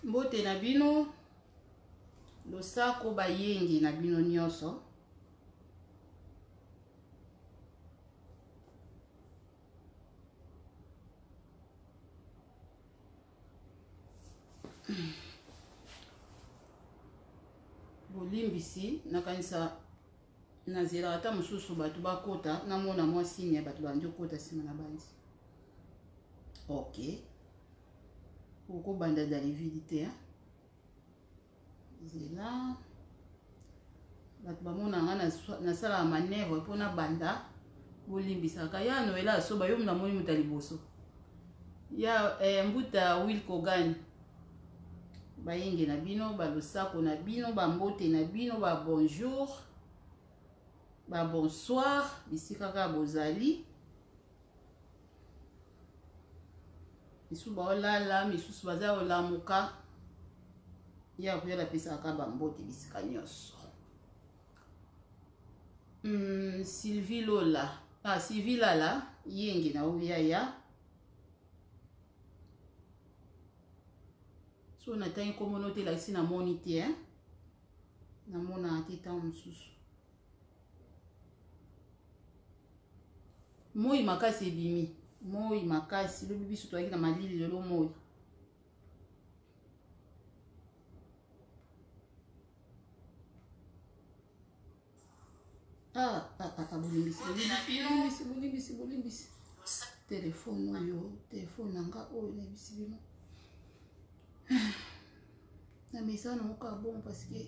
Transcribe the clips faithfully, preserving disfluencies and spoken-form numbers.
Mbote na bino losako bayengi na bino nyonso. Bolimbisi nakanisa nazela ata mususu batu bakota namona mwa signe batu bandi kota sima na bandi. OK. Oko banda dans les vidités. Zela batu bamona nga na sala manevre pona banda bolimbisa kaya noela soba yo na moni mutaliboso. Ya eh, mbuta Will Kogan bayenge na bino balosako na bino bambote na bino ba bonjour ba bonsoir bisika ka bozali misu ba olala misusu baza olamuka ya kuyala pesa ka bambote bisika nyonso. Hmm, Sylvie Lola ah Sylvie Lala yenge na oya ya so na tangi communauté la ici na monité hein na mona atita mususu moi makasi bimi moi makasi lo bibi suto na malili lelo moi ah ah ah bolimbisi bolimbisi bolimbisi bolimbisi téléphone oyo téléphone nanga oyo na bisi bino na message non ka bon parce que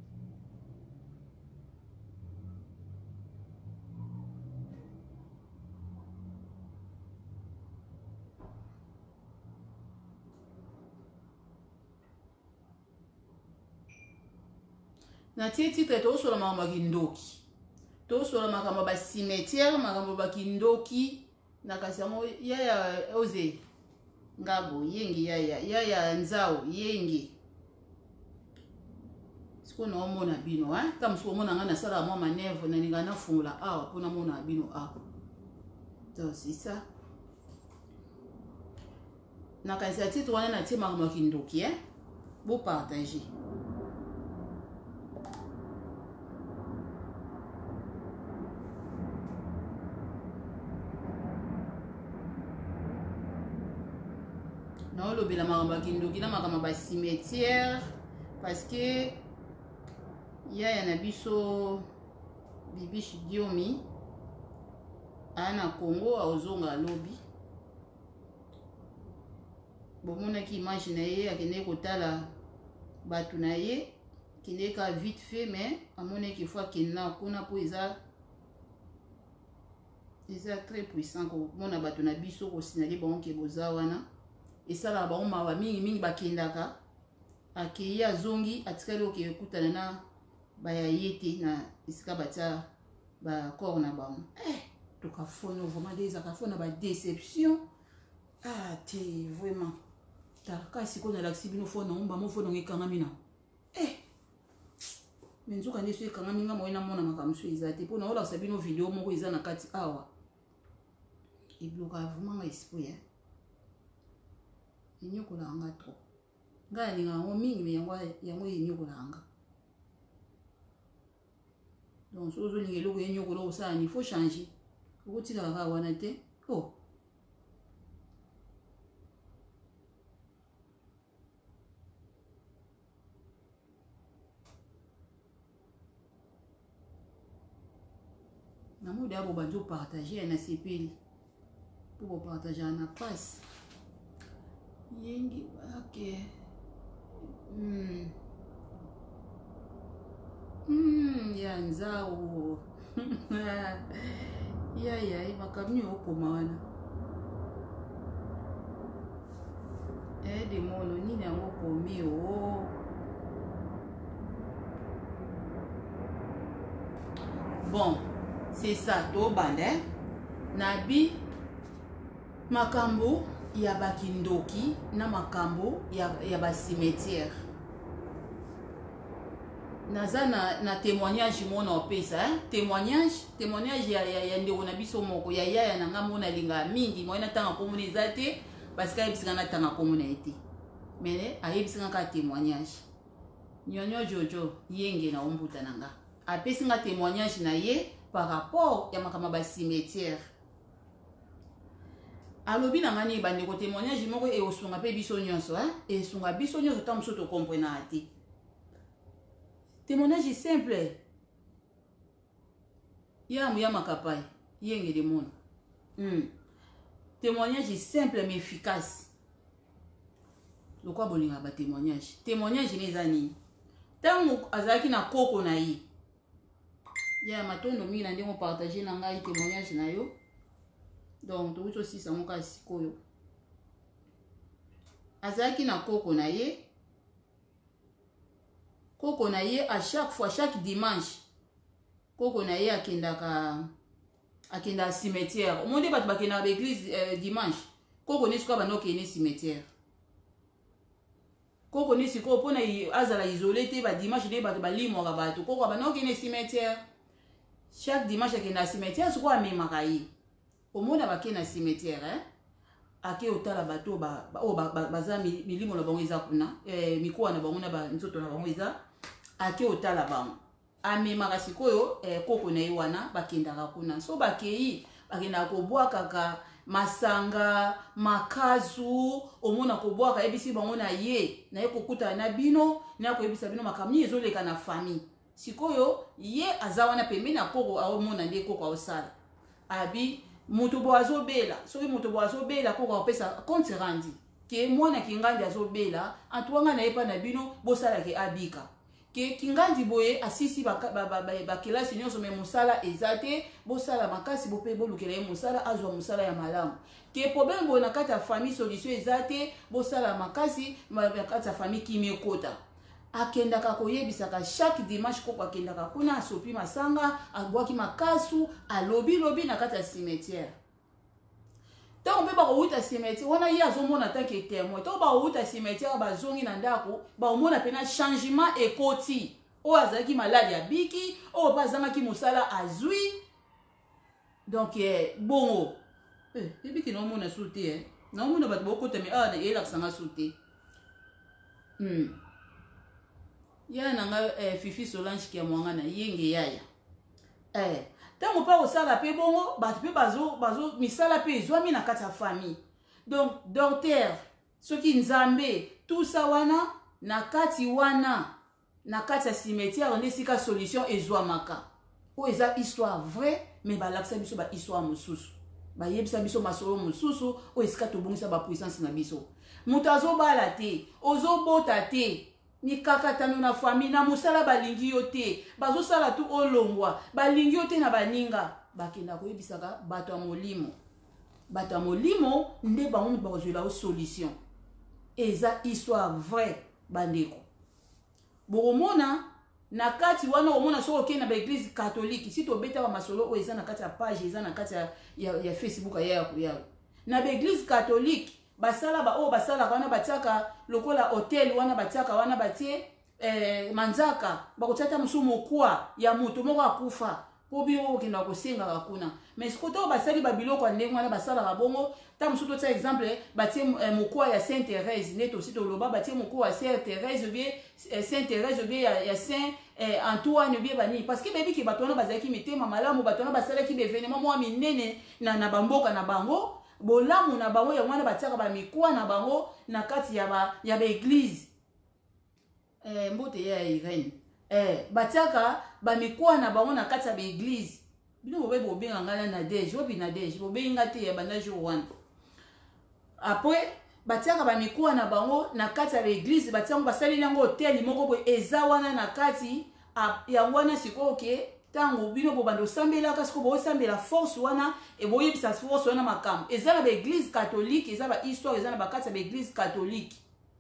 na titre to so la mama kindoki to so la makamba ba cimetière makamba ba kindoki na kasamo ya ya oze ngabo yengi ya ya ya ya nzao yengi siko na omona bino hein tam so omona nga na sala mwa manevre na ninga na fungula awa pona mona bino awa donc c'est ça na kanisa titre wana na tima makamba kindoki hein bo partager. Non, le bela maramba kindoki na makama ba cimetière parce que ya ya na biso bibi Shidiomi ana Congo aozonga lobi bomona ki image na ye akende kotala batu na ye kende ka vite fait mais amone ki fois kinna kuna po eza eza très puissant ko mona batu na biso ko signaler bon ke boza wana et ça là ba ma mingi mingi bakendaka akeyi azongi atikali oke ekutana na baya yete na isika batia ba corps na ba eh tokafona vraiment des akafona ba déception ah ti vraiment ta kasi ko na laksi bino fona umba mo fona ngekanga mina eh menzuka ndeso ekanga minga mo ina mona makamso izate pona ola sabino video moko iza na kati awa ibloka vraiment esprit hein inyoko la anga trop nga ninga ngo mingi me yango yango inyoko la anga donc so zo lingelo ko inyoko lo sa ni faut changer ko tika ka wana te oh na muda abo banjo partager na sepeli pour partager na passe yengi okay hmm hmm ya nzao ya ya makamni okoma wana eh de mono nini yango komi o bon c'est ça to bande nabi makambo ya bakindoki na makambo ya ya ba cimetière naza na na témoignage mona opesa hein témoignage témoignage ya ya, ya ndeko na biso moko ya yaya na ngambo na linga mingi moina tanga komuna ezate parce que ebisika na tanga komuna ete mais ayebisi nga témoignage nyonyo jojo yenge na ombuta nanga apesi nga témoignage na ye par rapport ya makama ba cimetière alobi na ngani bande ko témoignage moko e osunga pe biso nyonso hein e sunga biso nyonso ta muso to comprendre ati témoignage simple ya mu ya makapai yenge de monde hmm. Témoignage simple mais efficace le quoi bolinga ba témoignage témoignage les ani tango azaki na koko na yi ya matondo mingi na ndemo partager na ngai témoignage na yo donc tout aussi ça mon cas sikoyo azaki na koko na ye koko na ye à chaque fois chaque dimanche koko na ye akendaka akenda cimetière au monde bat bakena ba église euh, dimanche koko ne sikoba no kene cimetière koko ne siko pona azala isolé te ba dimanche ne bat balimo ka bato koko ba no kene cimetière chaque dimanche akenda cimetière siko amemaka ye au monde bakena cimetière hein ake otala bato ba o baza milimo na bango eza kuna eh mikoa na bango na ba nzoto na bango eza ake otala bango amemaka sikoyo eh, koko na ye wana bakendaka kuna so bakei bakenda kobwaka kaka masanga makazu omona kobwaka ebisi bango na ye na ye kokuta na bino na koyebisa bino makamni ezoleka na famille sikoyo ye aza wana pembeni na koko aomona nde koko aosala abi moto bo azobela soki moto bo azobela koko apesa compte rendu ke mwana kingandi azobela antuanga na ye pa na bino bosalake abika ke kingandi boye asisi bakelasi nyonso me mosala eza te bosala makasi bope bolukela ye mosala azwa mosala ya malamu ke problème boye na kati ya famille solution eza te bosala makasi na kati ya famille kimi ekota akendaka koyebisaka chaque dimanche koko akendaka kuna asopi masanga abwaki makasu alobi lobi na kati ya cimetière tant mpe bakouta cimetière wana ye azomona tanke témoin to bakouta cimetière bazongi na ndako baomona pena changement ekoti oyo azalaki maladi abiki oyo mpe azangaki mosala azwi donc eh, bongo eh, ebiki naomona su te eh. naomona bato bokotami awa eyelakisanga su te hmm. ya nanga eh, Fifi Solange kia mwanga na yenge yaya eh tango pa osala pe bongo bato pe bazo bazo misala pe ezwami na kati ya famille donc docteur soki nzambe tout ça wana na kati wana na kati ya cimetière nde sika solution ezwamaka o eza histoire vrai mais balakisa biso ba histoire mosusu bayebisa biso masolo mosusu o esika tobongisa ba puissance na biso moto azobala te ozobota te mikakatano na famille na musala balingi yo te bazosala tu olongwa balingi yo te na baninga bakenda koyebisaka bato ya molimo bato ya molimo nde bango bakozwela solution eza histoire vrai bandeko bokomona na kati wana omona soko okende na baeglise catholique si tobeta bamasolo oyo eza na kati ya page eza na kati ya, ya, ya Facebook ya ya na baeglise catholique basala ba o basala wana batiaka lokola hotel wana batiaka wana batie eh, manzaka bakotata musumu kwa ya mutu moko akufa po biro okenda kosenga kakuna mais sikoto basali babiloko ndenge wana basala babongo ta musuto ta exemple batie eh, mukwa ya Sainte Thérèse neto sito loba batie mukwa ya Sainte Thérèse bien eh, Sainte Thérèse bien ya, ya Saint eh, Antoine bien bani parce que bebi ki batona bazaki mitema malamu batona basala ki bevenema mwa minene na na bamboka na bango bolamu na bango ya mwana batiaka ba mikwa na bango na kati ya ba ya ba église eh mbote ya Irene eh batiaka ba mikwa na bango na kati ya ba église bino bobe bobenga ngala na deje obi na deje bobenga te ya banda jour one après batiaka ba mikwa na bango na kati ya ba église batiaka basali nango hotel moko bo eza wana na kati ya wana siko ke tango bino bo bando sambela kasi ko bo sambela force wana e bo yebisa force wana makam eza na ba église catholique eza ba histoire eza na ba kati ya ba église catholique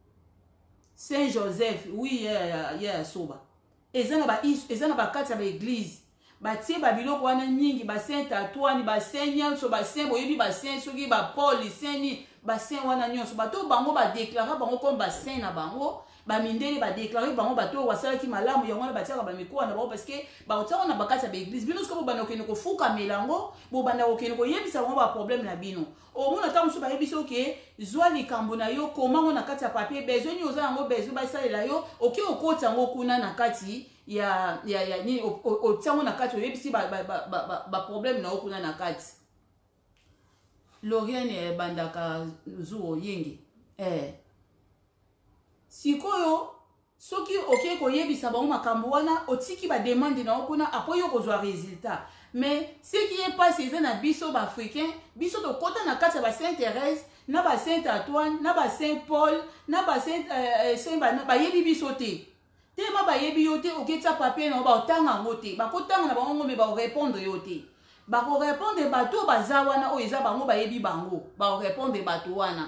Saint Joseph oui ya ya soba eza na ba eza na ba kati ya ba église batie ba biloko wana nyingi ba Saint Antoine ba Saint Nyonso ba Saint boyebi ba Saint soki ba Paul Saint ni bassin wana nyonso bato bango ba déclarer bango comme bassin na bango ba mindele ba déclarer bango bato wasala ki malamu yango na batiaka ba mikoa na bango parce que ba otaka na bakati ya église bino sko bana okene ko fuka melango bo bana okene ko yebisa bango ba problème na bino o mona ta musu ba yebisa oke zwa likambo na yo komango na kati ya papier besoin ni oza yango besoin ba salela yo oke okota yango kuna na kati ya ya ya ni o tiango na kati oyebisi ba ba ba ba problème na okuna na kati Lorienne bandaka zuo yenge eh sikoyo soki oke koyebisa bango makambo wana otiki ba demande na okuna apoyo kozwa résultat mais ce qui est passé na biso ba africain biso to kota na kati ba Saint Thérèse na ba Saint Antoine na ba Saint Paul na ba Saint euh, Saint ba ba yebi biso te te ma ba yebi yo te oketsa papier na ba otanga ngote ba kotanga na bango me ba répondre yo te ba ko répondre bato baza wana o eza bango ba yebi bango ba répondre bato wana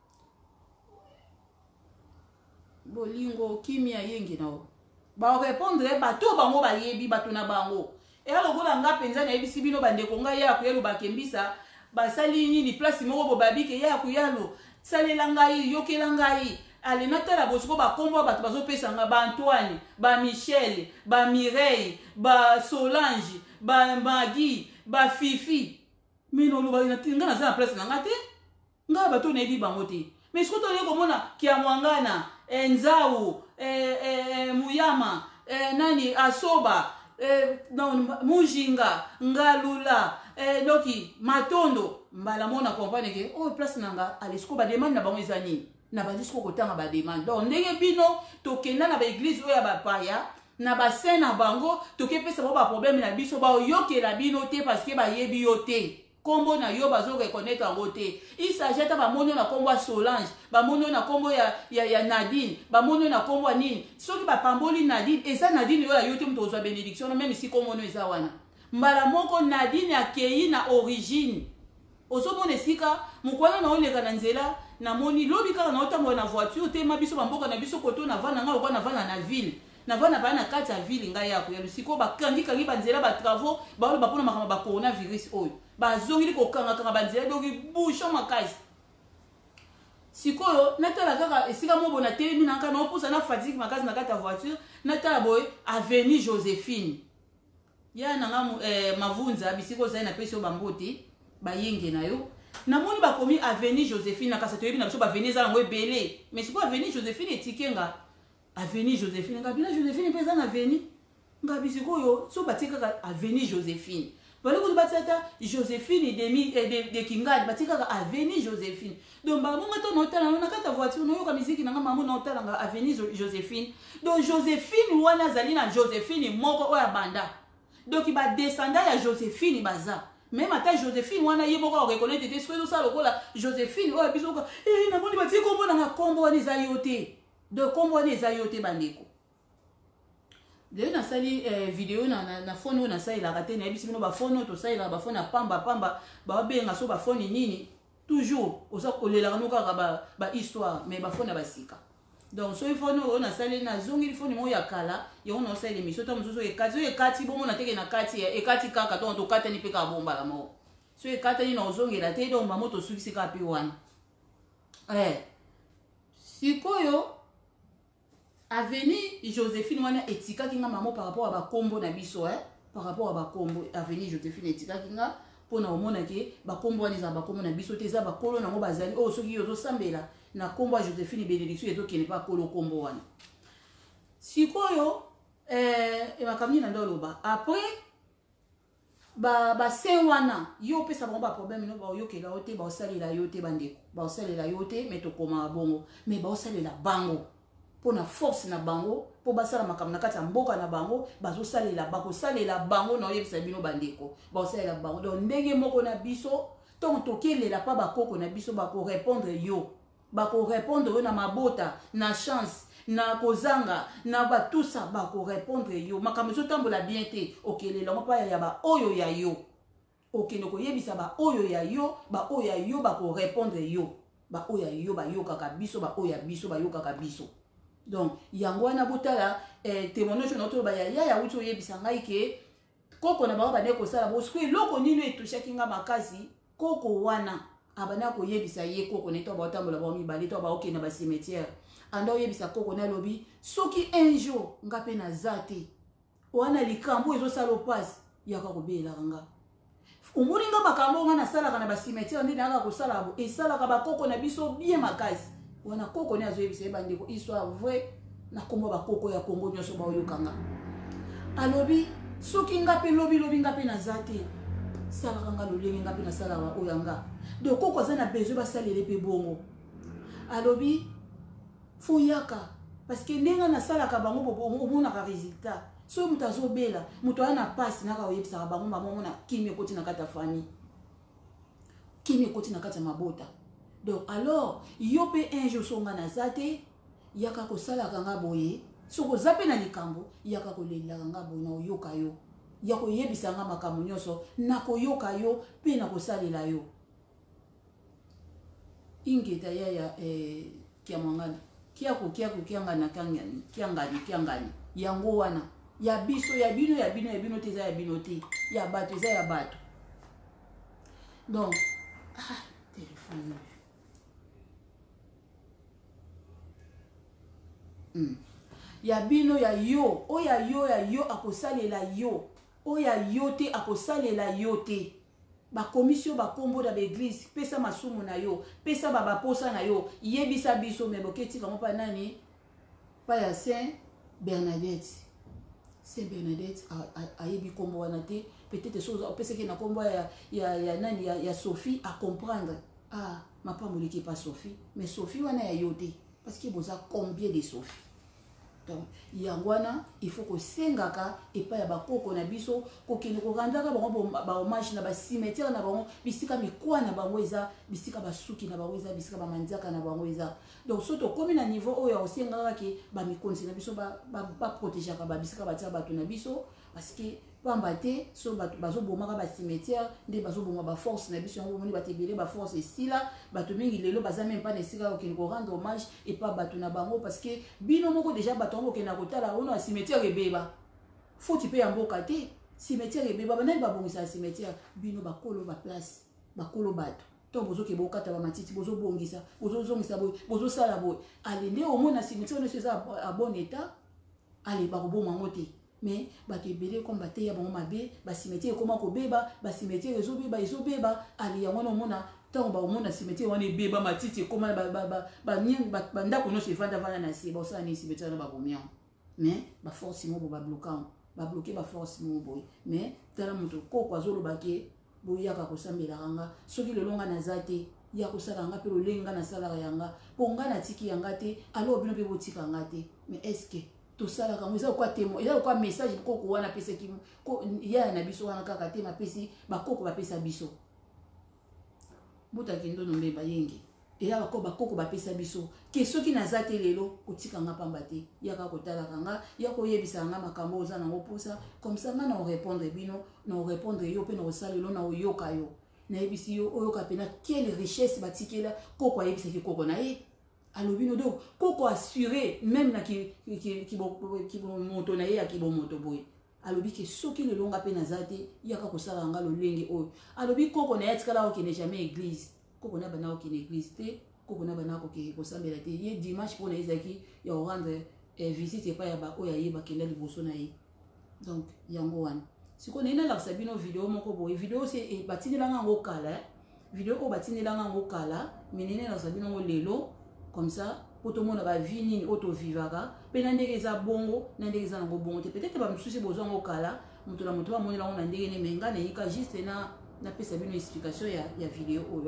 bolingo kimia yenge na ba répondre bato bango ba yebi bato na bango e alokola nga penza na yebisi bino bandeko nga ya kuyelo bakembisa basali nini place moko bo babike ya kuyalo salela ngai yokela ngai ale natala bosiko bakombo bato bazopesa nga ba Antoine ba Michel ba Mireille ba Solange ba Maggie ba Fifi mino luba nga na za place na ngate nga bato na yebi bango te mais siko to ne komona kia mwangana Nzau eh, eh, Muyama eh, nani Asoba eh, non, Mujinga Ngalula eh, Loki Matondo mbala mona comprendre ke oh place nanga alisiko ba demande na bango ezani na ba disiko kotanga ba demande donc ndenge bino tokenda na ba église oya ba paya na ba saint na bango tokepesa ba problème na biso ba yokela bino te parce que ba yebi yo te kombo na yo bazo reconnaître en côté il s'agit ta ba mono na kombo Solange ba mono na kombo ya ya, ya Nadine ba mono na kombo nini soki ba pamboli Nadine eza Nadine yo ya yo te mto zo bénédiction même si kombo no eza wana mbala moko Nadine akei na origine ozomona esika mukwana na oleka na nzela na moni lobi kaka na otambo na voiture te mabiso bamboka na biso koto na vana nga na vana na ville na vana ba na kati ya ville ngai yako ya lusiko bakangi kangi banzela ba travaux ba ba pona makama ba coronavirus oyo bazongili kokanga kanga banzela doki bouchon makasi sikoyo natala kaka esika mo bona tele mina kana oposa na fatigue makasi na kati ya voiture natala boy avenue Joséphine ya nanga eh, mavunza bisiko za na pesi bambote bayenge na yo namoni bakomi avenue Joséphine na kasa toyebi na biso ba avenue za ngo ebele mais siko avenue Joséphine etikenga avenue Joséphine ngabila Joséphine pesa na avenue ngabisiko yo so batika avenue Joséphine bale ko batata Joséphine demi de de Kingad batika avenue Joséphine donc ba mo ngato notala na kata voiture no yo ka musique na ngama mo notala nga avenue Joséphine donc Joséphine wana zali na Joséphine moko oya banda donc ba descendant ya Joséphine baza même ata Joséphine wana ye moko reconnaître te soit ça lokola Joséphine oya biso ko eh na moni batika kombo na kombo wana za yote de kombo wana za yote bandeko de na sali eh, vidéo na na, na phone na sali la raté na bisi bino ba phone to sali la ba phone na pamba pamba ba benga so ba phone nini toujours osa kolela no kaka ba ba histoire mais ba phone ba sika donc so phone on na sali na zongi phone mo ya kala yo na sali émission to muzo e kati e kati bomo na teke na kati e kati kaka to to kata ni peka bomba la mo so e kata ni na zongi la te donc ba moto suki sika pi wana eh sikoyo avenue Joséphine wana etika kinga mamo par rapport à ba kombo na biso hein par rapport à ba kombo avenue Joséphine etika kinga pona omona ke ba kombo wana za ba kombo na biso te za ba kolo na ngo bazali o soki yo zo sambela na kombo Joséphine bénédiction ezo kene pa kolo kombo wana sikoyo eh e makamni na ndolo ba après ba ba saint wana yo pesa ba problème no ba yo ke la ote ba osali la yote bandeko ba osali la yote mais to koma bongo mais ba osali la bango pona force na bango po basala makambo na kati ya mboka na bango bazosalela bakosalela bango na oyebisa bino bandeko bakosalela bango donc ndenge moko na biso ntongo tokelela pa bakoko na biso bakorépondre yo bakorépondre yo na mabota na chance na kozanga na batusa bakorépondre yo makambo ezotambola bien te okelela ngo pa ya ba oyo ya yo okende koyebisa ba oyo ya yo ba oyo ya yo bakorépondre yo ba oyo ya yo bayokaka biso ba oyo ya biso bayokaka biso donc yango wana botala eh, témoignage na otoba ya ya ya uto yebisa ngai ke koko na bango bane ko sala bosiko eloko nini etushaki nga makasi koko wana abana ko yebisa ye koko ne to ba tambola ba mi bali to ba okena ba cimetière anda yebisa koko na lobi soki un jour ngape na zate wana likambo ezo salo passe yaka ko bela nga umuri nga makambo nga na sala kana ba cimetière ndi na ko sala bo e sala ka ba koko na biso bien makasi wana koko ne azo yebisa ba ndeko histoire vrai na kombo ba koko ya Kongo nyoso ba oyokanga alobi soki ngape lobi lobi ngape na zate sala kanga lolenge ngape na sala wa oyanga donc koko za na besoin ba salele pe bongo alobi fuyaka parce que ndenga na sala ka bango omona ka résultat so muta zo bela muto ana passe na ka oyebisa bango maman na kimi koti na kata famille kimi koti na kata mabota donc alors yo pe un jour songa na zate yaka ko sala kanga boye soko zape na likambo yaka ko lelela kanga boye na oyoka yo yako yebisa nga makambo nyonso na koyoka yo pe na kosalela yo ingeta ya ya eh kia mwangana kia ko kia ko kia ngana kangani kia ngani kia ngani yango wana ya biso ya bino ya bino ya bino te za ya bino te ya bato za ya bato donc ah téléphone mm. ya bino ya yo o ya yo ya yo akosalela yo o ya yo te akosalela yo te ba commission ba kombo da l'église pesa masumu na yo pesa ba baposa na yo yebisa biso me boketi kamo pa nani pa ya Saint Bernadette Saint Bernadette a yebi kombo wana te peut-être chose pesa ke na kombo ya ya ya nani ya, ya Sophie à comprendre ah ma pas moliki pas Sophie mais Sophie wana ya yo te parce que boza combien de Sophie donc yangwana il faut que sengaka et pas ya bakoko na biso ko kene ko randaka bango ba hommage na ba cimetière na bango bisika mikwa na bango eza bisika basuki na bango eza bisika ba mandiaka na bango eza donc soto comme na niveau oyo osengaka ke ba mikonzi na biso ba ba protéger ka ba bisika batia bato na biso parce que pamba te so bato bazo bomaka ba cimetière nde bazo bomaka ba force na biso yango moni batebele ba force esila bato mingi lelo baza même pas nesika ko kene ko rendre hommage et pas bato na bango parce que bino moko déjà bato ngo kena kotala ono cimetière ebeba faut tu pe ya mboka te cimetière ebeba banani babongisa cimetière bino bakolo ba place bakolo bato to bozo ke bokata ba matiti bozo bongisa bozo zongisa boy bozo sala boy alende au moins na cimetière ne c'est à bon état allez ba roboma ngote mais bato ebele comme bate ya bango mabe ba cimetière comment ko beba ba cimetière ezo beba ezo beba ali ya wana omona tant ba omona cimetière wana ebeba matiti comment ba ba ba ba nyang ba ndako no se fanda vana na si ba sa ni cimetière na ba bomia mais ba force mo ba bloquant ba bloquer ba force mo boy mais tala moto ko kwa zolo bake boyaka ko sambela ranga soki le longa na zate ya ko sala nga pe lo lenga na sala yanga ponga na tiki yanga te alo bino pe botika ngate mais est-ce que tout ça là comme ça quoi témoin il y a quoi message ko ko wana pesa ki ko ya na biso wana kaka te ma pesi ba koko ba pesa biso buta kindo no mbeba yengi et ya ko ba koko ba pesa biso ke soki na zate lelo kotika nga pamba te ya ka ko tala kanga ya ko yebisa nga makambo oza na oposa comme ça nga na répondre bino na répondre yo pe na osalelo na oyoka yo na yebisi yo oyoka pe na quelle richesse batikela koko yebisa ki koko na ye alobino donc koko assuré même na ki ki ki bo ki bo moto na ye ya ki bo moto boy alobi ke soki le longa pe na zate yaka ko sala nga lo lenge oyo alobi koko na yatikala o ki ne jamais église koko na bana o ki église te koko na bana ko ki ko sambela te ye dimanche pour na ezaki ya rendre visite pa ya ba o ya ye ba kenda liboso na ye donc yango wana siko na ina la sabino video moko boy video c'est batindela nga ngo kala video ko batindela nga ngo kala menene la sabino ngo lelo comme ça pour tout le monde va venir auto vivaka pena ndenge za bongo na ndenge za ngo bongo te peut-être ba msusi bozo ngo kala mutu la mutu ba moni la na ndenge ne menga na yika juste na na pesa bino explication ya ya video oyo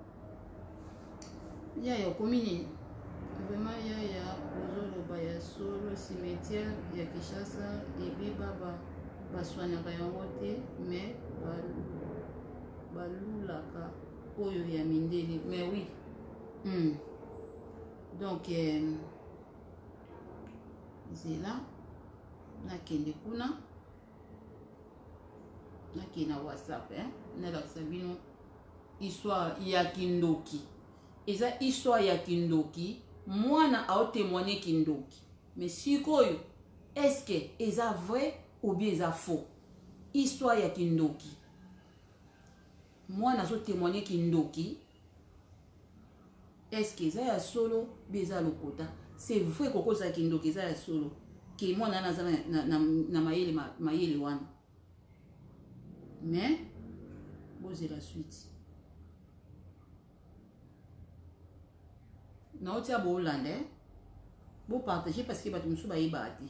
ya ya komini vraiment ya ya bozolo ba ya solo cimetière ya Kinshasa et baba ba soignaka yango te mais ba balulaka oyo ya mindeli mais oui hmm. Donc, euh, c'est là, na kende kuna, na kena WhatsApp, hein, na la sabino histoire ya kindoki. Et ça histoire ya kindoki, moi na a témoigner kindoki. Mais si koyo, est-ce que est ça vrai ou bien ça faux? Histoire ya kindoki. Moi na so témoigner kindoki. est-ce que ça ya solo beza lokota c'est vrai koko za kindoki za ya solo ki mwana na za na na, na mayele ma, mayele wana mais bosez la suite na otia bo hollandais bo partager parce que bato musu ba yibati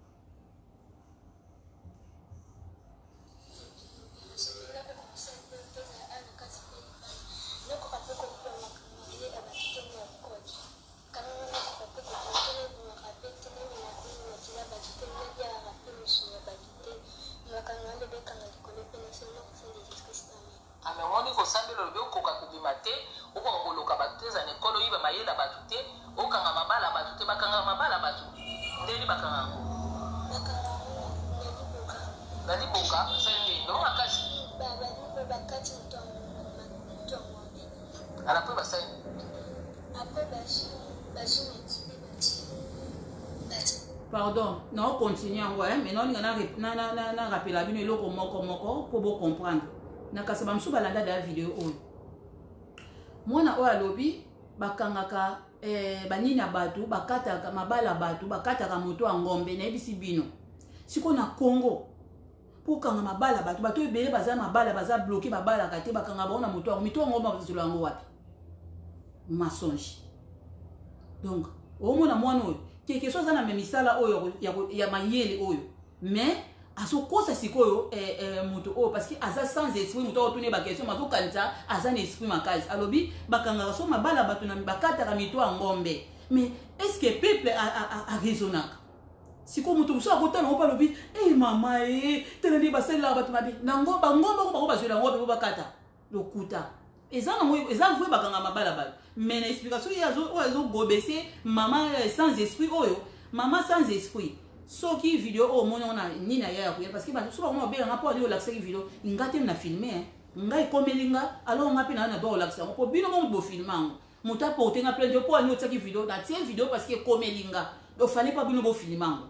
Pardon, non, continuons, ouais, mais non, on a rappelé la vidéo, loko moko moko, pour vous comprendre. Na kasaba msu balanda da vidéo oyo. Mwana oyo alobi bakangaka eh banina batu, bakataka mabala batu, bakataka moto ngombe na ebisi bino. Siko na Congo, pour kanga mabala batu, batu ebele baza mabala baza bloqué babala kate bakanga ba na moto mito ngomba bazilo yango wapi. Mensonge. Donc, au mona mwana oyo quelque chose na memisala oyo ya ya mayele oyo mais asokosa sikoyo eh, eh, moto oyo parce que aza sans esprit moto otune ba question mato kanza aza na esprit makazi alobi bakanga so mabala bato na bakata mito ya ngombe mais est-ce que peuple a, a, a, a raisonnaka siko moto so akotana opa lobi eh mama eh tena basela bato mabi na ngomba ngomba ko bako bazela ngombe bakata lokuta ezana moyo ezana vwe bakanga mabala bala mais na explication ya zo ozo gobese maman sans esprit oyo maman sans esprit soki vidéo o mona na nina ya ya parce que ba so ba mo be nga po dio la série vidéo ngate na filmer ngai komelinga alors ngapi na na do la série ko bino mo bo filmango muta porter nga plein de po ni otaki vidéo na tie vidéo parce que komelinga do fallait pas bino bo filmango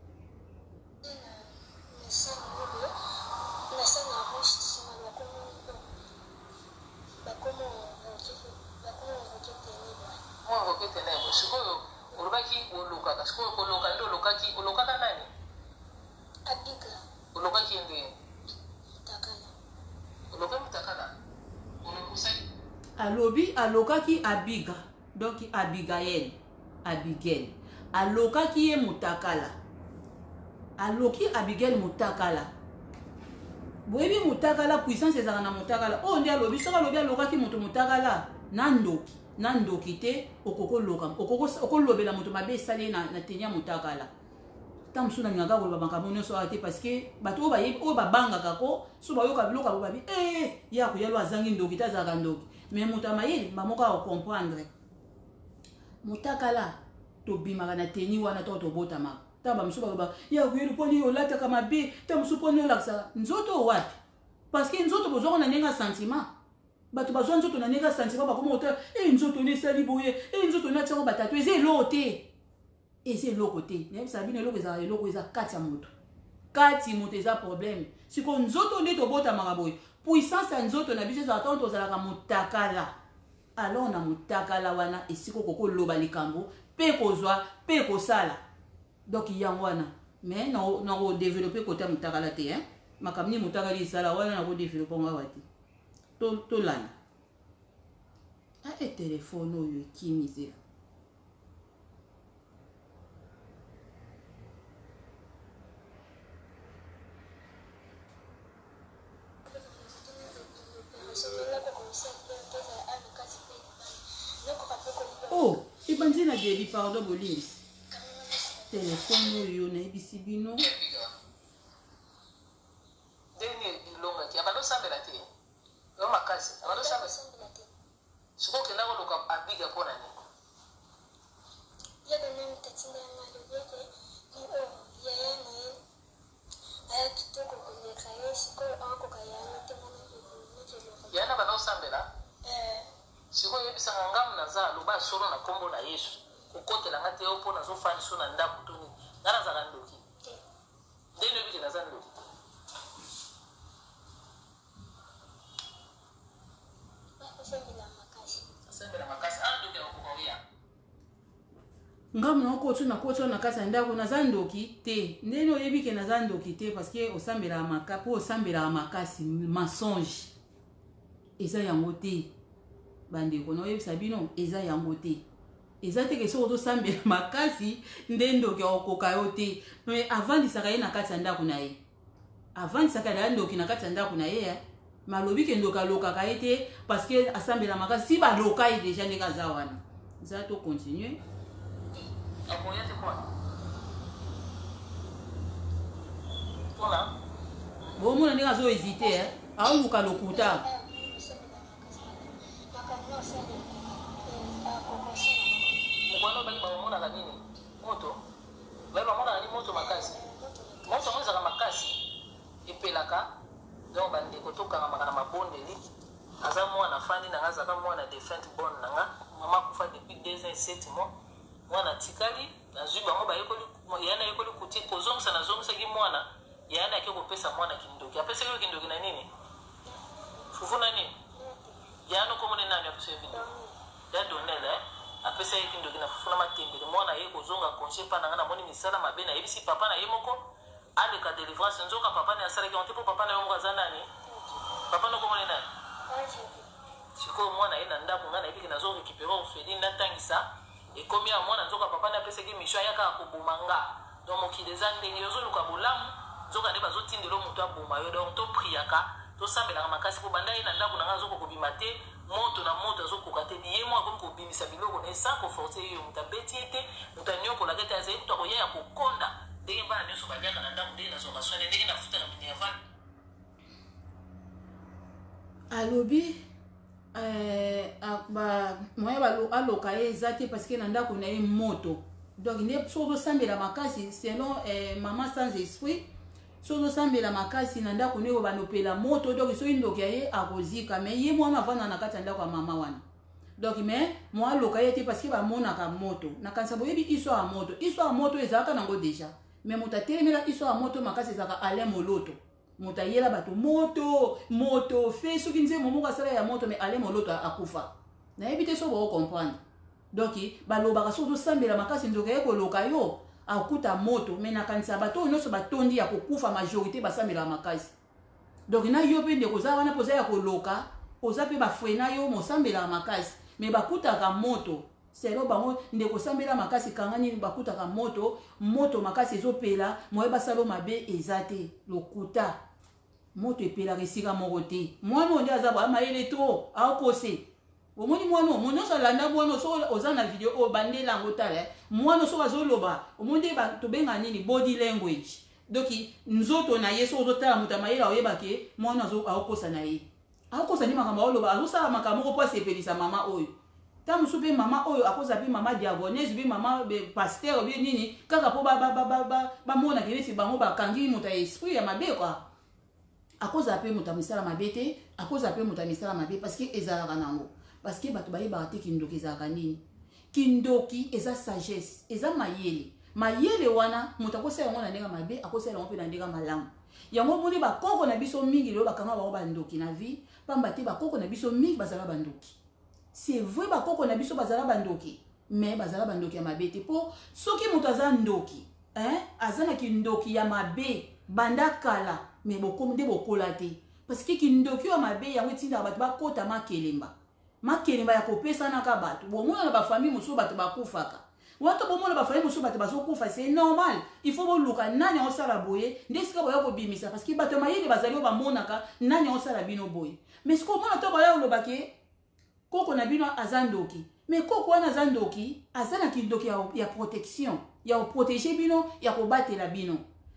alobi alokaki abiga donc abigael abigail alokaki ye mutakala aloki abigail mutakala boyebi mutakala puissance ezaka na mutakala o ndi alobi soka alobi alokaki moto mutakala na ndoki na ndoki te okoko loka okoko okolobela moto mabe esali na na tenia mutakala tamsu na ngaka ko babanga mono so ate parce que bato o baye o babanga kako so bayoka biloka bo babi eh ya ko yalo azangi ndoki tazaka ndoki mais mutamayeli bamoka o comprendre mutakala to bimaka na teni wana to to botama taba msuba ba ya kuyelu poni olata kama be tamsu poni olaksa nzoto wapi parce que nzoto bozoko na nenga sentiment bato bazwa nzoto na nenga sentiment ba komo ota eh nzoto ne sali boye eh nzoto na tsango batatu eze lote eze lokote ne sabine loko za loko za kati ya moto kati moto eza problème siko nzoto ne to botama boye puissance ya nzoto na biso za tonto za la mutakala alors na mutakala wana esiko koko loba likambo pe kozwa pe kosala donc yango wana mais na na ko développer côté mutakala te hein makamni mutakala isala wana na ko développer ngwa wati to to lana a e téléphone oyo ki misère oh ibandi na deli pardon bolis téléphone oyo na ebisi bino deni longa ki abalo sambela te yo makasi abalo sambela te siko kenda ko loka abiga pona ni ya dona mtatinda ngalo yeke ni o ya ya na aya kitoko kuleka yesu ko ako kayana te mona ni yana balo sambela eh siko yebisa ngam na za lo ba solo na kombo na yesu kokotela ngate yo pona zo fani so na ndaku tuni ngana za kandoki ndeno biki na za ndoki sembila makasi sembila makasi ando ke ko ngamu na ko tuna ko tuna kasa ndako na zandoki te ndeno yebi ke na zandoki te parce que osambela maka po osambela makasi mensonge eza yango te bande ko no yebisa bino eza yango te eza te ke so to sambela makasi ndendo ke okoka yo te mais avant disaka ye na kasa ndako na ye avant disaka na ndoki na kasa ndako na ye malobi ke ndoka loka ka ete parce que asambela makasi si ba loka ye déjà ne kaza wana za to continuer. Apoya te kwa. Voilà. Bon mon ndinga zo hésiter hein. A luka lokuta. Mkono bali ba mona la nini? Moto. Bali ba mona ni moto makasi. Moto mwanza kama makasi. Ipelaka. Donc bande kotoka kama kana mabondeli. Aza mwana fani na ngaza kama mwana defend bond nanga. Mama kufa depuis deux ans et sept mois. Mwana tikali na zuba ngo bayekoli yana yekoli kuti kozongsa na zongsa ki mwana yana akiko pesa mwana kindoki apesa kile kindoki na nini fufuna nini yana ko mone nani apesa video ya donela apesa yeki kindoki na fufuna matembele mwana yeko zonga konche pa na ngana moni misala mabena yebisi papa na yemoko ale ka délivrance nzoka papa na asala ki onte po papa na yomoko azanani papa no ko mone nani siko mwana ina ndaku ngana yebiki na zo récupérer au feli na tangisa et combien à moi dans zoka papa na pesa ki misho yaka ko bomanga donc mokile za ndenge yozo luka bolamu zoka de bazo tindelo muto aboma yo donc to priaka to sambela makasi ko banda ina ndaku nanga zoko ko bimate moto na moto zoko ko kate biye mo ko ko bimisa biloko ne sans ko forcer yo mutabeti ete mutanyoko la kete aze to ko ya ko konda ndenge bana nyoso baliaka na ndaku de na zoka sone ndenge na futa na minerval alobi euh ba moya ba aloka ezate parce que nanda ko na ye moto donc ne so do sambela makasi selon euh, maman sans esprit so do sambela makasi nanda ko ne ko banopela moto donc so indoki ye akozika mais ye moi mavana na kati nda ko mama wana donc mais moi aloka ye te parce que ba mona ka moto na kansa boyebi iso a moto iso a moto ezaka nango déjà mais mutatelemela iso a moto makasi ezaka ale moloto mutayela bato moto moto fe soki nze momo ka sala ya moto mais ale moloto akufa na ebite so bo comprendre donc balobaka so to sambela makasi ndoka ye ko loka yo akuta moto mais na kanisa bato nyonso batondi ya kokufa majorité basambela makasi donc na yo pe ndeko za wana poza ya koloka oza pe bafrena yo mosambela makasi mais bakutaka moto selo bango ndeko sambela makasi kangani bakutaka moto moto makasi ezopela moye basalo mabe ezate lokuta moto epela resika moko te mwana onde azaba mayele to akose omoni mwana omono so landa mwana so oza na video o bandela ngo tala mwana so bazoloba omonde ba to benga nini body language donc nzoto na yeso ozotala muta mayela oyeba ke mwana zo akosa na ye akosa ni makamba oloba azosala makambo ko pose pelisa mama oyo tamu supe mama oyo akosa pe mama diagonese be mama be pasteur be nini kaka po ba ba ba ba ba mona ke nesi bango ba kangi muta esprit ya mabe kwa akosa pe muta misala mabete akosa pe muta misala mabe parce que ezalaka nango parce que bato bayeba te kindoki ezalaka nini kindoki eza sagesse eza mayele mayele wana muta akosala yango na ndenge mabe akosala yango pe na ndenge malamu yango moni bakoko na biso mingi lelo bakanga bango bandoki na vie pamba te bakoko na biso mingi bazala bandoki c'est vrai bakoko na biso bazala bandoki mais bazala bandoki ya mabe te po soki muto aza ndoki hein azana kindoki ya mabe banda kala mais bokomi nde bokola te parce que kindoki ya mabe yango etinda bato bakota makelemba makelemba ya kopesanaka bato bomona na bafamille mosusu bato bakufaka wato bomona bafamille mosusu bato bazokufa c'est normal il faut boluka nani osala boye nde sika boya kobimisa parce que bato mayele bazali oyo bamonaka nani osala bino boye mais siko omona to baya olobake koko na bino aza ndoki mais koko wana aza ndoki aza na kindoki ya, ya protection ya koprotege bino ya kobatela bino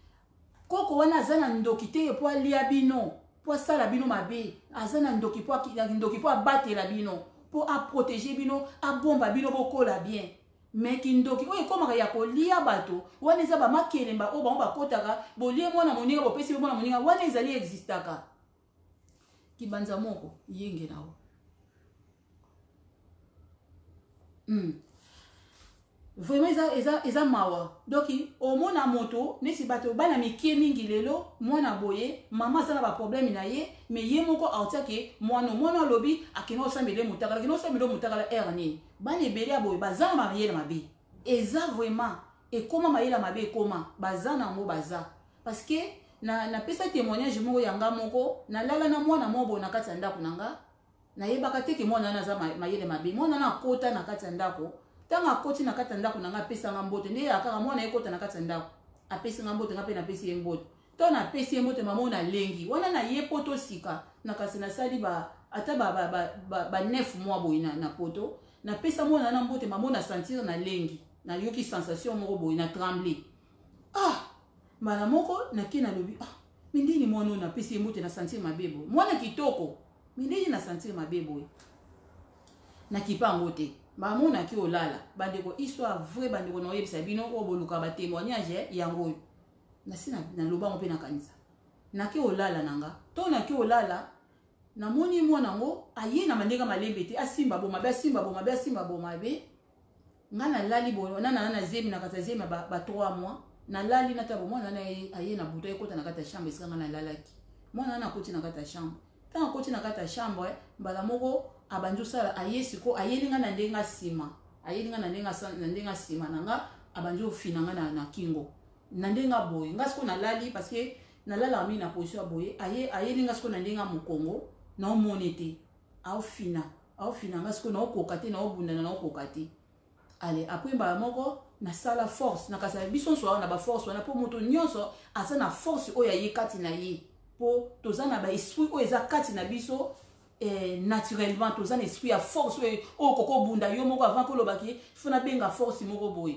koko wana aza na ndoki te po alia bino po asala bino mabe aza na ndoki po ndoki po abatela bino po aprotege bino abomba bino bokola bien mais kindoki oyo ekomaka ya kolia bato wana eza bamakelemba oyo bango bakotaka bolie mwana moninga bopesi mwana moninga wana ezali existaka kibanza moko yenge nawo Hmm. Vraiment eza eza eza mawa donc omona moto nesi bato bana mikie mingi lelo mwana boye mama sana ba problème na ye mais ye moko autiake mwana mwana lobi akino sambele mutakala akino sambele mutakala er nini bana ebele boye bazama marié na mabe eza vraiment et comment mayela mabe comment baza na ngo baza parce que na na pesa témoignage moko yanga moko na lala na mwana mobo na kati ya ndako nanga na yebaka te ke mwana na za mayele mabe mwana na kota na kati ya ndako tanga koti na kati ya ndako nanga pesa nga mbote nde akaka mwana ekota na kati ya ndako apesi nga mbote nga pe na pesi ye mbote to na pesi ye mbote mama na lengi wana na ye poto sika na kasi na sali ba ata ba ba ba, ba, ba neuf mois boy na na poto na pesa mwana na mbote mama na sentir na lengi na yoki sensation moko boy na trembler ah mala moko na kina lobi ah mindini mwana na pesi ye mbote na sentir mabebo mwana kitoko mindini na sentir mabebo na kipango te ba mona ki olala bandeko histoire vrai bandeko na yebisa bino o boluka ba témoignage yango na sina na loba mo pe na kanisa na ki olala nanga to na ki olala na moni mwana ngo aye na mandeka malembe te asimba bo mabe asimba bo mabe asimba bo mabe ngana lali bo na na na zemi na kata zemi ba, ba trois mois na lali na tabo mwana na aye na buto ekota na kata chambre esanga na lalaki mwana na koti na kata chambre tant koti na kata chambre bala moko abanjo sala aye siko ayelinga na ndenga sima ayelinga na ndenga na ndenga sima nanga abanjo finanga na na kingo na ndenga boye nga siko na lali parce que na lala mi na position boye aye ayelinga siko na ndenga mukongo na omonete au fina au fina nga siko na okokate na obunda na okokate allez après ba moko na sala force na kasa biso so na ba force wana po moto nyonso asa na force oya ye kati na ye po tozana ba esprit o eza kati na biso eh, naturellement tous un esprit à force o koko bunda yo moko avant ko lobaki fona benga force moko boy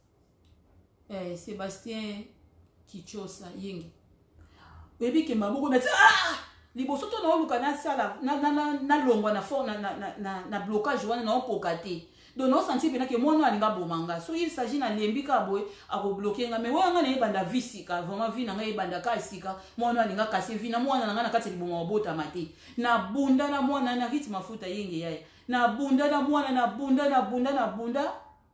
eh Sébastien Kichosa yingi bebi ke maboko na ah liboso to na luka na sala na na na longwa na fort na na na na blocage wana na okokate donc on sentit bien que moi no alinga bomanga so il s'agit na lembika boy a ko bloquer nga mais wanga na ebanda visika vraiment vi na nga ebanda ka sika moi no alinga kase vi na mwana na nga na kati liboma bota mate na bunda na mwana na kiti mafuta yenge yaya na bunda na mwana na bunda na bunda na bunda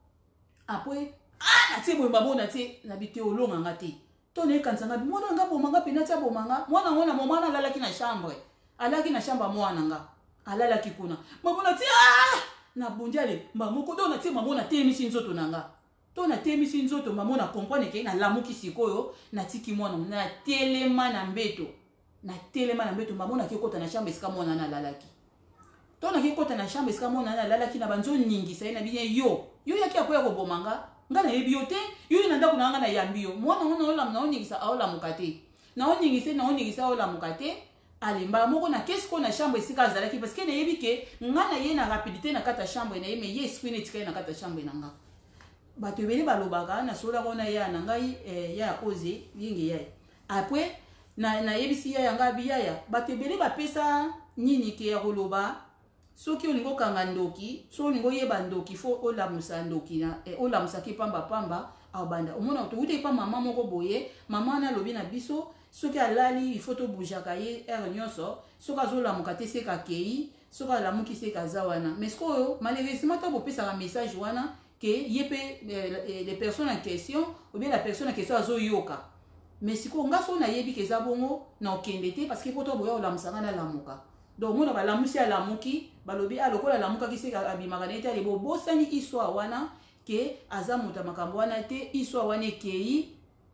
après ah na tibo mbabona te na biteolonga nga te to ne kansanga mwana nga bomanga pena tia bomanga mwana ngona mwana lalaki na chambre alaki na chambre mwana nga alalaki kuna mabona ti ah na bundiale mamoko do na tie mamona temisi nzoto nanga to na temisi nzoto mamona comprendre ke na lamuki sikoyo na tiki mwana na telema na mbeto na telema na mbeto mamona ke kota na chambre esika mwana na lalaki to na ke kota na chambre esika mwana na lalaki na banzo ningi sai na bien yo yo yaki apoya ko bomanga ngana yebi yo te yo na ndako nanga na yambio mwana mwana ola na oningisa aola mukate na oningisa na oningisa aola mukate alimba moko na qu'est-ce qu'on a chambre ici kazalaki parce que na yebi ke ngana ye na rapidité na kata chambre na ye mais ye esprit netika na kata chambre nanga bato beli balobaka na sola kona ya na ngai eh, ya oze yingi ya après na na yebisi ya yanga biya ya bato beli ba pesa nini ke ya koloba soki olingo kanga ndoki so olingo yeba ndoki fo olamusa ndoki na eh, olamusa ki pamba pamba abanda omona to uti pa mama moko boye mama na lobi na biso soki alali il faut to bujaka ye er nyonso soki azola mukate se ka kei soki ala muki se ka zawana mais sko malheureusement to bopesa ka message wana que yepe eh, les personnes en question ou bien la personne en question azo yoka mais siko ngaso na yebi ke zabongo na okendete parce que poto boya ola musanga na lamuka donc mona ba lamusi ala muki balobi alokola lamuka ki se ka abimaka nete ale bo bosani histoire wana ke azamuta makambo wana te histoire wana kei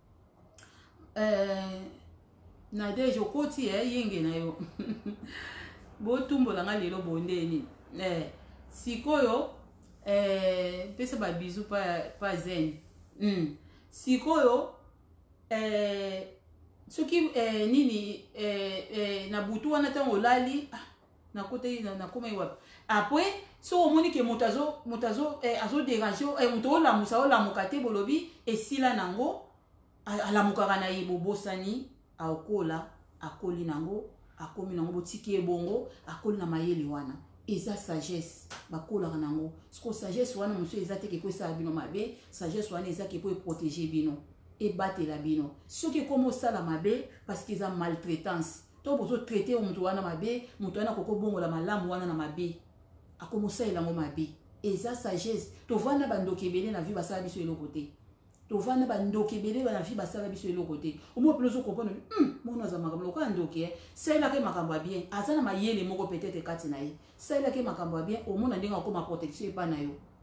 euh na dejo koti eh yenge na yo bo tumbola nga lelo bondeni eh sikoyo eh pesa ba bizu pa pa zen mm sikoyo eh soki eh nini eh, eh na butu wana tango lali ah, na kote na, na koma iwa après so omoni ke motazo motazo eh, azo déranger eh moto la musa la mukate bolobi esila nango ala mukaka na yibo bosani akola akoli nango akomi nango botiki ebongo akoli na mayele wana eza sagesse bakola nango sko sagesse wana monsieur eza te ke ko sa bino mabe sagesse wana eza ke po protéger bino et battre la bino soki komo sala mabe parce qu'ils ont maltraitance to bozo traiter o mutu wana mabe mutu wana koko bongo la malamu wana na mabe akomo sala ngo mabe eza sagesse to vana bandoke bele na vie basala biso eloko te to vana bandoke bele na vie basala biso eloko te o mo peloso comprendre hum mona za makambo ko andoke sala ke makambo bien azana mayele moko peut-être kati na ye sala ke makambo bien o mona ndinga ko ma protection epa na yo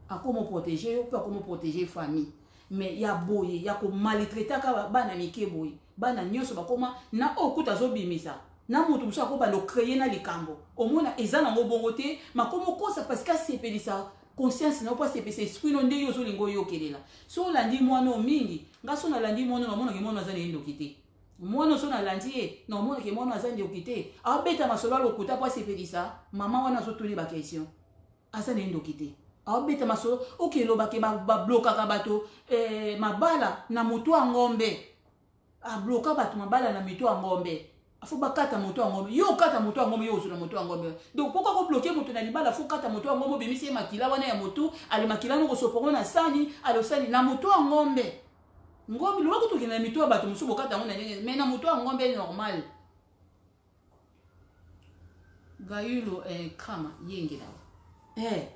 à comment protéger pas comment protéger famille mais ya boye ya ko maltraiter ka bana mike boye bana nyoso ba koma na okuta zo bimisa na mutu muso ko ba lo créer na likambo omona ezana ngo bongote makomo kosa parce que c'est pelisa conscience na pas c'est esprit no ndeyo zo lingo yo kelela so landi mwana mingi ngaso na landi mwana na mona ke mwana azana endo kite mwana so na landi e na mona ke mwana azana endo kite abeta masolo lokuta pas c'est pelisa mama wana zo tuli ba question azana endo kite abeta masolo oke loba ke ba bloka ka bato eh mabala na mutu a ngombe a bloka bato mabala na mitu a ngombe faut bakata moto a ngombe yo kata moto a ngombe yo sur moto a ngombe donc pourquoi ko bloquer moto na libala faut kata moto a ngombe bimisi makila wana ya moto ale makila no soporo na sani ale sani na moto a ngombe ngombe lo ko tukina mitu a bato musubo kata ngona ndenge mais na moto a ngombe normal gayulo eh kama yenge na eh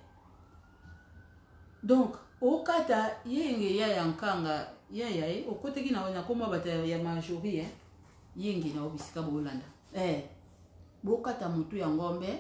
donc okata yenge ya yankanga ya ya eh okoteki na wana koma bata ya majorité eh yenge na obisika bolanda eh bokata mutu ya ngombe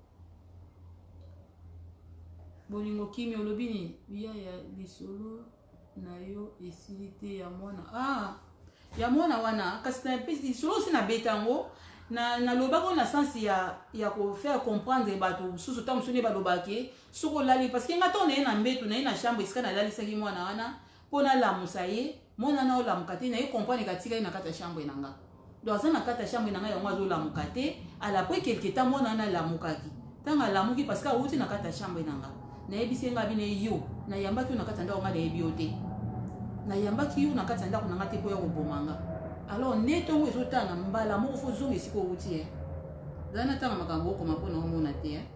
bolingo kimi olobini ya ya lisolo na yo esilite ya mwana ah ya mwana wana kasi na pesi lisolo sina betango na na lobako na sens ya ya ko faire comprendre bato susu tamu sone ba lobake soko lali parce que ngato na na mbetu na na chambre isika na lali saki mwana wana pona la musaye mwana na ola mukate na ye comprendre katika ina kata chambre nanga donc ça na kata chambre nanga ya mwazo la mukate ala po quelque temps mwana na la mukaki tanga la muki parce que awuti na kata chambre nanga na yebisi nga bine yo na yambaki na kata ndao nga na yebiote na yambaki yo na kata ndako nanga te po ya kobomanga alors netongo ezotana mbala moko fo zonga esiko wuti eh zana tanga makambo ko mapona omona te eh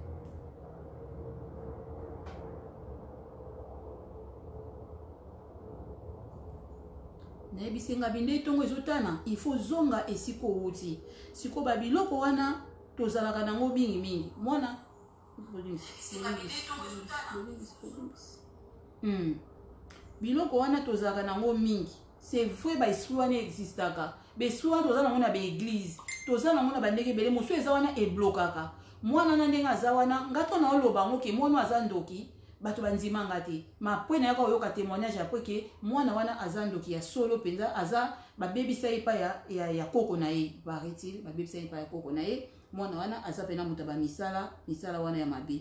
na ebisenga binde tongo ezotana il faut zonga esiko wuti siko babiloko wana tozalaka nango mingi mingi mwana hmm biloko wana tozalaka nango mingi c'est vrai ba esprit wana existaka be esprit wana tozala nango na ba église tozala nango na bandenge bele mosu eza wana e blokaka mwana na ndenge aza wana ngato na oloba ngo ke mwana aza ndoki bato banzima ngati ma pwe na yako oyoka témoignage après ke mwana wana aza ndoki ya solo penza aza ba bebisa ipa ya ya, ya koko na ye paraît-il ba bebisa ipa ya koko na ye mwana wana aza pena muta ba misala misala wana ya mabe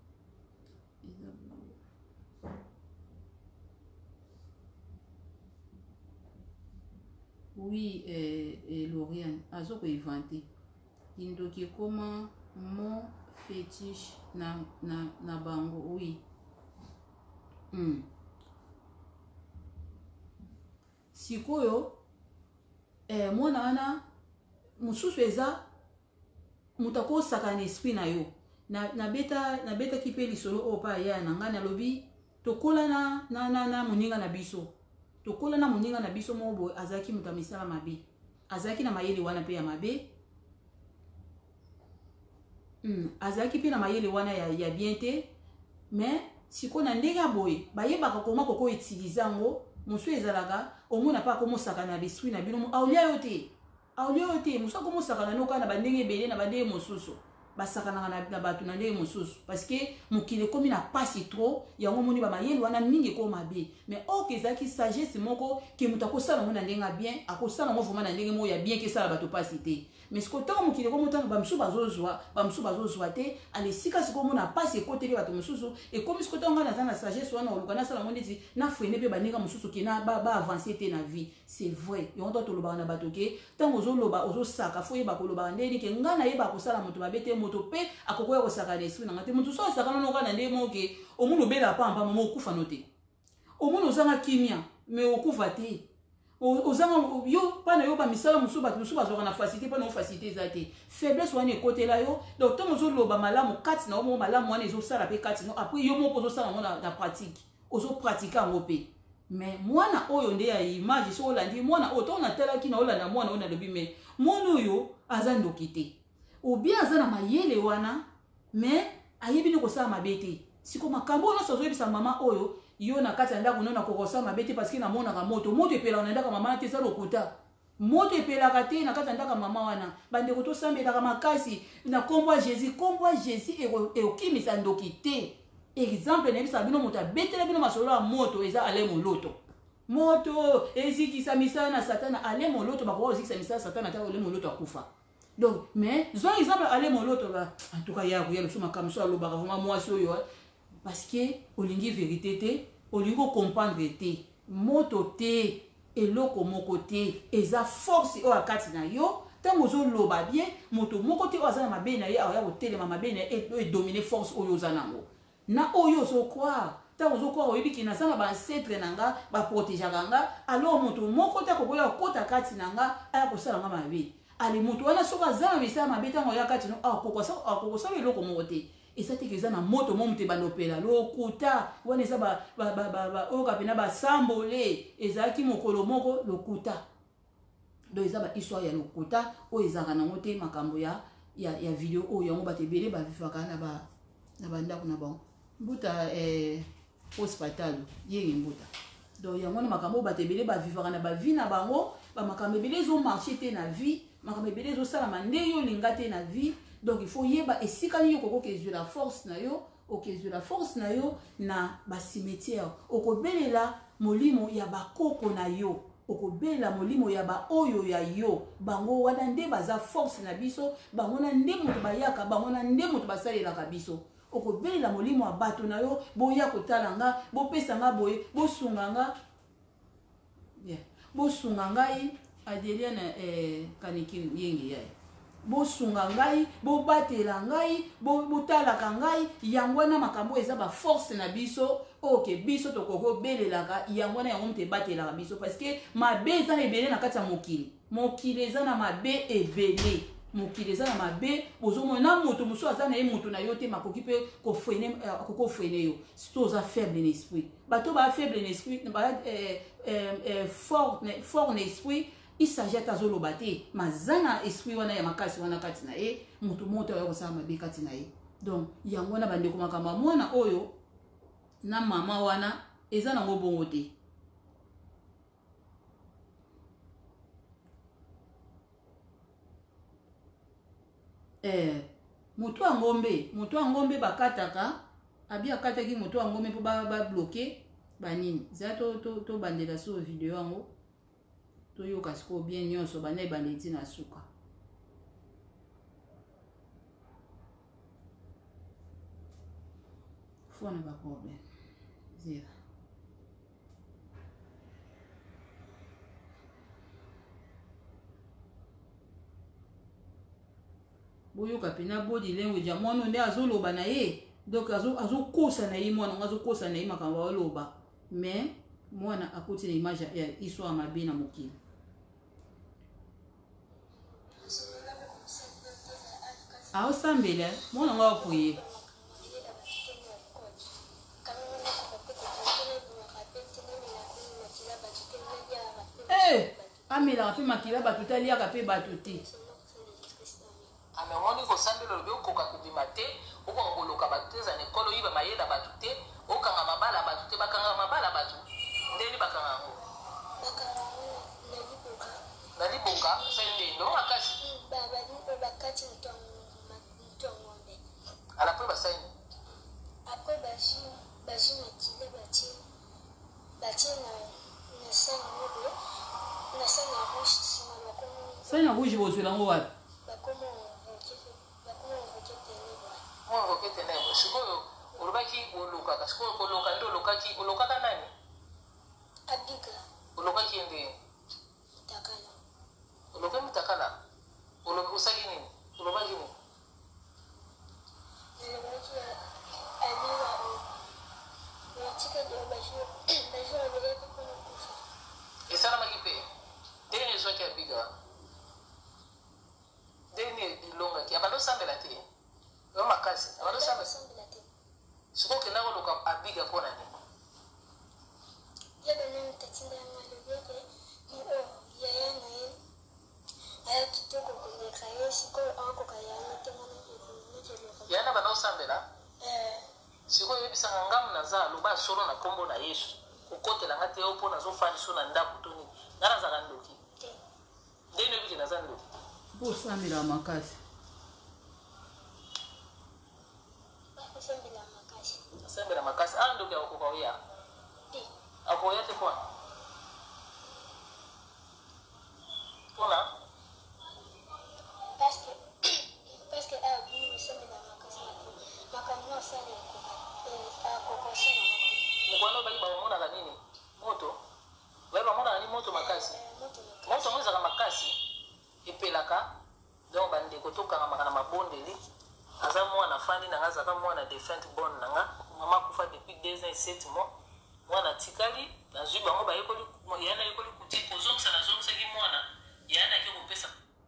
oui euh, euh, Lauriane azo ko inventer indoki koma mon fétiche na na na bango oui hmm. Sikoyo eh mwana wana mususu eza mutako sakana esprit na yo na na beta na beta kipe lisolo opa ya na ngana lobi tokola na na na, na muninga na biso tokola na muninga na biso mobo azaki mutamisala mabe azaki na mayele wana pe ya mabe hmm azaki pe na mayele wana ya ya bien te mais siko na ndenge boye bayeba kokoma koko utiliser ngo musu ezalaka omona pa komo sakana biswi na bino aulia yote aulia yote musu komo sakana no kana bandenge bele na bandenge mosusu basakana na batu na ndenge mosusu parce que mukile komi na pasi trop yango moni ba mayele wana mingi ko mabe mais okezaki sagesse moko ke mutako sala mona ndenga bien akosala ngo vuma na ndenge mo ya bien ke sala batu pasi te mais ce que tant mukile ko mutanga ba msu bazozwa ba msu bazozwa te ale sika siko mona pasi côté batu mosusu et comme ce que tant ngana na sagesse wana olukana sala mo ndeti na freiner pe baninga mosusu ke na ba ba avancer te na vie c'est vrai et on doit to loba na batoke tant ozo loba ozo saka fo yeba ko loba ndeni ke ngana yeba ko sala moto babete moto pe akokoya ko saka esprit na ngate moto so saka no kana ndemo moke omuno bela pamba mama okufa note omuno zanga kimia mais okufa te ozanga yo pana yo ba misala musuba musuba zo na facilité pana o facilité zate faiblesse wana côté la yo donc tant ozo loba malamu kati na omo malamu wana ezo sala pe kati no après yo mo pozo sala na na pratique ozo pratiquer ngo pe mais mwana oyo nde ya image so olandi mwana oyo to na tela ki na olanda mwana ona lobi mais mwana oyo azando kité ou bien azana mayele wana mais ayebi ni ko sala mabete siko makambo na sozo yebisa mama oyo yo na kati ndako nona ko kosa mabete parce que na mona ka moto moto epela na ndaka mama te sa lokuta moto epela ka te na kati ndaka mama wana bande ko to sambela ka makasi na kombo Jésus kombo Jésus e okimisa ndoki te exemple na bisa bino moto abetela bino masolo ya moto eza ale moloto moto ezikisa misala na satana ale moloto bakoka ozikisa misala na satana ata ale moloto akufa donc mais zwa exemple ale moloto ba en tout cas ya kuya lusu makambo so alobaka vraiment mwasi oyo parce que olingi vérité te olingi comprendre te moto te eloko moko te eza force oyo akati na yo ntango ozoloba bien moto moko te oyo aza na mabe na ye aoya kotelema mabe na ye edomine force oyo oza nango na oyo ozokroire ntango ozokroire oyebiki naza na baancetre na nga baprotegeaka nga alors moto moko te akokoya kokota kati na nga aya kosala nga mabe ale moto wana soki aza na misala mabe ntango oya kati no akokosala eloko moko te eza teke eza na moto momu te bandopela lokuta wana eza oyo kapena basambole ezalaki mokolo moko lokuta donc eza bahistoire ya lokuta oyo ezalaka nango te makambo ya ya video oyo yango bato ebele bavivaka na bandako na bango mbuta postpatalo yenge mbuta donc yango na makambo oyo bato ebele bavivaka na bavi na bango bamakambo ebele ezomarche te na vie makambo ebele ezosalama ndenge olinga te na vie donc il faut yeba esika nini okoko kezwe la force na yo okezwe la force na yo na basimetiere okobelela molimo ya bakoko na yo okobelela molimo ya baoyo ya yo bango wana nde baza force na biso bango na nde moto bayaka bango na nde moto basalelaka biso okobelela molimo ya bato na yo boya kotala nga bopesa nga boye bosunga nga yeah. bosunga ngai adelia na eh, kaniki yenge yaye bosunga ngai bobatela ngai botalaka ngai yango wana makambo eza baforce na biso oke biso tokokobelelaka yango wana yango moto ebatelaka biso parce que mabe eza na ebele na kati ya mokili mokili eza na mabe ebele mokili eza na mabe bozomona na moto mosusu aza na ye moto na yo te makoki mpe akokofrene yo surtout oza faible na esprit bato baa faible na esprit fort na esprit il s'agit ata azoloba te mazana esprit wana ya makasi wana kati na ye moto moto oyo kosala mabe kati na ye donc yango wana bandeko makambo mwana oyo na mama wana eza nango bongo te eh moto ya ngombe moto ya ngombe bakataka abi akataki moto ya ngombe mpo babloke banini za tobandela so video yango toyoka sikoyo bien nyonso bana ebanda eti na suka fona baproblème zero boyoka pena body language ya mwana nde azoloba na ye donc azokosa na ye mwana ngo azokosa na ye makambo aloba mais mwana akoti na image ya histoire mabe na mokili aosambela mwana ngo apoye amelaka mpe makila bato te aliaka mpe bato te amemoni kosambela olobi okoka kobima te okoka koloka bato te eza na ekolo oyiba mayele ya bato te okanga mabala ya bato te bakanga mabala ya bato ndeni bakanga yango na liboka sende ndo makasi ala mpe basaini après baji baji makile bati bati na na sani odo na sani ya rouge sima bakomo sani ya rouge bozwela ngo wapi bakomo bakomo okete nebo mo okete nebo sikoyo olobaki olokaka sikoyo koloka nde olokaki olokaka nani abiga olokaki ende takala oloka mitakala oloka usali nini olobaki nini nalobaki abiga otika de baji baji obeleki kuna kufa esalamaki mpe ndenge ezwaki abiga ndenge elongaki abandosambela te yo makasi abandosambela te sikoyo okenda koluka abiga mpo na nini yaba nani tatinda yanga alobeke ni o yaya na ye aya kitoko koleka ye sikoyo akoka yana te ngana nekeloka yana bandosambela eh sikoyo oyebisanga ngamu naza aloba solo na nkombo na yesu kokotelanga te yo mpo nazofandi so na ndako to nini nga nazaka ndoki ndeni oyebiki naza ndoki mpo osambela makasi basambela makasi sembela makasi ando ke okoya Di. akoya te kwa pona Parce que parce que a bu sembela makasi na ku. Makamno sale ko ka ko ko sana. mkwano bali ba mona la nini moto bali ba mona ni moto makasi Moto moto mweza kama makasi epelaka donc bande kotoka makana mabondeli aza mwana fandi na ngaza kama mwana defend bon nanga mama kufa depuis deux ans et sept mois mwana tikali na zuba ngo bayekoli yana yekoli kutiko zomsa na zomsa ki mwana yana ke kopesa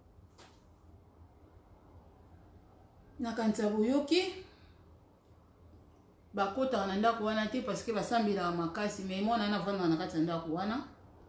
na kanisa boyoki bakotaka na ndako wana te parce que basambelaka makasi mais mwana na vanda na kati ya ndako wana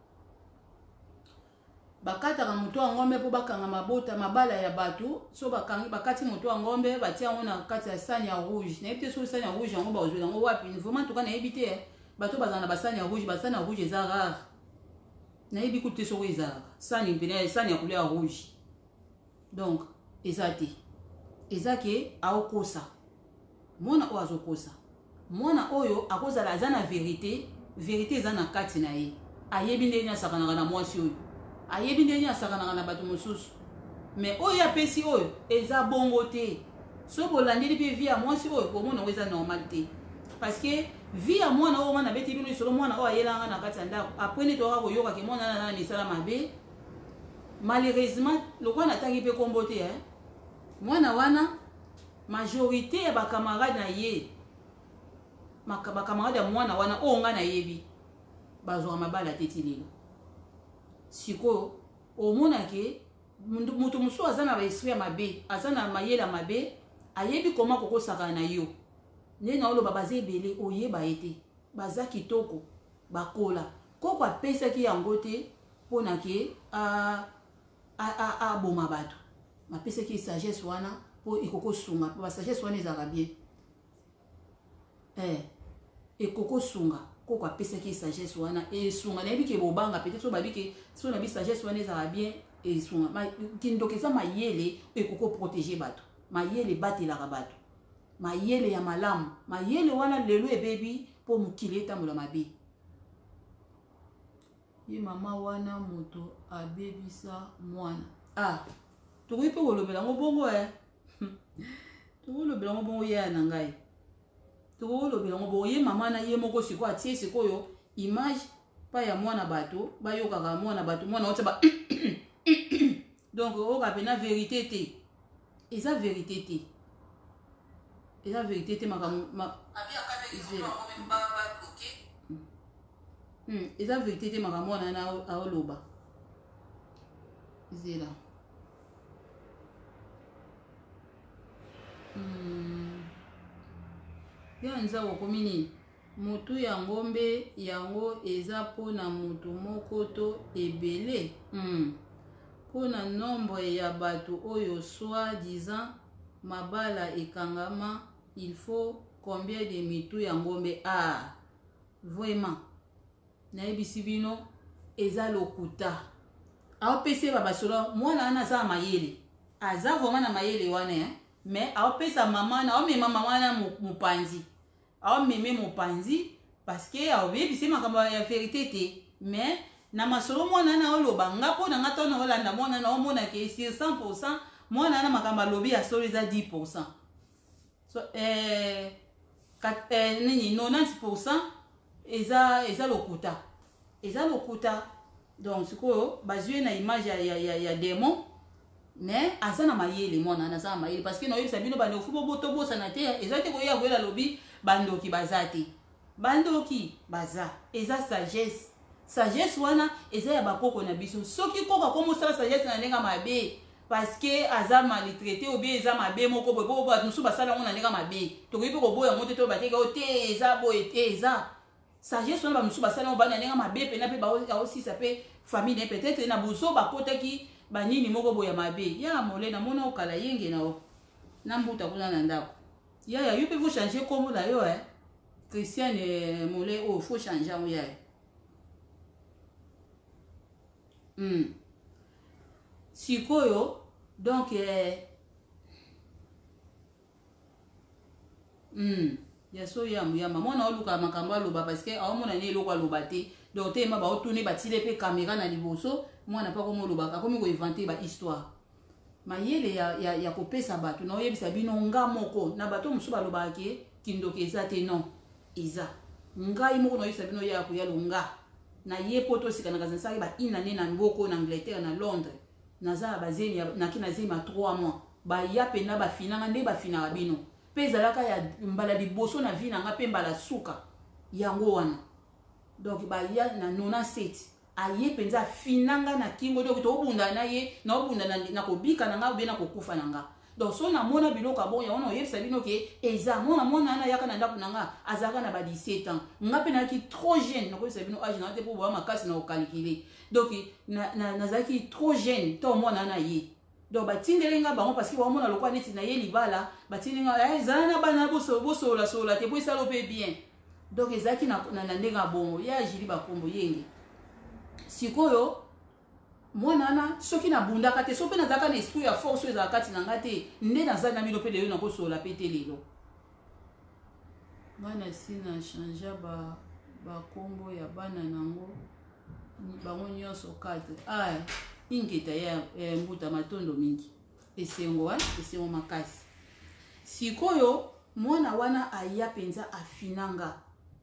bakataka moto ya ngombe mpo bakanga mabota mabala ya bato so bakangi bakati moto ya ngombe batia yango na kati ya sani ya rouge nayebi te soki sani ya rouge yango bazwela yango wapi vraiment toka nayebi te bato bazala na basani ya rouge basani ya rouge eza rare nayebi kutu te soko ezalaka sani pene sani ya couleur ya rouge donc eza te eza ke aokosa mwana oyo azokosa mwana oyo akozala aza na verité verité eza na kati na ye ayebi ndenge asakanaka na mwasi oyo ayebi ndenge asakanaka na bato mosusu mais oyo apesi oyo eza bongo te so bolandeli mpe vie ya mwasi oyo bomona oyo eza normal te parce que vie ya mwana oyo mwana abeti bino lisolo mwana oyo ayelanga na kati ya ndako apres nde toka koyokake mwana ana na misala mabe malheureusement lokola natangi mpe kombo te eh? mwana wana majorité ya bakamarade na ye bakamarade ya mwana wana oyo nga nayebi bazwaka mabala te ti lelo sikoyo omonake moto mosusu aza na baesprit ya mabe aza na mayele ya mabe ayebi koma kokosaka na yo ndenge na oloba baza ebele oyeba ye te baza kitoko bakola koko apesaki yango te mpona ke aboma bato apesaki sagesse wana mpo ekokosunga mpo basagesse wana ezalaka bien ekokosunga koko apesaki sagesse wana esunga nayebi ke bobanga peut-être so babi ke so na bi sagesse wana ezalaka bien esunga kindoki eza mayele ekoko protéger bato mayele batelaka bato mayele ya malamu mayele wana lelo ebebi mpo mokili etambola mabe ye mama wana moto abebisa mwana ah tokoki mpe kolobela yango bongo e tokolobela yango bongo yeya na ngai tokolobela yango bongo ye mama na ye moko sikoyo atie sikoyo image pa ya mwana bato bayokaka mwana bato mwana oti ba donc oyoka pena vérité te eza vérité te eza vérité te makambo eza vérité te makambo wana na aoloba zela ya nza okomi nini motu ya ngombe yango eza mpona motu moko to ebele mpona nombre ya bato oyo soi-disant mabala ekangama il faut combien de mitu ya ngombe ah vraiment nayebisi bino eza lokuta aopesa babasolo mwana wana aza mayele aza vraiment na mayele wana eh? mais aopesa mama na aomema mama wana mopanzi aomeme mopanzi parce que aobebisi makambo ya vérité te mais na masolo mwana na oloba nga mpo na nga to na olanda mwana na omona ke sur cent pour cent mwana na makambo alobi ya solo eza dix pour cent so eh, eh, nini quatre-vingt-dix pour cent eza eza lokuta eza lokuta donc sikoyo bazwi na image ya, ya, ya, ya démon mais aza na mayele mwana na aza na mayele parce que naoyebisa bino bandoki bobotobosana te eza te koya koyela lobi bandoki baza te bandoki baza eza sagesse sagesse wana eza ya bakoko na biso soki koko akomosala sagesse na ndenge mabe parce que aza maltraité obi eza mabe moko boye po bato mosusu basala yango na ndenge mabe tokoki mpe koboya yango te to bateki o te eza boye te eza sagesse wana bamosusu basala yango bana na ndenge mabe mpena mpe baosisa mpe famille na peut-être na boso bakotaki banini moko boye ya mabe ya mole namona okala yenge nao na mbuta kuna na ndako yaya yo mpe faut changer kombo na yo eh Christiane mole oyo faut changer yango yaya mm. sikoyo donc eh, mm. ya so ya muyama mwana oluka makambo aloba parce que aomona ne eloko aloba te donc te ma baotune batile mpe caméra na liboso mwana mpa komo olobaka akomi koinvente bahistoire mayele ya, ya, ya kopesa bato na oyebisa bino nga moko na bato mosusu balobaka ke kindoki eza te non eza ngai moko na oyebisa bino ya koyalo nga na ye po tosikanaka nsaki bainane na mboko na Angleterre na Londres naza bazeni naki nazemi ma trois mois baya pena bafinanga nde bafinaka bino mpe ezalaka ya mbala liboso na vi nanga mpe mbala suka yango wana donc baya na quatre-vingt-dix-sept aye mpenza afinanga na kingo donc tobunda na ye na obunda na, na kobika na nga obe na kokufa na nga donc so namona biloko abo ya wana oyebisa bino ke eza mona mwana ana yaka na ndako na nga azalaka na ba dix-sept ans nga mpe nayaki trop jeune nakoyebisa bino age na te mpo boya makasi na kokalkule donc nazalaki na, na trop jeune to mwana ana ye donc batindeli nga bango parce que bamona lokwa neti na ye libala batindeli nga ezala na bana bosola sola te po esala mpe bien donc ezalaki na, na, na ndenge bongo ya jili bakombo yenge sikoyo mwana ana soki nabundaka te so mpe nazalaka na esprit ya force ezala kati na nga te nde nazali na bino mpe lelo nakosola mpe te lelo bana si na changea bakombo ya bana nango bango nyonso quatre aya ingeta ya mbuta matondo mingi esengo wa esengo makasi sikoyo mwana wana aya mpenza afinanga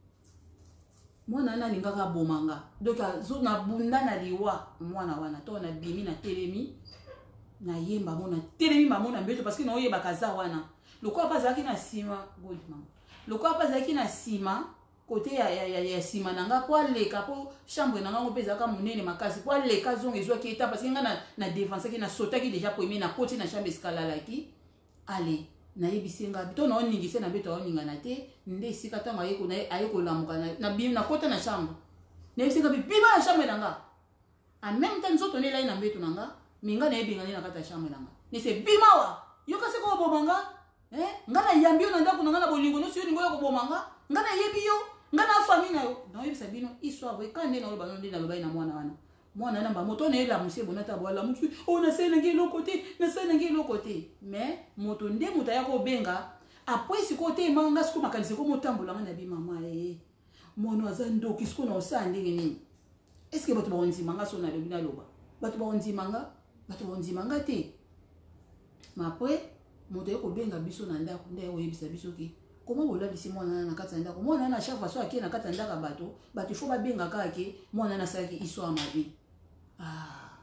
mwana wana alingaka bomanga donc na bunda na liwa mwana wana to na bimi na telemi na yemba mona telemi mamona mbeto parce que na oyebaka za wana lokwa pa zaki na sima good mama lokwa pa zaki na sima côté ya ya ya sima nanga po leka po chambre nanga ngo pezaka munene makasi po leka zongo ezwaki eta parce que nga na na défense ki na sotaki déjà premier na côté na chambre escalalaki allez na yebisenga bito na oningise na beto oninga na te nde sika tanga yeko na ayeko lamuka na na bim na kota na chambre na yebisenga bima na chambre nanga en même temps nzoto ne lai na beto nanga minga na yebinga na kata chambre nanga ne se bima wa yoka se ko bomanga eh ngana yambio na ndako nanga na bolingo no siyo ningo yoko bomanga ngana yebiyo ngana famille na yo na yebisa bino histoire we kande na loba nde na loba na mwana wana mwana namba moto na ela musie bonata bwala mutu o na sele ngelo côté na sele ngelo côté mais moto nde muta yako benga après si côté manga siko makanisi ko motambola na bi mama eh mono azando kisiko na osande ngeni est-ce que bato bonzi manga so na lobi na loba bato bonzi manga bato bonzi manga te mais après moto yako benga biso na ndako nde oyebisa biso ki comment vous l'avez dit mwana na kati ndako mwana na chaque fois so akena kati ndaka bato bato faut ba benga kake mwana na saki histoire mabe ah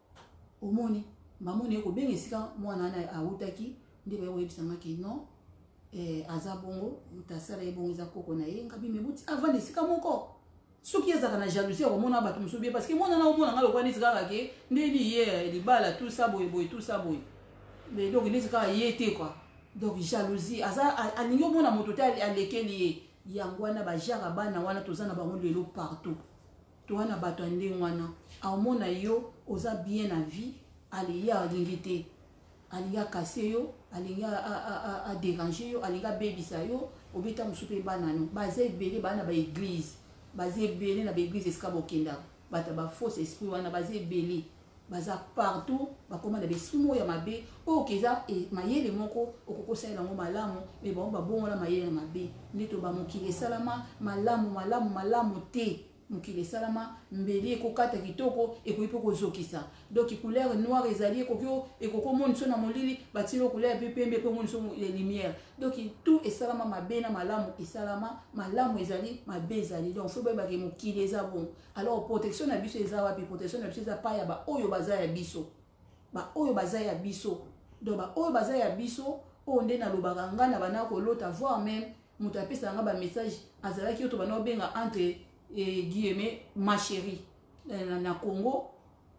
omoni mamoni ko benga sika mwana na autaki ndi ba webisa ngaki non eh azabongo mutasala ebongo za koko na ye ngabi mebuti avant de sika moko soki ezaka na jalousie ko mona bato musubi parce que mwana na omona ngalo kwa nisika kake ndeli ye libala tout ça boy boy tout ça boy mais donc nisika yete quoi donc jalousie aza alingo mona moto te alekeli ye yangwana ba jara bana wana tozana bango lelo partout to wana bato ande wana amona yo oza bien na vie ali ya lingité ali ya casser yo ali ya a a déranger yo ali ya bebisa yo obeta musupe bana no baze belé bana ba église baze belé na ba église eskabo kenda bata ba fausse esprit wana baze belé baza partout bakoma na besimo ya mabe o keza e mayele moko okokosa yango malamu me ba ba bongola mayele na mabe ndito ba mokile salama malamu malamu malamu te mokile salama mbeli ko kata kitoko e ko ipo ko zokisa donc couleur noire ezali ko ko e ko komoni so na molili batilo couleur pe pembe pe moni so les lumières donc tout est salama mabe na malamu e salama malamu ezali mabe ezali donc faut ba ke mokile eza bon alors protection na biso eza wapi protection na biso eza pa ya ba oyo baza ya biso ba oyo baza ya biso donc ba oyo baza ya biso o nde na lobaka nga na bana ko lota voir même mutu apesa nga ba message azalaki yo to bana obenga entre et guillemets ma chérie na, na Congo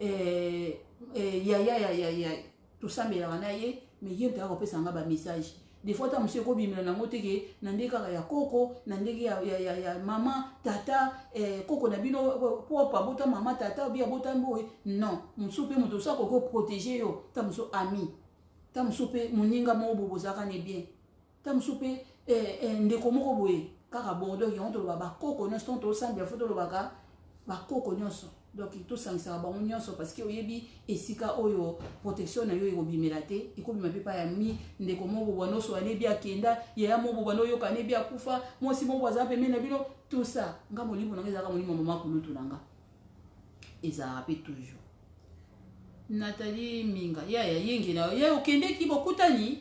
eh eh ya ya ya ya ya tout ça mais là ye mais yé ta ko pesa nga ba message des fois ta monsieur ko bimela na ngote ke na ndeka ya koko na ndeke ya ya ya, ya mama tata eh koko na bino po pa bota mama tata bia bota mboy non musupe muto sa ko protéger yo ta muso ami ta musupe muninga mo bobo zaka ne bien ta musupe eh, eh ndeko moko boye kaka bon donc on te ba koko nyonso to semble faut to ba ba koko nyonso donc tosangisaka bango nyonso parce que oyebi esika oyo protection na yo ekobimela te ekobima mpe pa ya mi ndeko moko nyonso anebi akenda yaya moko bwana oyoka anebi akufa mwasi moko aza pembeni na bino tout ça nga molimo nanga ezalaka molimo mama kulutu na nga ezalaka mpe toujours. Nathalie Minga yaya yenge na yo okendeki bokutani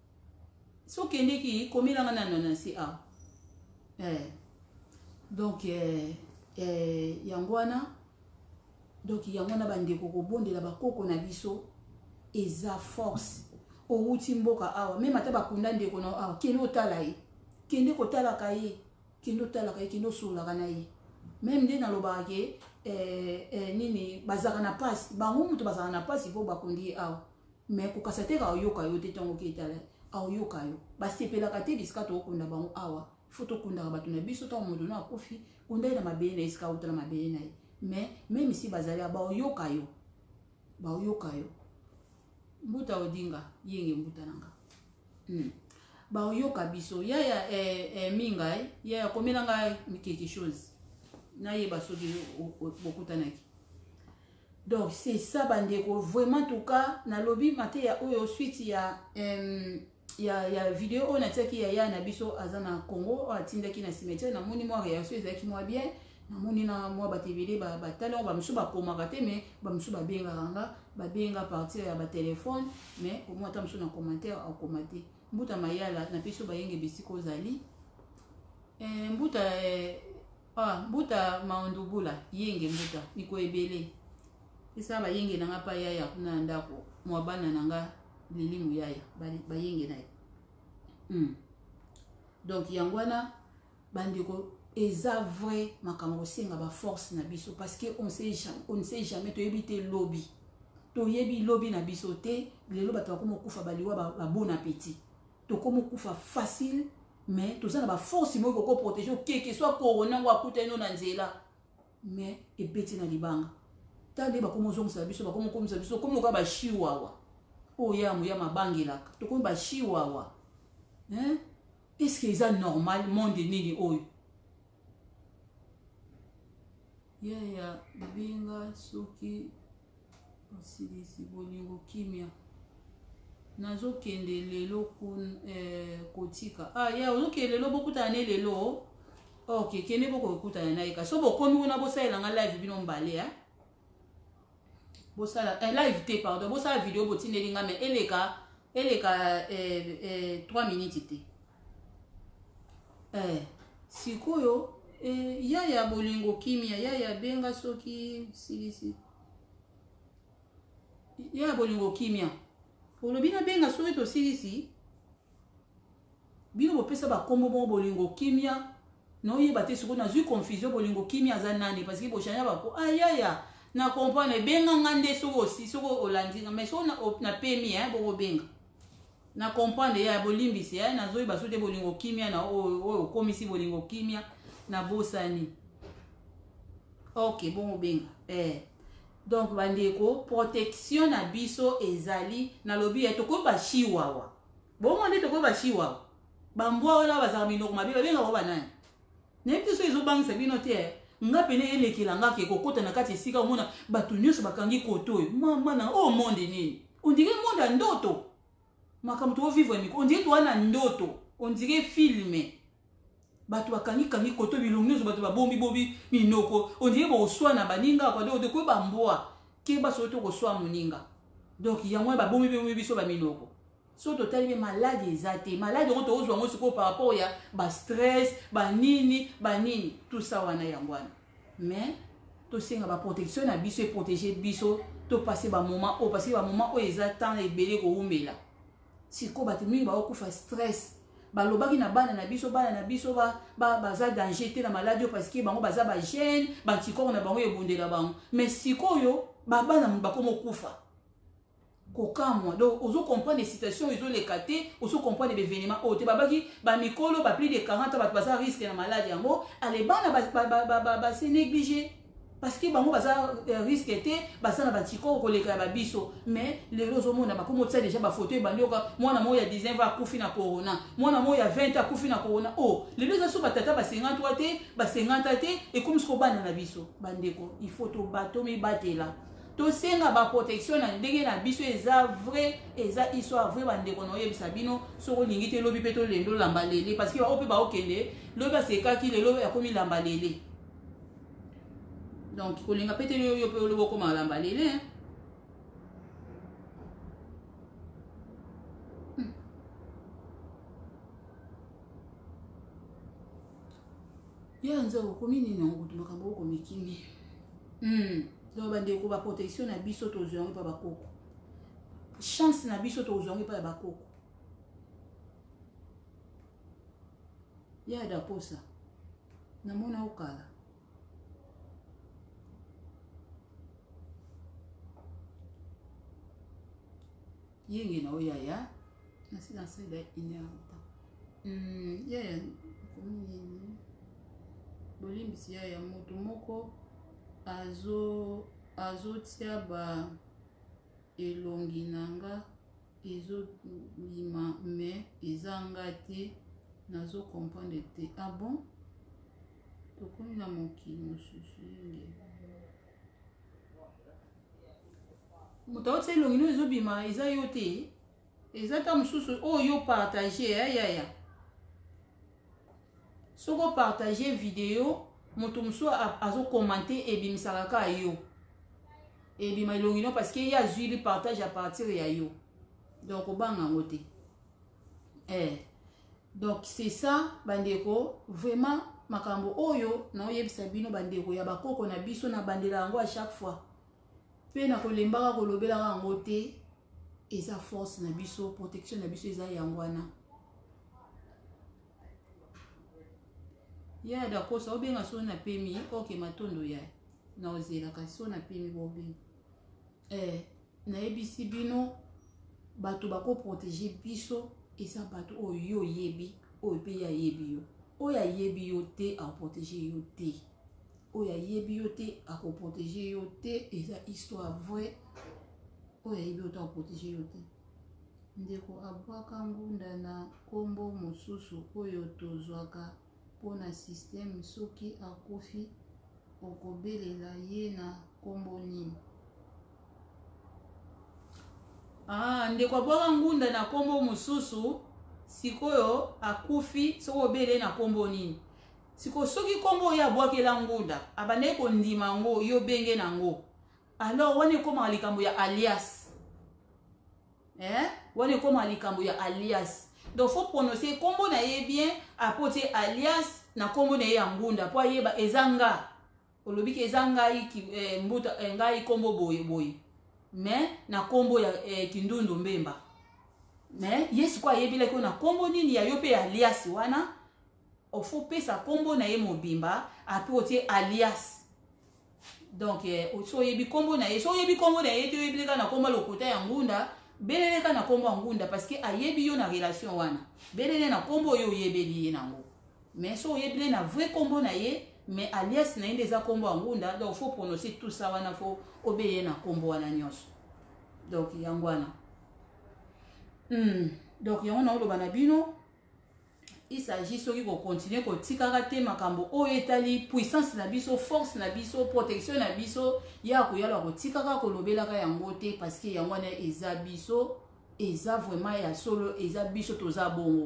so okendeki komelanga na nonansi awa eh. Donc eh, eh, yango wana donc yango wana bandeko kobondela bakoko na biso eza force outi mboka awa même ata bakunda ndeko na awa kende otala ye kende kotalaka ye kende otalaka ye kende osololaka na ye même nde nalobaka ke eh, eh, nini bazalaka na pasi bango moto bazalaka na pasi mpo bakundi ye awa mais kokasa te ka oyoka yo te ntango oketala aoyoka yo basepelaka te bisika tokokunda bango awa faut tokundaka bato na biso ntango moto no akufi kunda ye na mabele na ye esika otala mabele na ye mais même si bazali baoyoka yo baoyoka yo mbuta odinga yenge mbuta nanga hmm. baoyoka biso yaya eh, eh, minga eh, yaya komela nga quelque chose na ye basoki bokutanaki donc c'est ça bandeko vraiment tout cas na lobby maté ya oyo suite ya um, ya ya vidéo on a tiaki ya ya na biso azana Congo atindaki na cimetière na moni moi réaction ezaki moi bien na moni na moi batevele ba batala ba musu ba komaka te mais ba musu ba benga nga ba benga partir ya ba téléphone mais au moins ta musu na commentaire au commenter mbuta mayala na biso ba yenge bisiko zali eh mbuta eh, ah mbuta maondubula yenge mbuta niko ebele isa ba yenge na ngapa yaya kuna ndako mwa bana nanga lilimu yaya ba yenge na hmm. Donc yangwana bandeko eza vrai makambo senga ba force na biso parce que on sait jamais on ne sait jamais to yebite lobby to yebi lobby na biso te lelo bato ko mokufa baliwa ba, ba bon appétit to ko mokufa facile mais to ça na ba force mo ko protéger que soit corona ngwa kuteno na nzela mais ebeti na libanga tande ba ko mozongisa biso ba ko mokomisa biso comme loka ba chiwawa o ya mu ya mabangelaka to ko ba chiwawa hein est-ce que c'est normal monde nini oyo ya ya binga soki osilisi bolingo kimia nazo kende lelo kun eh, kotika ah ya ozo kende lelo bokuta ne lelo ok kene boko kokuta na ika so bokomi kuna bosala nga live bino mbale ya bosala eh, live te pardon bosala vidéo botindeli nga mais eleka eleka eh, eh, trois minutes te eh sikoyo eh, ya ya bolingo kimia ya ya benga soki silisi ya ya bolingo kimia olobina benga soki to silisi bino bopesa ba kombo bon bolingo kimia no yeba te siko na zui confusion bolingo kimia za nani parce que bochanya bako ayaya na comprendre benga ngande soko si soko olandi mais so na na pemi hein bo benga na comprendre ya bolimbisi ya na zoi baso de bolingo kimia na o o komisi bolingo kimia na bosani ok bon benga eh donc bandeko protection na biso ezali na lobi ya toko ba chiwawa bon monde toko ba chiwawa bambwa wala bazaka minoko mabe benga ba banani ne biso ezo bangisa bino te nga pene elekela nga ke kokota na kati esika omona bato nyonso bakangi koto oyo mama na o monde nini on dirait monde ya ndoto makambo to vivre miko on dirait toi na ndoto on dirait filme bato bakangi kangi koto bilongo nyonso bato babombi bobi minoko on dirait boswa na baninga kwa de ko bambwa ke baso to koswa moninga donc yango babombi bombi biso ba minoko so total be malade ezate malade on to ozwa ngo siko par rapport ya ba stress ba nini ba nini tout ça wana yangwana mais to senga ba protection na biso et protéger biso to passer ba moment o parce que ba moment o ezata na ebele ko umela siko bato mingi ba okufa stress balobaki na bana na biso bana na biso ba ba baza danger te na maladie parce que bango baza ba gène bantikoko na bango ebundela bango mais sikoyo ba bana bakomo kufa kokamwa donc ozo comprendre les situations izo les caté ozo comprendre les événements o te babaki ba mikolo ba plus de quarante bato baza risque na maladie yango ale bana ba ba ba ba se négliger parce que bango baza risque te baza na batiko koleka ba biso mais lelo ozomona bakomo tsa déjà ba photo ebandi oka mwana mo ya dix-neuf ans akufi na corona mwana mo ya vingt ans akufi na corona oh lelo za so batata ba cinquante te ba cinquante te et comme ce ko bana na biso bandeko il faut to bato mi batela to senga ba protection na ndenge na biso eza vrai eza histoire vrai bandeko na oyebisa bino soko lingi te lobi pe to lelo lamba lele parce que ba ope ba okende lobi aseka ki lelo ya komi lamba lele. Donc, il faut péter le yo comme à l'emballer. Il y a un zéro comme il n'y a pas de cambo comme il kimi. Hum. Donc, on va des protection na biso to zongi pa bakoko. Chance na biso to zongi pa bakoko. Il y a da posa. Na mona okala. Yenge na oya ya na sila sila inerta mm ya ya komini bolimbisi ya ya moto moko azo azo tia ba elongi nanga ezo lima me ezanga te nazo comprendre te ah bon to komi na mokili mosusu yenge moto otie elongi no ezobima eza yo te eza ta mosusu oyo partage ya ya ya soko partage video moto mosusu azokommente ebimisaka ka yo ebima elongi no parce que ye azwi li partage à partir ya yo donc obanga yango te eh donc c'est ça bandeko vraiment makambo oyo na oyebisa bino bandeko ya bakoko na biso na bandela yango à chaque fois pe na kolembaka kolobelaka yango te eza force na biso protection na biso eza yango wana ya da kosa obenga so na pemi oke matondo ya na ozelaka so na pemi bobenga eh na ebisi bino bato bako protéger biso eza bato oyo oyebi oyo pe ya yebi yo oyo ayebi yo te a protéger yo te oyo ayebi yo te akoprotéger yo te eza histoire vrai oyo ayebi yo te akoprotéger yo te ndeko abwaka ngunda na kombo mosusu oyo tozwaka mpona systeme soki akufi okobelela ye na kombo nini ah ndeko abwaka ngunda na kombo mosusu sikoyo akufi soki obele na kombo nini siko soki kombo ya bwakela ngunda abane ko ndima ngo yo benge nango alors wane koma likambo ya alias eh wane koma likambo ya alias donc faut prononcer kombo na ye bien apote alias na kombo na ye ya ngunda po yeba ezanga olobi ke ezanga iki eh, mbuta eh, ngai kombo boye boye mais na kombo ya eh, kindundu mbemba mais yes kwa yebile ko na kombo nini ya yo pe alias wana il faut pesa kombo na ye mobimba apote alias donc eh, so yebi kombo na ye so yebi kombo na ye te yebi ka na kombo lokota ya ngunda beleleka na kombo ngunda parce que ayebi yo na relation wana belele na kombo yo yebeli ye nango mais so yebile na vrai kombo na ye mais alias na inde za kombo ngunda donc faut prononcer tout ça wana faut obéir na kombo wana nyonso donc yangwana hmm donc yango na oloba na bino il s'agit soki ko continuer ko tikaka te makambo oyo etali puissance na biso force na biso protection na biso ya ko yala ko tikaka ko lobelaka yango te parce que yango na eza biso eza vraiment ya solo eza biso toza bongo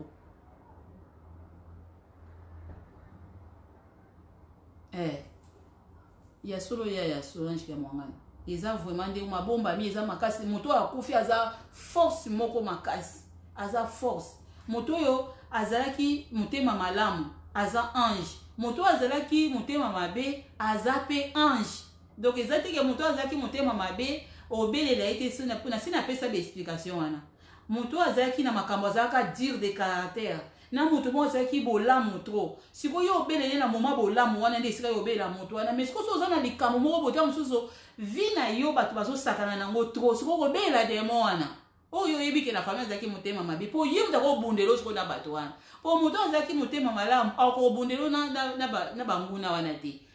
eh ya solo ya ya Solange ya mwangana eza vraiment nde mabomba mi eza makasi moto akufi aza force moko makasi aza force moto yo azalaki motema malamu aza ange moto azalaki motema mabe aza pe ange donc ezati ke moto azalaki motema mabe obelela ete sina pona sina pesa be explication wana moto azalaki na makambo azalaka dire de caractère na moto mo azalaki bolamu trop sikoyo obelele na moma bolamu wana nde sika yo obela moto wana mais sikoyo ozana likambo moko bota mosusu vi na yo bato bazosakana nango trop sikoyo obela demo wana oyo yebike na famille azaki motema mabe po yemu tako bundelo siko na bato wana po moto azaki motema malamu ako bundelo na na na banguna wana te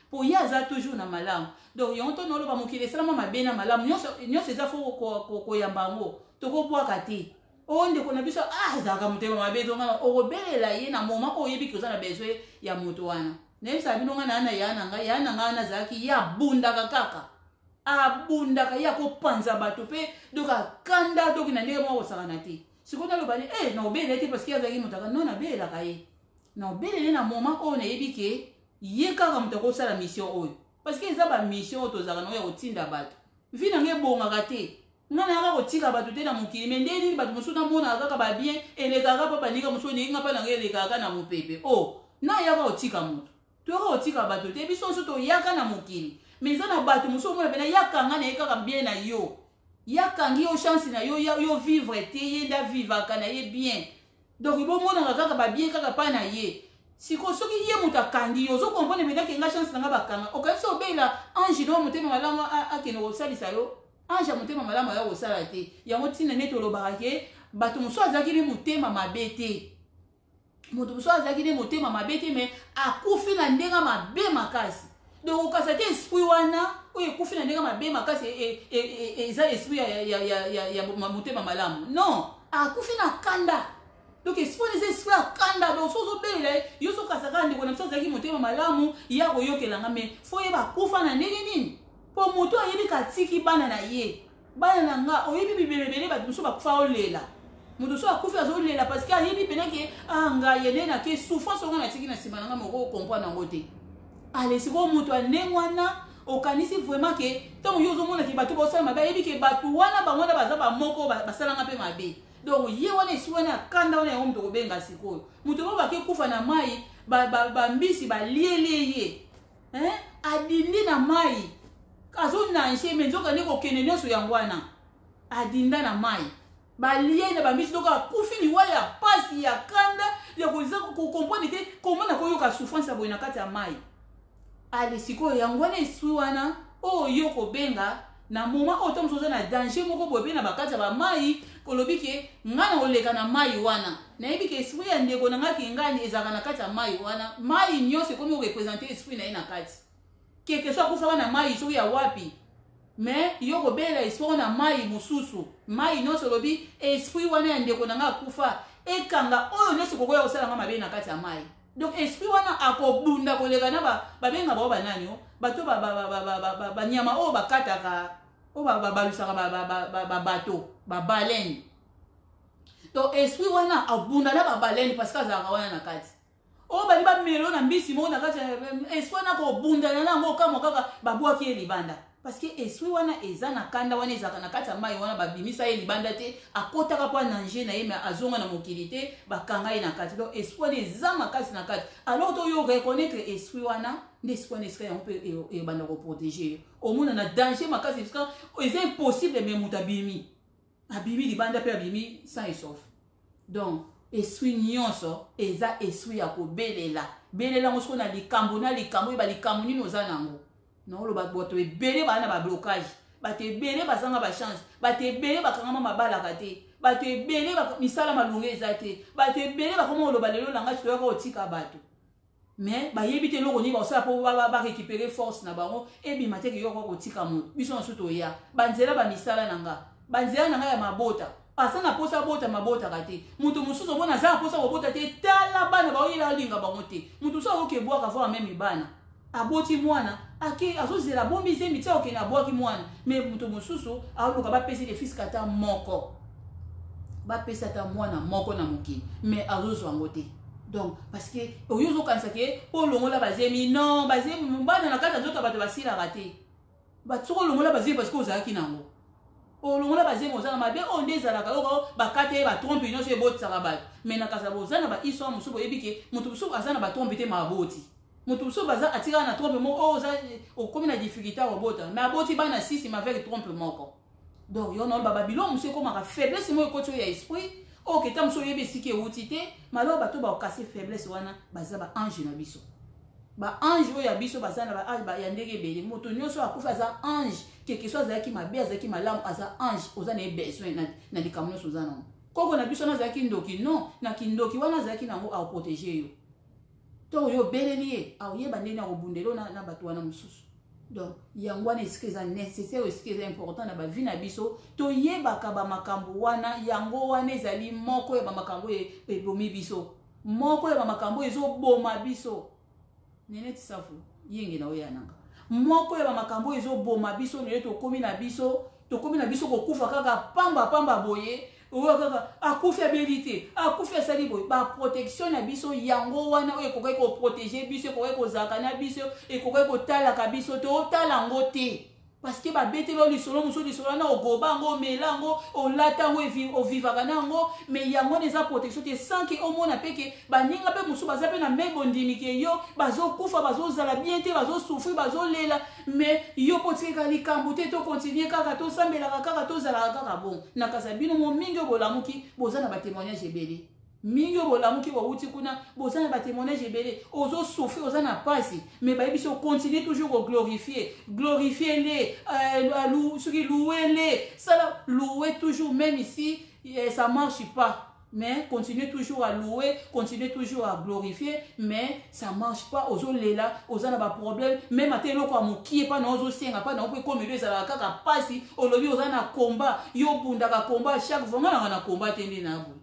po ya za toujours na malamu donc yonto no loba mokili salama mabena malamu nyonso nyonso eza fo ko ko yambango to ko bwa kati onde ko na biso ah za ka mutema mabezo ngana o belela ye na moma o yebi koza na bezwe ya mutu wana na bisa bino ngana na yana nga yana ngana zaki ya bunda kaka abunda ka ya ko panza bato pe doka kanda doki na ndenge mo osakana te sikona loba ni eh na obele te parce que azaki mutaka non na bela ka ye na obele na moma o na yebi ke ye kaka mutako sala mission oyo parce que eza ba mission to zaka no ya kotinda bato vina nge bonga te ngana yaka kotika bato te na mokili me ndeni bato mosusu na mona kaka ba bien elekaka pa banika mosusu ni ngapa na ngelekaka na mopepe oh na yaka kotika moto to yaka kotika bato te biso mosusu to yaka na mokili mais eza na bato mosusu mona pena yaka ngana yekaka bien na yo yaka ngi yo chance na yo yo vivre te ye nda vivaka na ye bien donc ibo mona kaka ba bien kaka pa na ye siko soki ye muta kandi yo zo comprendre mena ke nga chance na nga bakanga okaisi obela ange no mutema malamu akeno kosalisa yo ange mutema malamu ya kosala te yango ntina neti olobaka ke bato mosusu azalaki ne motema mabe te moto mosusu azalaki ne motema mabe te me akufi na ndenge mabe makasi donc okasa te esprit wana oyo ekufi na ndenge mabe makasi eza esprit ya motema malamu non akufi na kanda donc esprit eza esprit ya kanda donc soki ozobelela yo sokasaka ndeko na biso azalaki motema malamu ya koyokelanga me fo yeba akufa na ndenge nini po moto ayebi katiki bana na ye bana na nga oyebi bibelebele bato mosusu bakufa olela moto so akufi azolela parce que ayebi peneke anga yene na ke souffrance onga natiki na nsima na nga moko okomprendre yango te ale sikoyo moto andenge wana okanisi vraiment ke ntango yo ozomonaki bato bosala mabe ayebi ke bato wana bango wana baza bamoko basalanga mpe mabe donc ye wana esi wana akanda wana yango moto kobenga sikoyo moto mo bake kufa na mai bambisi baliele ye adindi na mai azonange me nzoka nde kokende nyonso yango wana adinda na mai balie na bambisi donc akufi liwa ya pasi ya kanda ya kokomprendre te komona koyoka souffrance ya boye na kati ya mai ale sikoyo yango wana esui wana oyo kobenga na moma oyo ta mosusu oza na danger moko boye mpe na bakati ya bamai kolobi ke nga na koleka na mai wana nayebi ke esprit ya ndeko na nga ke ngani ezalaka na kati ya mai wana mai nyonso ekomi orepresente esprit na ye na kati keke so akufa wana mai soki ya wapi mais yo kobela esprit wana mai mosusu mai nyonso olobi esprit wana ya ndeko na nga akufa ekanga oyo nyonso kokoya kosalanga mabe na kati ya mai donc esprit wana akobunda koleka na babenga bao banani o bato banyama oyo bakataka oyo balusaka babato babalene donc esprit wana abunda na babalene parce que azalaka wana na kati oyo bali bamelo na mbisi moko na kati esprit wana kobundana nango kama kaka babwaki ye libanda parce que esprit wana eza na kanda wana ezalaka na kati ya mai wana babimisa ye libanda te akotaka mpo anange na ye me azonga na mokili te bakanga ye na kati donc esprit wana eza makasi na kati alors to yo reconnaître esprit wana nde esprit wana esika yango mpe ebanda koprotege ye omona na danger makasi esika eza impossible me moto abimi abimi libanda mpe abimi sans esauf donc esprit nyonso eza esprit ya kobelela belela yango soko na likambo na likambo oyeba likambo nini oza nango naoloba bato ebele baa na bablocage bato ebele bazanga bachance bato ebele bakangama mabalaka te bato ebele misala malonge eza te bato ebele bakoma oloba lelo nanga toyoka kotika bato mais bayebi te eloko nini bakosala mpo barécupere force na bango ebima te keyoka kotika moto biso na so toya banzela bamisala na nga banzela na nga ya mabota asa na posa bota mabotaka te moto mosusu omona aza na posa kobota te tala bana baoyela alinga bango te moto mosusu akokebwaka vo ameme bana aboti mwana ake azozela bombi zembi tia okende abwaki mwana me moto mosusu aoluka bapesi le fils kata moko bapesi ata mwana moko na mokili me azozwa yango te donc parce que oyo ozokanisa ke mpo olongola bazemi non bazemi bana na kati azota bato basilaka te soki olongola bazemi parce que ozalaki nango olongola bazemi oza na mabe oyo nde ezalaka oko bakate ye batrompe nyonso ebotisaka bato me na kasa boza na bahistoire mosusu boyebi ke moto mosusu aza na batrompe te maboti moto mosusu baza atikaka na trompe moko oyo oza okomi na difficulté akobota me aboti bana sisi ma avec trompe moko donc yo naoloba babilo mosusu ekomaka faiblesse moko ekoti oyo ya esprit oyo keta mosusu oyebi esika euti te malo bato bakokase faiblesse wana baza baange na biso baange oyo ya biso baza na baange ya ndenge ebele moto nyonso akufi aza ange keke so azalaki mabe azalaki malamu aza ange oza na ye besoin na likambo nyonso oza nango koko na biso wana azalaki ndoki non na kindoki wana azalaki nango akoprotege yo to yo beleli a oyeba ndeni akobundelo na na bato wana mosusu. Donc yango wana eske eza nécessaire, eske eza important na bavi na biso toyebaka bamakambo wana. Yango wana ezali moko ya bamakambo ebomi biso, moko ya bamakambo ezoboma biso. Nene Tisafu yenge na oya nanga moko ya bamakambo ezoboma biso. Lelo tokomi na biso tokomi na biso kokufa kaka pamba pamba boye. Oyo kaka akufi abilité akufi asali boye ba protection na biso. Yango wana oyo ekokai ko protéger biso, ekokai ko zaka na biso, ekokai ko tala ka biso to tala ngo te. Parce que ba betelo lisolo muso lisolo na ogoba ngo melango olata ngo ovivaka nango. Mais yango neza protection te sans que au mona peke baninga pe muso baza pe na mebondimi ke yo bazo kufa bazo zala bien te bazo souffrir bazo lela. Mais yo potike kali kambute to continuer kaka to sambela kaka to zala kaka bon. Na kasabino mo mingi bolamuki boza na ba témoignage ebele. Mingi bolamuki bo uti kuna boza na ba témoignage ebele. Ozo souffrir oza na pasi mais ba biso continue toujours au glorifier glorifier les euh, ceux qui louer les ça louer toujours même ici ça marche pas. Mais continuez toujours à louer, continuez toujours à glorifier, mais ça marche pas. Ozo lela, ozo na ba problème, même até loko amukie pas na ozo senga pas na opo comme deux za kaka pasi, olobi ozo na combat, yo bunda ka combat chaque fois nga na combat tende na bu.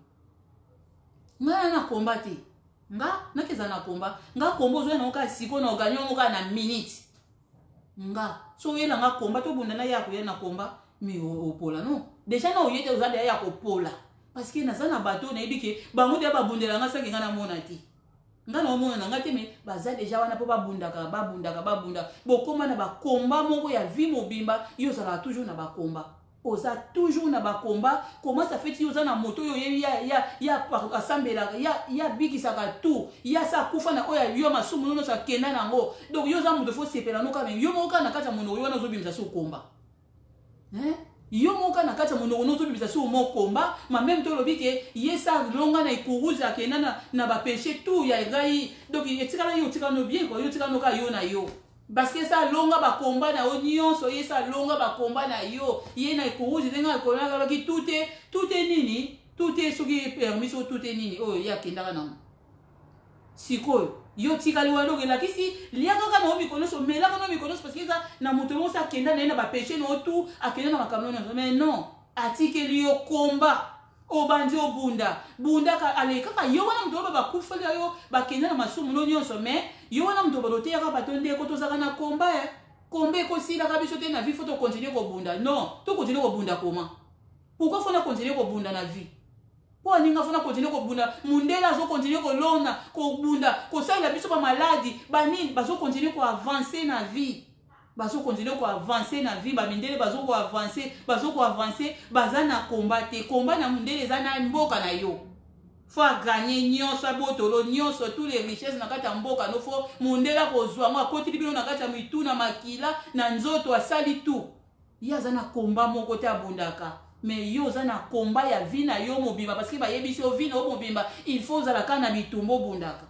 Nga na combat te. Nga na keza na combat, nga combo ozo na ka siko na ganyo nga na minute. Nga so yela nga combat to bunda na ya ko na combat, mi opola non. Déjà na oyete ozo ya ko pola. Parce que naza na bateau na ebike bango de ba bundela nga saki nga na mona ti nga na mona nga te me baza déjà wana po ba bundaka ba bundaka ba bunda bokoma na ba combat moko ya vie mobimba yo sala toujours na ba combat oza toujours na ba combat. Comment ça fait yo za na moto yo ya ya ya asambela ya ya biki saka tout ya sa kufa na oya yo masumu no sa kenda nango. Donc yo za moto fo sepela no ka me yo moka na kata mono yo na zo bimisa so combat hein. Yo moka na kati ya monoko nozo bibisa so mo komba ma même to lobi ke yesa longa na ikuruza ke na na ba péché tout ya ngai. Donc etikala yo tikala no bien ko yo tikala no ka yo na yo parce que ça longa ba komba na onion so yesa longa ba komba na yo ye na ikuruza denga ko na ki tout est tout est nini tout est ce qui est permis so tout est nini oh ya kindaka na siko yo tikali walo ke la kisi lia kaka na omi konoso mais là kana omi konoso parce que ça na moto mo sa kenda na ba péché no tout akenda na makamno na mais non atike liyo komba obandi obunda bunda ka ale kaka yo wana mto ba kufa yo ba kenda na masumu no nyonso mais yo wana mto ba lote ya ka batonde ko to zaka na komba eh kombe ko sila ka biso te na vie faut to continuer ko bunda non to continuer ko bunda comment pourquoi faut na continuer ko bunda na vie. Pour ninga fona continuer ko bunda mundela zo continuer ko lona ko bunda ko sala biso ba maladie ba nini bazo continuer ko avancer na vie bazo continuer ko avancer na vie ba mindele bazo ko avancer bazo ko avancer baza na combattre combat na mundele za na mboka na yo faut gagner nyonso botolo nyonso tous les richesses na kata mboka no faut mundela ko zwa ngo akoti bino na kata mitu na makila na nzoto asali tout yaza na combat moko te abundaka. Mais yo za na combat ya vie na yo mobimba parce que ba yebisi o vie na o mobimba il faut za la kana bitumbo bundaka.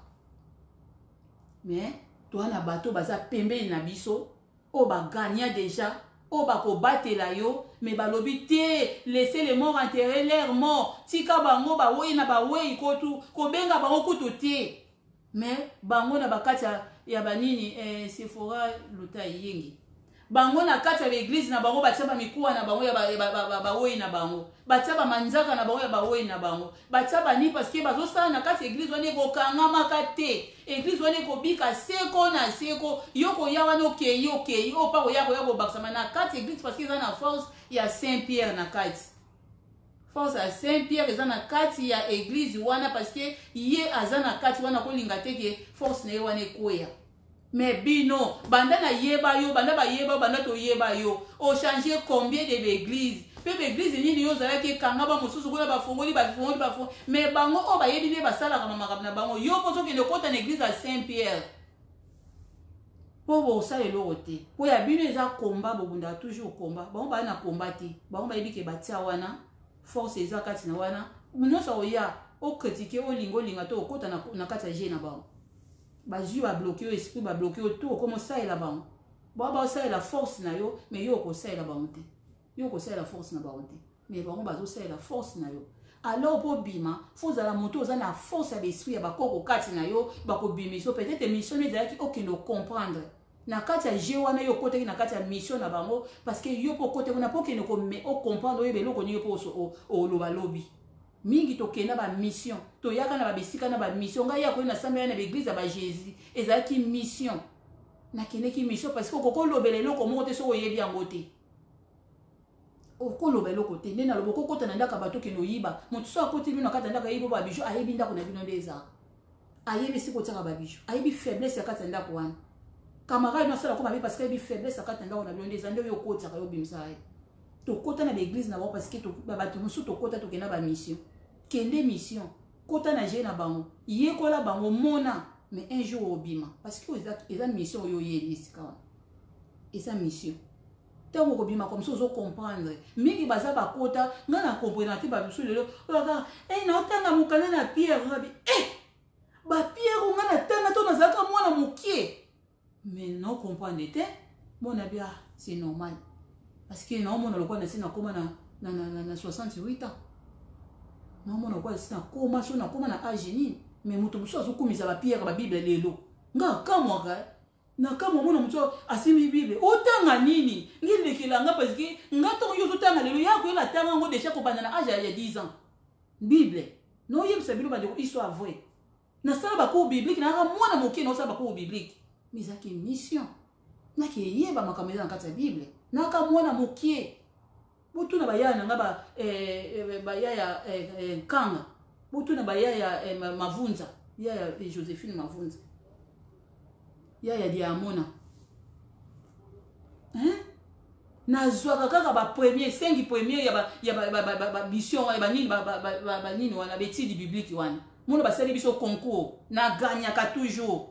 Mais toi na bateau baza pembe na biso o ba gagner déjà o ba ko batela yo mais ba lobi te laisser les morts enterrer leurs morts tika bango ba wei na ba wei ko tu ko benga bango kutu te mais bango na bakati ya banini eh Sephora luta yingi bango na kati ya l'église na bango batia ba mikuwa na bango ya ba ba ba wei na bango batia ba manzaka na bango ya ba wei na bango batia ba ni parce que bazo sala na kati église wane ko kangama kate église wane ko bika seko na seko yoko ya wane okay okay o pa ko ya ko ya ko baksama na kati église parce que ça na force ya Saint Pierre na kati force ya Saint Pierre eza na kati ya église wana parce que ye azana kati wana ko linga teke force na ye wane koya. Mais bino, banda na yeba yo, banda ba yeba, banda to yeba yo. O changer combien de l'église? Pe l'église ni yo zala ke kanga ba mususu kuna ba fongoli ba fongoli ba fongoli. Mais bango o ba yebi ne ba sala kama makabna bango. Yo poto ke ne kota na église à Saint-Pierre. Po bo sa le lote. Po ya bino eza combat bo bunda toujours combat. Bango ba na combattre. Bango ba yebi ke batia wana force eza kati na wana. Muno so ya o critiquer o lingo linga to kota na na kati ya je na bango. Ba ju ba bloquer esprit ba bloquer tout comme ça et là bas ba ba ça et la force na yo mais yo ko ça et la bonté yo ko ça et la force na bonté mais ba ba zo ça et la force na yo alors pour bima faut la moto za na force à l'esprit ya bakoko kati na yo bako bimiso peut-être mission ezalaki okende comprendre na kati ya je wana yo kote na kati ya mission na bango parce que yo po kote na po kende ko me o comprendre yo beloko ni yo po o o loba lobi mingi to kenda ba mission to yaka na ba bisika na ba mission nga ya ko na sambe na l'église ba Jésus ezalaki mission na kende ki mission parce que koko lobele loko mo te so yebi yango te okolo belo kote ndena loboko kota na ndaka bato ke no yiba mutu so akoti bino kata ndaka yibo ba bijo ayebi ndako na bino ndeza ayebi siko tsaka ba bijo ayebi faiblesse kata ndako wana camarade no sala ko mabi parce que ayebi faiblesse kata ndako na bino ndeza ndo yo kota ka yo bimsa to kota na l'église na ba parce que to bato musu to kota to kena ba mission kende mission kota na je na bango yekola bango mona mais un jour obima parce que eza eza mission yo yeli sika eza mission tant que bima comme ça vous comprendre mingi baza bakota nga na comprendre ti ba biso lelo oka eh na otanga mukana na pierre ngabi eh ba pierre nga na tanga to na zaka mwana mukie mais non comprendre te mon abi ah c'est normal parce que non mon lokwa na sina koma na na na na soixante-huit ans non mon lokwa sina koma so na koma na âge ni mais mutu muso azukumisa ba pierre ba bible lelo nga kamwa ka na kama mwana mtu asimi bible otanga nini ngilekela parce que ngato yo totanga lelo yako la tanga ngo déjà ko bana na âge ya dix ans bible no yem sabilo ba de histoire vraie na sala ba ko biblique na mwana moke na sala ba ko biblique mais aki mission na ki yeba makamela na kata bible na ka mwana moke butu na bayana ngaba eh bayaya eh kanga butu na bayaya mavunza ya Josephine Mavunza ya ya diamona hein na zwaka kaka ba premier cinq premier ya ba ya ba ba ba mission ya ba nini ba ba ba nini wana betidi biblique wana mona ba sali biso concours na gagna ka toujours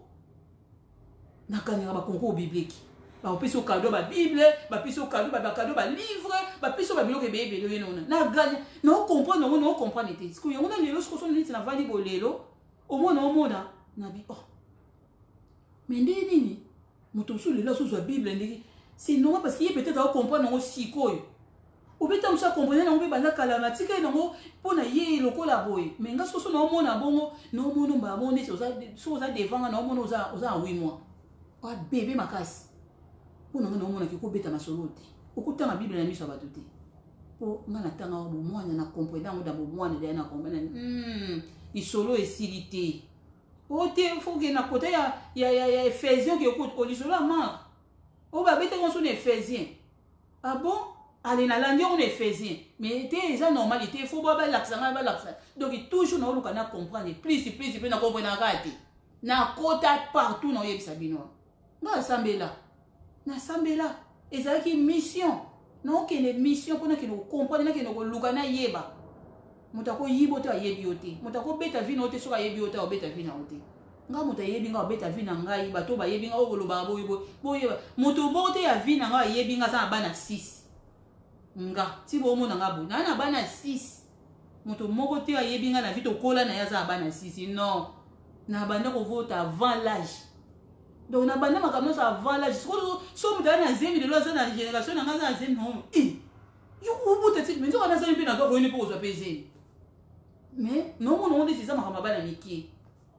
na gagna ba concours biblique ba opiso cadeau ba bible ba piso cadeau ba cadeau ba livre ba piso ba biloke bebe le nona na gagna no comprendre no no comprendre te parce que yona lelo ce que son niti na vali bolelo au mona au mona na bi oh mais nini mutu su lelo su bible ndiki c'est normal parce qu'il peut-être à comprendre aussi quoi ou peut-être on ça comprendre na obi bana kala na tika na ngo pona ye lokola boy mais nga so so na mona bongo no mono ba mona so za so za devant na mona oza oza huit mois wa bébé makasi pona nga na mona ki ko beta masolote okutanga bible na miso ba tuti po nga na tanga bo mwana na comprendre ngo da bo mwana de na comprendre hmm isolo esilité ote faut que na côté ya ya ya Ephésiens qui écoute au lisolo ma o ba bete kon so na Ephésiens ah bon allez na landi on Ephésiens mais te eza normalité faut ba ba l'accent ba l'accent donc toujours na luka na comprendre plus plus plus na comprendre na kati na kota partout na yebisa bino ba sambela na sambela ezaki mission non que les missions pour na que nous comprendre na que nous luka na yeba mutako yibo to ayebi yote mutako beta vina ote soka yebi yote o beta vina ote nga muta yebi nga beta vina ngai bato ba yebi nga okoloba boyebo boyeba muto bote ya vina nga yebi nga sa bana six nga ti bo mona nga bu na na bana six muto moko te ayebi nga na vito kola na ya za bana six non na banda ko vota avant l'âge donc na banda makamno sa avant l'âge so so muta na zemi de lo za na génération na nga za zemi no eh yo ubuta ti mais zo na za mpina to ko ni po zo pezeni mais non mon on dit ça ma bana miki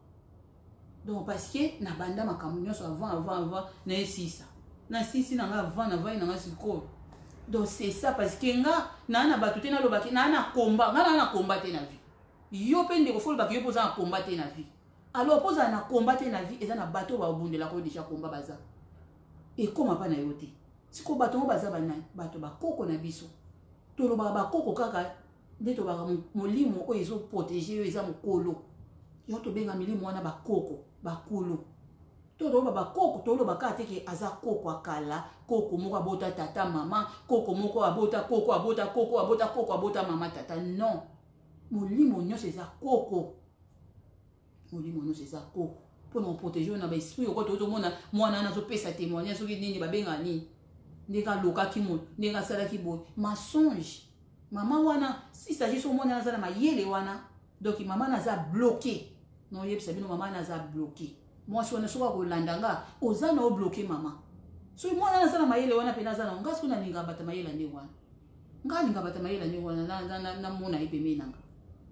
donc parce que na banda makamno so avant avant avant na six na six na nga avant na vai na nga siko donc c'est ça parce que nga na na batute na lobaki na na combat nga na na combattre na vie yo pende ko fol baki yo poza na combattre na vie alors poza na combattre na vie eza na bato ba bundela ko déjà combat baza et comment pas na yote siko bato baza bana bato ba koko na biso to loba ba koko kaka ndeto ba molimo o ezo protéger yo eza mokolo yo to benga milimo wana ba koko ba kolo to loba ba koko to loba ka teke aza koko akala koko moko abota tata mama koko moko abota koko abota koko abota koko abota mama tata non molimo nyonso eza koko molimo nyonso eza koko pour nous protéger na ba esprit ko to to mona mwana na zo pesa témoignage soki nini ba benga ni ndeka loka kimo ndeka sala kibo mensonge maman wana si s'agit sur mwana na ma yele wana donc maman na za bloqué non yeb sabino maman na za bloqué moi si on a soka ko landanga oza na o bloqué maman so mwana na za ma yele wana pena za na ngasko na ninga bata mayela ndi wana nga ninga bata mayela ndi wana na na na mona ipeme nanga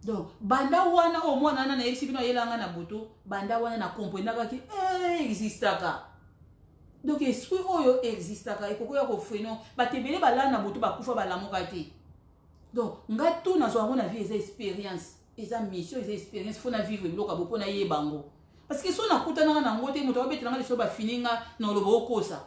donc banda wana o mwana na yebisi bino yelanga na butu banda wana na comprendre ki eh existaka donc esprit oyo existaka ekokoya ko freno batebele bala na butu bakufa balamuka te donc nga tout na zo na vie eza expérience eza mission eza expérience faut na vivre biloko boko na yebango parce que so na kutana na ngote moto abetela nga so ba fininga na lobo kosa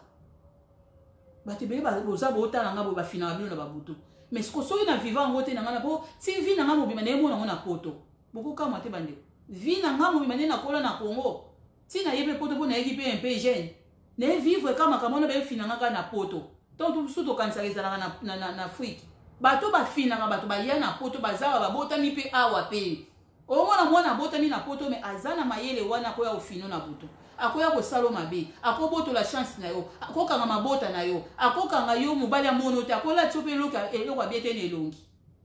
batebele ba boza botala nga bo ba finanga bino na babutu mais ce que so na vivant ngote na ngana po si vie na nga mobima na yemo na poto boko kama te bande vie na nga mobima na kola na Congo si na yebe poto po na équipe un peu jeune ne vivre kama kama na be finanga ka na poto donc tout surtout quand ça les na na na Afrique bato ba finanga bato ba ya na poto bazaba ba botami pe awa pe o mwana mwana botami na poto mais azana mayele wana ko ya ofino na butu akoya ko salo mabe akoboto la chance na yo akokanga mabota na yo akokanga yo mobali ya mono te akola tsope loka eloko abiete ne longi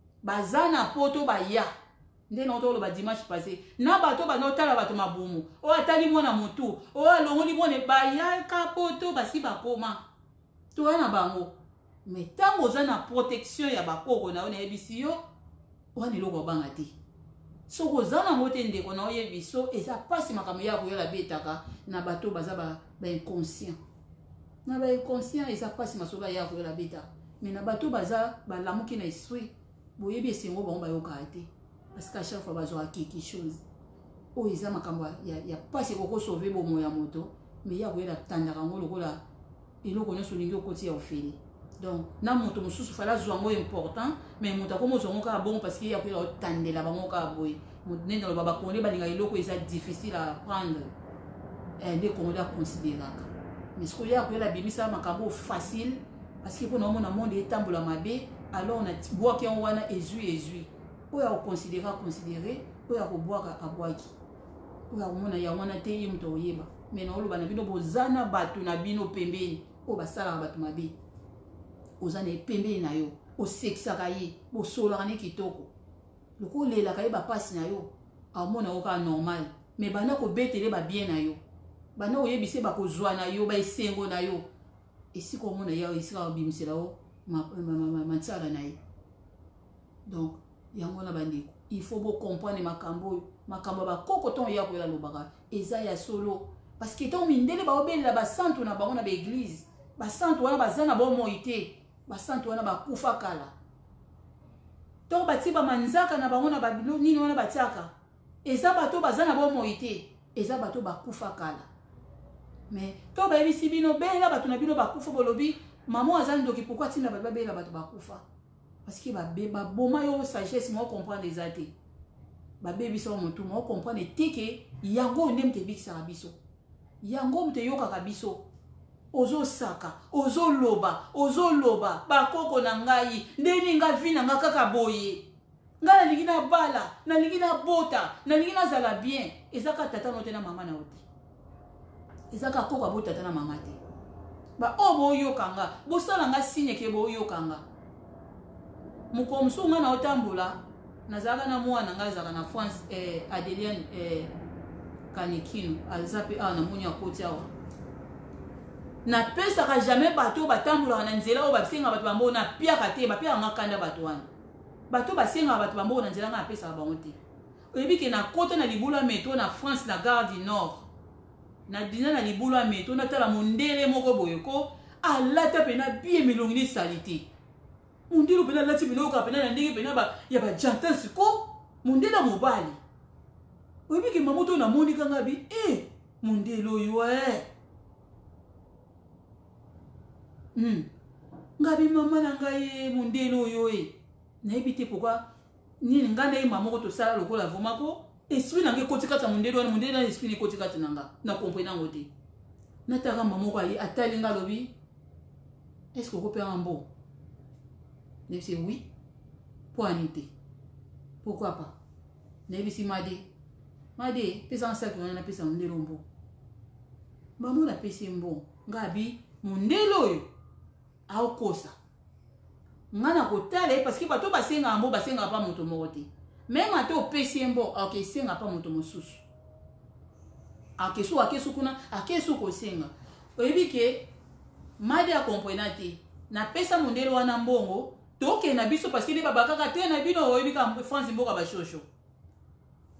bazana poto ba ya nde na otolo ba dimanche passé na bato ba notala bato mabumu o atali mwana mutu o alongoli mone ba ya ka poto basi bakoma to wana bango mais tango zana protection ya bakoko na ona ebisi yo wana eloko banga te soko zana mote ndeko na oye biso eza pasi makambo ya koyola betaka na bato baza ba, ba inconscient na ba inconscient eza pasi masoba ya koyola beta mais na bato baza balamuki na esprit boyebi esengo bango bayoka te parce que à chaque fois bazo quelque chose o eza makambo ya ya pasi koko sauver bo moya moto mais ya koyola tandaka ngolo kola eloko nyoso lingi okoti ya ofeli donc na moto mususu fala zwango important mais moto akomo zongo ka bon parce qu'il y a que tandela bango ka boy moto nenda lo baba konde balinga eloko eza difficile à prendre et de konda considérer mais ce qu'il y a que la bimisa makambo facile parce que pour nous na monde etambola mabe alors on a bois qui on wana ezu ezu pour ya considérer considérer pour ya ko boire ka boaki pour ya mona ya wana te yimto yeba mais na oloba na bino bozana batu na bino pembeni o basala batu mabe ozane pembe na yo o sexaka ye bo sola ne kitoko loko lela ka ye ba passe na yo a mona oka normal mais bana ko betele ba bien na yo bana oyebise ba ko zwa na yo ba esengo na yo esi ko mona ya esi ka bimisela o ma ma ma tsala na ye donc yango na bandeko il faut bo comprendre makambo makambo ba kokoton ya ko la lobaka eza ya solo parce que ton mindele ba obela ba santo na bango na ba église ba santo wana bazana bo moite basanto wana bakufa kala to bati ba manzaka na bango na babilo nini wana batiaka eza bato bazana bo moite eza bato bakufa kala mais to ba ebisi bino bela bato na bino bakufa bolobi maman azana ndoki pourquoi tina ba bela bato bakufa parce que ba ba boma yo sagesse mo comprendre les athées ba bebi so motu mo comprendre tike yango ndemte bikisa biso yango mte yoka kabiso ozo saka ozo loba ozo loba bakoko na ngai ndeni nga vina nga kaka boye nga na ligina bala na ligina bota na ligina zala bien ezaka tata note na mama na oti ezaka koko bota tata na mama te ba obo yokanga bosala nga signe ke bo yokanga mukomsu nga na otambula nazaka na mwana nga zaka na France eh Adeliane eh Kanikino azape a na munya koti awa na pesa ka jamais bato batambula na nzela o basenga bato bambo na pia kate ba pia ngakanda bato wana bato basenga bato bambo na nzela na pesa ba bonte oyebi ke na kota na libula métro na France na gare du Nord na dina na libula métro na tala mondele moko boyeko alata pena bien milongini salite mondelo pena lati biloko pena na ndenge pena ba ya ba jantan siko mondela mobali oyebi ke mamoto na monika ngabi eh mondelo yo eh Hmm. Ngabi mama na ngai mondelo yo e. Na ebite pourquoi ni ngana e mama ko to sala lokola voma ko esprit na ngai kotikata mondelo na mondelo na esprit ni kotikata nanga na comprendre ngote. Na taka mama ko ali atali nga lobi. Est-ce que vous pouvez en bon? Je dis oui. Pour anité. Pourquoi pas? Na ebisi made. Made pesa en sac na pesa mondelo mbo. Maman la pesa mbo. Ngabi mondelo yo aokosa ngana kotale parce que bato basenga mbo basenga pa moto moko même ato opesi mbo akesenga pa moto mosusu akesu akesu kuna akesu kosenga oyebi ke madi a comprendre te na pesa mondelo wana mbongo toke na biso parce que les babaka te na bino oyebi ka France mboka ba shosho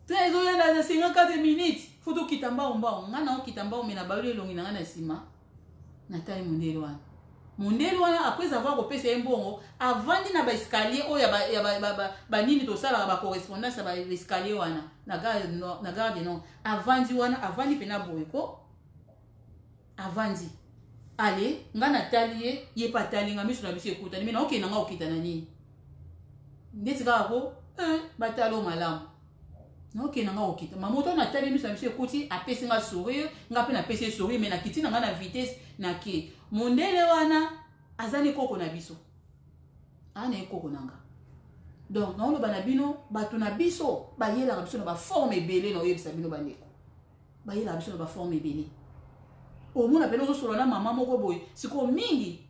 train ezoyenda na cinquante-quatre minutes faut tokita mbao mbao nga na okita mbao me na bayoli elongi na nga na nsima natali mondele wana mondele wana après avoir kopesa ye mbongo avandi na baescalier oyo banini tosalaka bacorrespondance ya baescalier wana na gare de nord avandi wana avandi mpena boye ko avandi ale nga natali ye ye pa tali nga miso na biso ekutani me naokenda nga okita na nini ndeti kaka ko batali o malamu naokenda nga okita mamoto natali miso na biso ekuti apesi nga sourire nga mpe napesi sourire me nakiti na nga na vitesse nake mondele wana azali koko na biso ana ekoko na nga donc naoloba na bino bato na biso bayelaka biso na baforme ebele na oyebisa bino bandeko bayelaka biso na baforme ebele omona pele ozosola na mama moko boye sikoyo mingi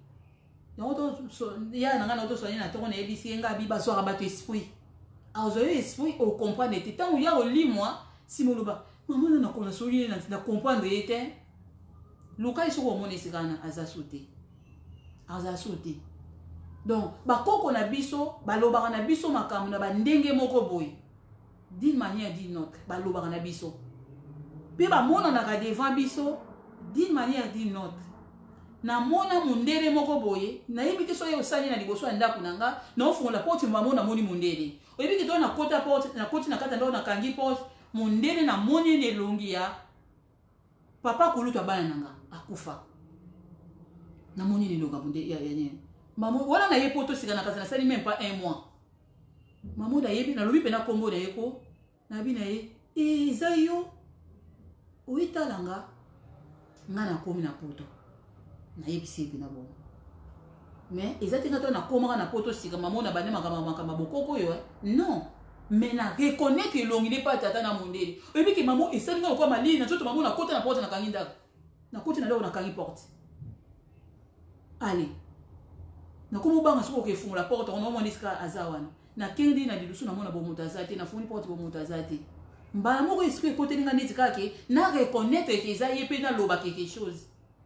ya na nga na otosola na ntongo nayebisi ye nga bi bazwaka bato esprit azwa esprit ocomprendre te ntango ya olimwa simoloba mama na nakona soli na comprendre ye te luka esoko omona esika na aza so te aza so te donc bakoko na biso balobaka na biso makambo na bandenge moko boye d'une manière d'une autre balobaka na biso mpe bamonanaka devant biso d'une manière d'une autre namona mondele moko boye nayebi te soki osali na liboso ya ndako na nga naofungola porte mamo namoni mondele oyebi ke to nakota porte nakoti na kati ya ndako nakangi porte mondele namoni ene elongi ya papa koluta bana na nga akufa namoni ene elonga mondele ya nini mamo wana na ye po tosika na kasi nasali même pas un mois mamo nayebi nalobi mpe na kombo na ye ko nayebi na ye eza yo oyitala nga nga nakomi na poto nayebisi ete na bongo mais eza te nga to nakomaka na poto sika mamo na bane makambo bokoko oyo non mais na reconnaître elongi ne pa tata na mondele oyebi ke mamo esali nga lokwa malili na nzoto mamo nakota na porte nakangi ndako nakoti na ndako nakangi porte ale nakomi obanga soki okefungola porte onomona esika aza wana nakendi na lilusu namona bomoto aza te nafungoli porte bomoto aza te mbala moko esprit ekoteli nga neti kaka ke na reconnaître ke eza ye mpe naloba quelque chose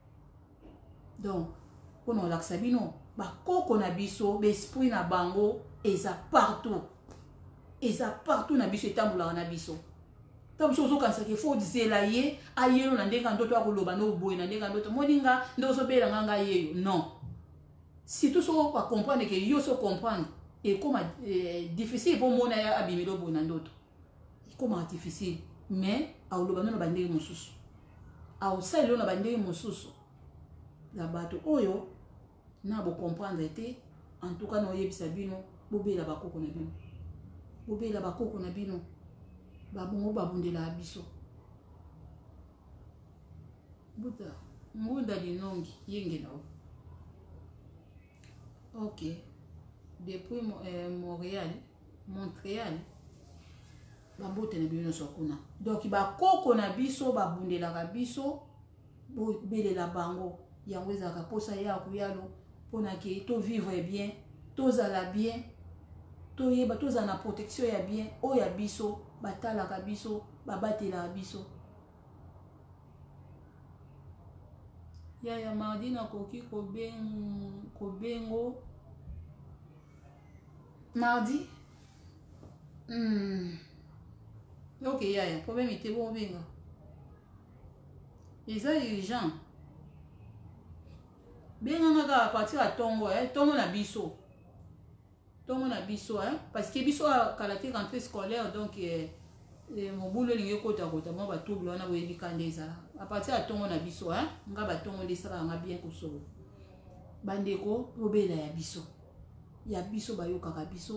donc mpona olakisa bino bakoko na biso baesprit na bango eza partout eza partout na biso etambolaka na biso ntango biso ozokanisa ke fo zela ye ayelo na ndenge ndoto akoloba no boye na ndenge ndoto moninga nde ozobelanga nga yeyo non surtout soko bakomprendre ke yo so comprendre ekoma difficile mpo mona ya abimelo boye na ndoto ekomaka difficile mais aoloba no na bandenge mosusu aosalelo na bandenge mosusu la bato oyo na bocomprendre te en tout cas na oyebisa bino bobela bakoko na bino bobela bakoko na bino babongo babundela biso buta ngunda linongi yenge nao ok depuis euh, Montréal Montréal bambote na bino sokuna donc bakoko na biso babundelaka biso bobelela bango yango ezalaka mposa ya kuyalo mpona ke to vivre bien tozala bien toyeba tozala na protection ya bien oyo ya biso batalaka biso babatelaka biso yaya mardi nakoki kobengo mardi hmm. ok yaya problème ete bobenga eza urgent benganga kaka partir ya tongo eh? Tongo na biso tongo na biso eh? Parce que biso akala te rentrée scolaire donc eh, eh, mobulu elingi ekotakota mwa batouble wana boyebi kande ezala a partir ya tongo na biso eh? Nga batongo nde esalaka nga bien kosolo bandeko bobela ya biso ya biso bayokaka biso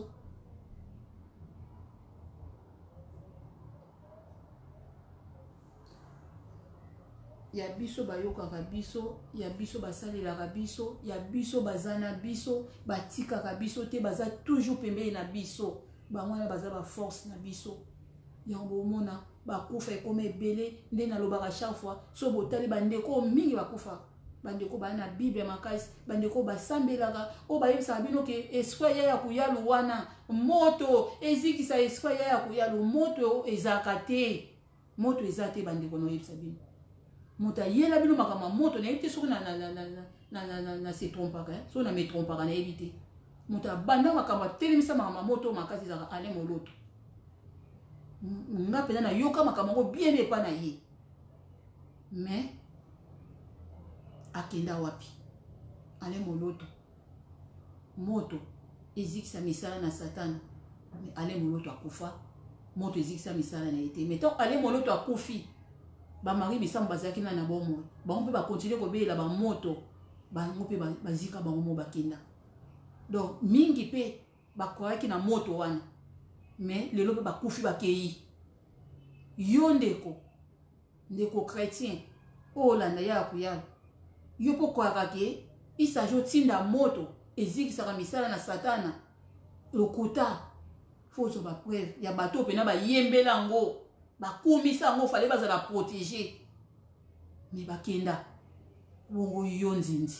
ya biso bayokaka biso ya biso basalelaka biso ya biso baza na biso batikaka biso te baza toujours pembeni na biso bango wana baza baforce na biso yango bomona bakufa ekoma ebele nde nalobaka chaque fois so botali bandeko mingi bakufa bandeko baa na bible makasi bandeko basambelaka oyo bayebisaka bino ke esprit ya kuyalu wana moto ezikisa esprit ya kuyalu moto ezalaka te moto eza te bandeko naoyebisa bino moto ayela bino makambo moto nayebi te soki na se trompaka soki na me trompaka nayebi te moto abanda makambo atelemisa makambo moto makasi ezalaka ale moloto nga pena na yoka makambo bien bien pa na ye mais akenda wapi ale moloto moto ezikisa misala na satana mais ale moloto akufa moto ezikisa misala na ete mais tant ale moloto akufi ba mari bisambo bazaki na na bomo bango pe ba continuer ko bela ba moto bango pe bazika bango mo bakenda donc mingi pe bakoyaki na moto wana mais lelo pe bakufi bakei yo ndeko ndeko chrétien olanda ya kuyala yo pokoyaka ke isajo tinda moto ezikisaka misala na satana lokuta foso ba preuve ya bato pena ba yembela ngo bakumisa ngo fale bazala protéger mais bakenda bongo yo nzinzi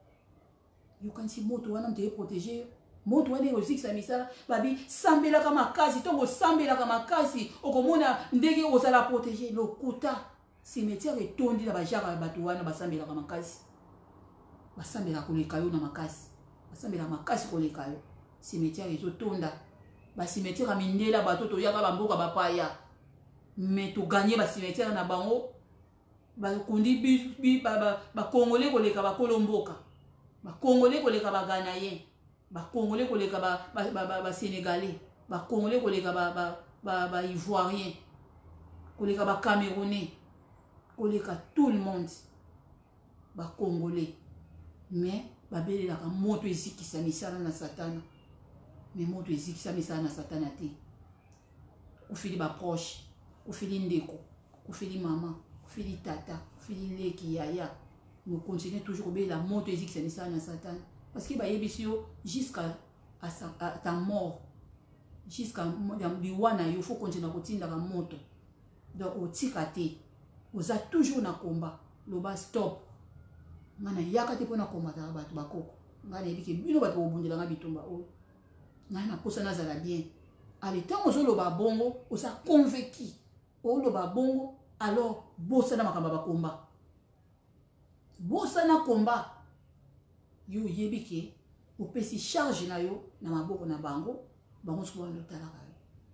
yo kanti moto wana mte protéger moto wana ezikisa misala babi sambela kama kazi tongo sambela kama kazi okomona ndenge ozala protéger lokuta cimetière etondi na bajara bato wana basambela kama kazi basambela koleka yo na makasi basambela makasi koleka yo cimetière ezotonda ba cimetière mindela bato toyaka bamboka bapaya mais to gagner ba cimetière na bango ba kundi bi ba ba congolais koleka ba kolomboka ba congolais koleka ba ghanéen ba congolais koleka ba ba ba sénégalais ba congolais koleka ba ba ba ivoirien koleka ba camerounais koleka tout le monde ba congolais mais babelelaka moto ezikisa misala na satana mais moto ezikisa misala na satana te ofili ba proche ofili ndeko ofili mama ofili tata ofili leki yaya nous continuons toujours obelela moto ezikisa misala na satana parce que bayebisi yo jusqu'à à, à ta mort jusqu'à liwana yo faut continuer kotindaka moto donc otika te oza toujours na combat loba stop ngana yaka te pona komata bato bakoko ngana ebike bino bato obundela nga bitumba o ngana posa nazala bien ale tango zoloba bongo osa convaincu o loba bongo alors bosa na makamba bakomba bosa na komba yo yebike opesi charge na yo na maboko na bango bango soba ndotala ka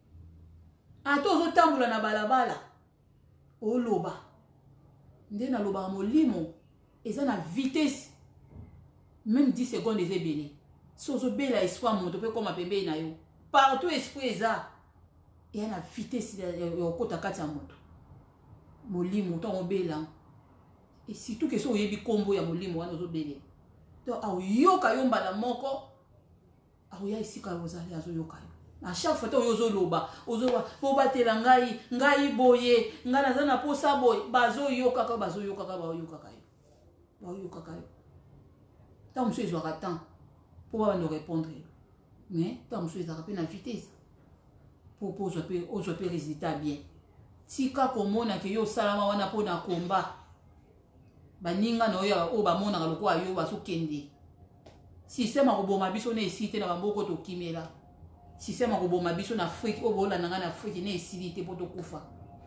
ato zo tambula na balabala o loba nde na loba molimo eza na vitesse même dix secondes eza ebele so ozobela espoir moto mpe koma pembeni na yo partout esprit eza eya na vitesse ya okota kati ya moto molimo ntango obela et surtout ke so oyebi kombo ya molimo wana ozobelela donc aoyoka yo mbala moko aoya esika ozali azoyoka yo à chaque fois oyo ozoloba ozoba bobatela ngai ngai boye ngai naza na posa boye bazoyokaka bazoyokaka baoyokaka yo baoyokaka yo ntango mosusu ezwaka temps mpo babanda répondre yo mais ntango mosusu ezalaka mpe na vitesse mpo ozwa mpe résultat bien tika komonake yo osalama wana mpo na komba baninga na oyo oyo bamonaka lokola yo bazokende système akoboma biso na esili te na bamboko tokimela système akoboma biso na Afrique oyo boolanda nga na Afrique na esili te mpo tokufa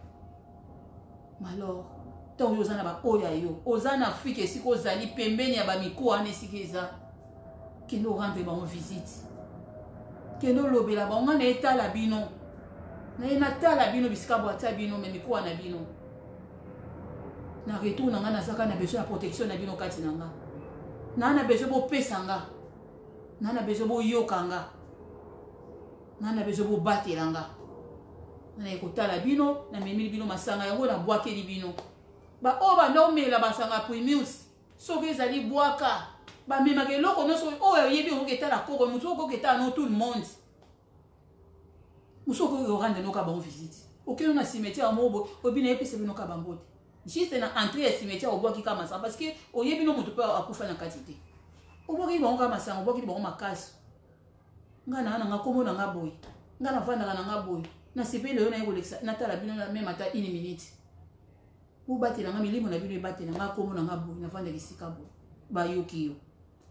malor ntango oyo oza na baoyo ya yo oza na Afrique esika ozali pembeni ya bamikuwa wana esika eza kende orendre bango visite kende olobela bango nga na etala bino naye natala bino bisika bwata bino me mikuwa na bino na retour na nga nazaka na besoin ya protection na bino kati na nga na na besoin bopesa nga na na besoin boyoka nga na na besoin bobatela nga na ekotala bino na memili bino masanga yango na bwakeli bino ba oyo banda omela basanga primus soki ezali bwaka bamemaka eloko nyonso oyo oyebi okoki etala koko mosu okoki etala no tout le monde mosu okoki orande noka bango visite okeno na cimetière mobo oyebi na epesa bino ka bambote juste na entrée ya cimetière obwaki ka masanga parce que oyebi no moto mpe akufa na kati te obwaki bango ka masanga obwaki bango makasi nga na nga kombo na nga boye nga navandaka na nga boye na sepele oyo naye kolekisa natala bino meme ata une minute bobatela nga milimo na bino ebatela nga kombo na nga boye navandaka esika boye bayoki yo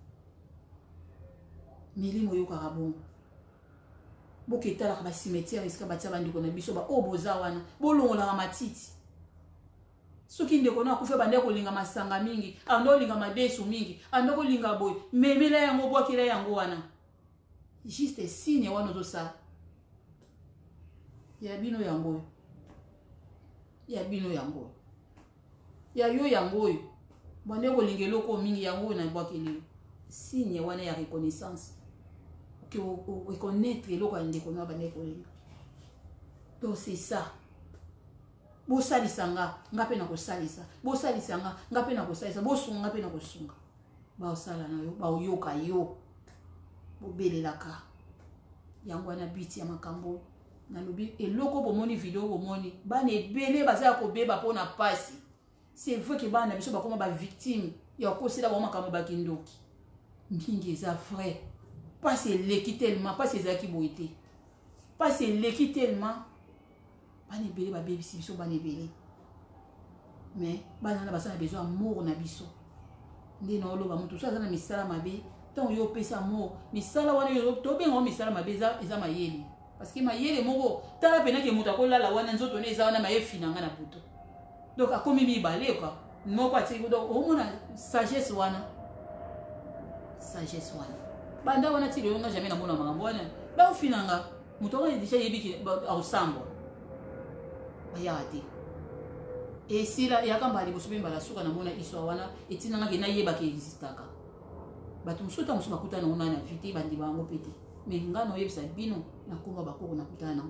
milimo oyokaka bongo boketalaka bacimetière esika batia bandeko na biso baoyo boza wana bolongolaka matiti soki ndeko na akufa bande kolinga masanga mingi ando olinga madesu mingi ando kolinga boye memela yango bwakela yango wana juste signe wana ozosala ya bino yango ya bino yango ya yo yango bande ko lingelo ko mingi yango na bwakeli signe wana ya reconnaissance que reconnaître eloko ya ndeko na bande ko linga. Donc c'est ça. Bo salisanga ngape na ko salisa, bo salisanga ngape na ko salisa, bo sunga ngape na ko sunga. Ba osala na yo, ba oyoka yo. Bo belelaka. Yango na biti ya makambo. Na lobi eloko bomoni video bomoni, bana ebele baza ko beba pona pasi. C'est vrai que bana biso ba koma ba victime ya ko sila ba makambo ba kindoki. Mbingi za vrai. Pas c'est l'équité tellement, pas c'est ça qui boité. Pas c'est l'équité tellement. Bana ebele ba bebisi biso bana ebele. Mais bana na basa na besoin amour na biso. Ndi na oloba mutu so azana misala mabe, tant yo pesa amour, misala wana yo to bengo misala mabe za eza mayeli. Parce que mayele moko tala pena ke mutu akola la wana nzoto ne eza wana mayefi nanga na buto. Donc akomi mi balé quoi. Moko ati donc o mona sagesse wana. Sagesse wana. Banda wana ti longa jamais na mona makambo wana. Ba ofinanga mutu wana déjà yebiki au sambo. Bayati. Et si la yakamba ali bosobe mbala suka na mona iswa wana etinanga ke na yeba ke existaka. Batu musuta musuba kutana ona na vite bandi bango pete. Mais ngano yebisa bino na konga bakoko na kutana.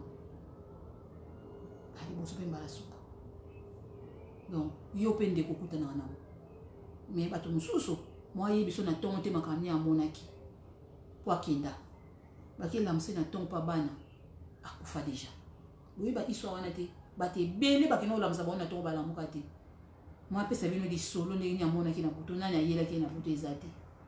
Ali bosobe mbala suka. Donc yo pende ko kutana na. Mais batu mususu moi yebiso na tongo te makamni ya monaki. Po akinda. Bakela mse na tongo pa bana. Akufa déjà. Oui ba iswa wana te. Bate bele bakino la msa bona to bala mukate moi pesa bino di solo ne nya mona ki na buto nani ayela ki na buto ezate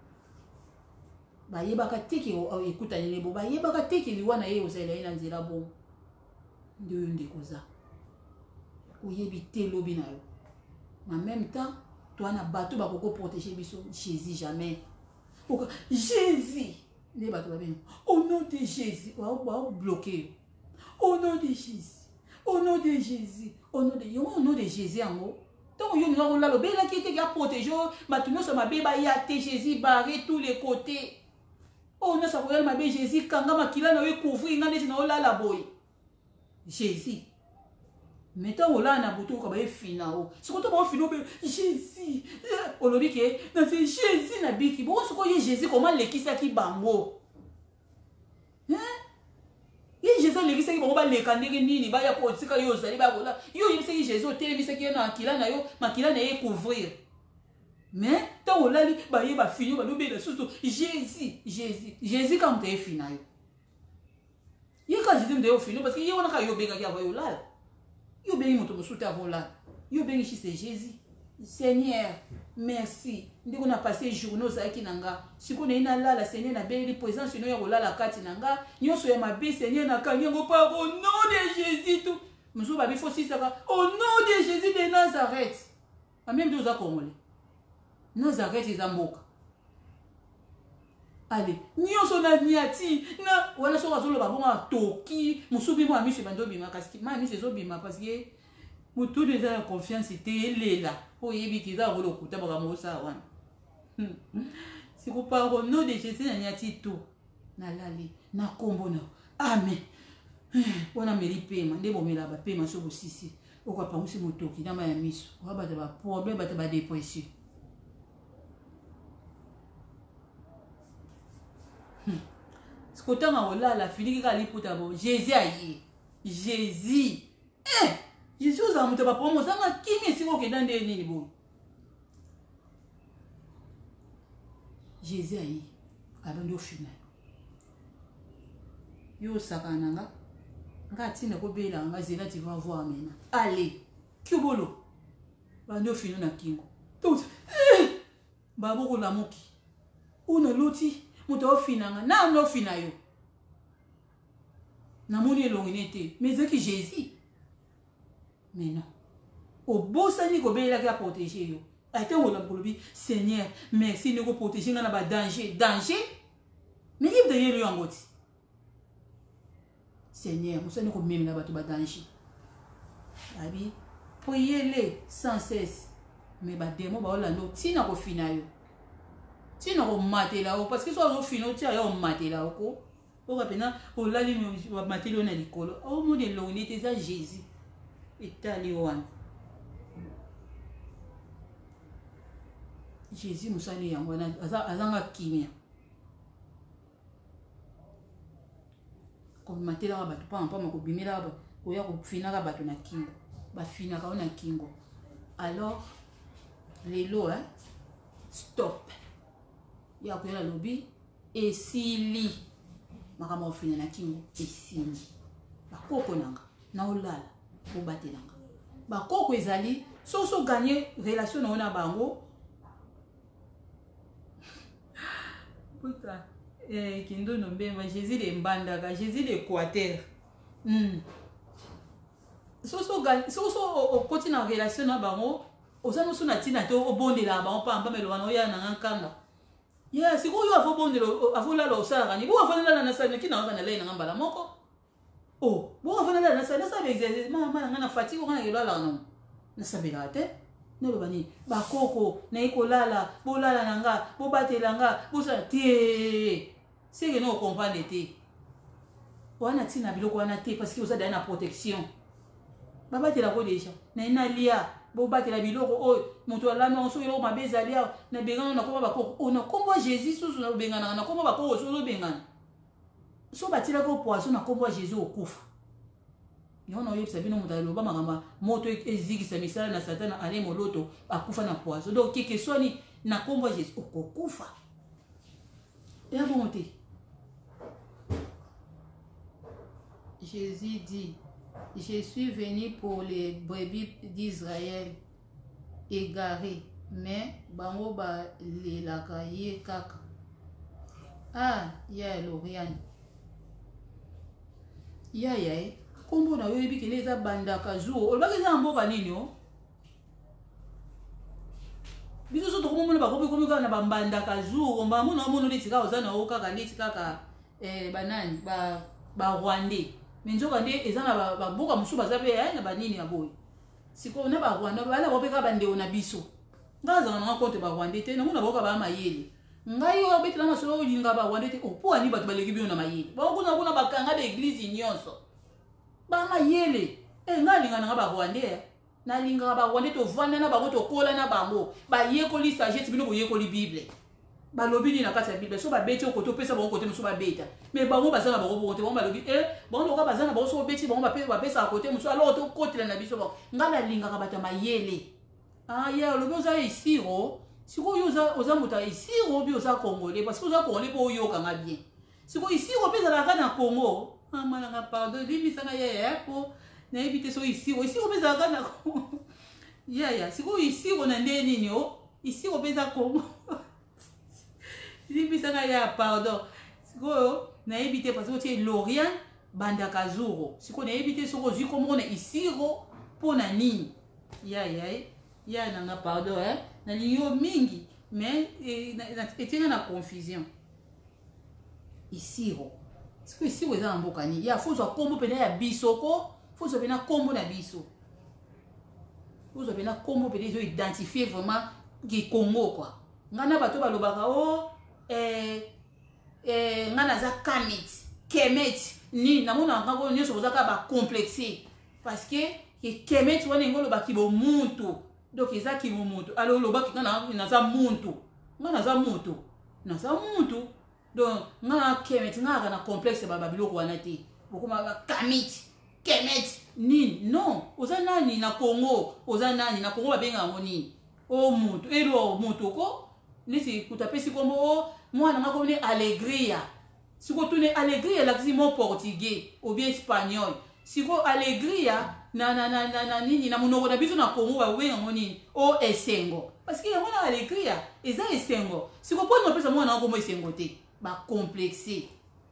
ba yeba ka teke o ekuta ne bo ba yeba ka teke li wana ye ozela ina nzela bon ndio ndi koza o yebi te lobi na yo en même temps toi na bato ba koko protéger biso Jésus jamais pourquoi Jésus ne bato ba bien au nom de Jésus wa wa bloquer au nom de Jésus. Au nom de Jésus, au nom de au nom de Jésus en haut. Donc yo nous là le bela qui était qui a protégé, maintenant ça m'a béba ya te Jésus barré tous les côtés. Oh non ça voyait ma bé Jésus kanga makila na we couvrir ngane na ola la boy. Jésus. Mettons là na buto ko ba fina o. Ce que to ba fina Jésus. On le dit que dans c'est Jésus na biki. Bon ce que Jésus comment le qui ça qui bango. Hein? Ye Jésus le kisa ki bongo ba leka ndenge nini ba ya ko tsika yo zali ba bola yo yebisa ki Jésus otelebisa ki na akila na yo makila na ye couvrir mais tant olali ba ye ba fini ba lobela susu Jésus Jésus Jésus quand t'es fini yo ye ka Jésus m'de fini parce que ye wana ka yo benga ki avoyo la yo bengi moto mosuta avola yo bengi chi c'est Jésus Seigneur merci ndiko na passer journée ozaki nanga siko na ina lala Seigneur na beli présence no ya kolala kati nanga nyoso ya mabe Seigneur na kanyengo pa au nom de Jésus tout muso ba bifo sisaka au nom de Jésus de Nazareth a même deux akongole Nazareth ezamboka allez nyoso na niati na wala so bazolo ba bonga toki musubi mo amishi bando bima kasi ma amishi zo bima parce que mutu déjà la confiance était là pour yebi kiza rolo kuta baka mosa wana si ko pa au nom de Jésus na niati tout na lali na kombo na amen wana meri pema ndebo mela ba pema so bosisi okwa pa musi motoki na ma ya miso wa ba ba problème ba ba dépression ce que tant on là la fini qui a liputa bon Jésus ayi Jésus eh Jésus a muta ba pomo sanga kimi siko ke dande nini bon Jésus ayi abando final yo sakananga ngati na ko bela ngazela tu vas voir maintenant allez kubolo bando final na kingo tout babo ko la moki una loti muto finanga na no finayo na moni elonginete mais c'est que Jésus mais non au beau sani ko bela ki a protéger yo aite wala bolobi Seigneur merci ne ko protéger na ba danger danger mais il de yelo ngoti Seigneur musani ko memi na bato ba danger abi priez-les sans cesse mais ba démon ba ola no tina ko finayo tina ko matela o parce que so no fino tia yo matela ko o kapena olali mateli na likolo o mona elongi neti eza Jésus etali wana Jésus mosali yango wana azanga kimia komatela bato pa mpama kobimela ba koya kofinaka bato na kingo bafinaka o na kingo alors lelo hein stop ya koyela lobi esili makambo ofina na kingo esili bakoko nanga na olala obatelanga bakoko ezali so so gagner relation na ona bango puta eh kindo no mbemba Jésus de mbandaka Jésus de Équateur hmm so so so so okoti na relation na bango osano so na tina to obondela bango pa mbamelo wana oya na nkanga ya siko yo afo bondelo afula lo sala ni bo afana la na sana kina ngana le na ngambala moko oh bo afana la na sana sabe exercice mama ngana fatigue ngana yelo la no na sabela te nelo bani bakoko na ikolala bolala nanga bo batelanga bosa tie seke no comprendre te wana tina biloko wana te parce que osada na protection babatela ko deja na ina lia bo batela biloko oyo moto alami on so yelo mabeza lia na bengana na komba bakoko on na komba Jésus susu na bengana na komba bakoko so lo bengana so batela ko poison na komba Jésus okufa yona oyo sabino moto aloba magamba moto ezikisa misala na satana ale moloto akufa na poison donc keke soni na komba Jésus okufa ya bonté Jésus dit je suis venu pour les brebis d'Israël égarés, mais bango ba lelaka ye kaka. Ah, ya Loriane. Ya ya, kombo na yoyebi kele eza bandaka zuo. Olobaki eza mboka nini o? Biso so tokomo mona bakobi komi kaka na bambandaka zuo, komba mona mona neti kaka oza na o kaka neti kaka eh banani ba ba Rwandais. Menzoka nde ezana ba boka musu bazabe ya na banini ya boy siko na ba Rwanda bana bopeka bandeo na biso ngaza na konte ba Rwanda te na mona boka ba mayele ngai yo betela masolo linga ba Rwanda te opo ani bato baleki bio na mayele ba kuna kuna bakanga ba église nyonso ba mayele e ngai linga na ba Rwanda na linga ba Rwanda to vanda na ba to kola na bango ba yekoli sagesse bino bo yekoli bible ba lobi ni na kati ya bible so ba beti okoto pesa ba okote muso ba beta mais bango bazana ba okote bango ba lobi eh bango ka bazana ba so beti bango ba pesa ba pesa okote muso alors to kotela na biso ba ngala linga ka bata mayele ah ya lobi oza isiro siko yo oza oza muta isiro bi oza congolais parce que oza congolais po yo ka nga bien siko isiro pesa la kana Congo ah mala nga pardon limi sana ya ya po na ebite so isiro isiro pesa kana ya ya siko isiro na ndeni ni o isiro pesa Congo Libisanga ya pardon. Siko na ebité parce que tu es Lorient bandaka zuro. Siko na ebité soko ziko mona isiro pona nini. Ya ya ya nanga pardon hein. Na liyo mingi mais na etenga na confusion. Isiro. Siko isiro eza mboka ni. Ya faut so kombo pena ya bisoko, faut so pena kombo na biso. Faut so pena kombo pena zo identifier vraiment ki Congo quoi. Ngana bato balobaka o eh eh ngana za kamit kemet ni na mona ngako nyoso bozaka ba complexé parce que ke kemet wana ngolo ba kibo muntu donc eza kibo muntu alors lo ba ngana na za muntu ngana za muntu na za muntu donc ngana kemet ngaka na complexe ba biloko wana te bokoma ba kamit kemet ni non oza nani na Congo oza nani na Congo ba benga ngoni o muntu elo muntu ko nisi kutapesi kombo o mwana ngako ni alegria siko tune alegria la kisi mo portugais ou bien espagnol siko alegria na na na na, na nini na monoko na biso na Congo ba wenga ngoni o esengo parce que mwana alegria eza esengo siko po no pesa mwana ngako mo esengo te ba complexé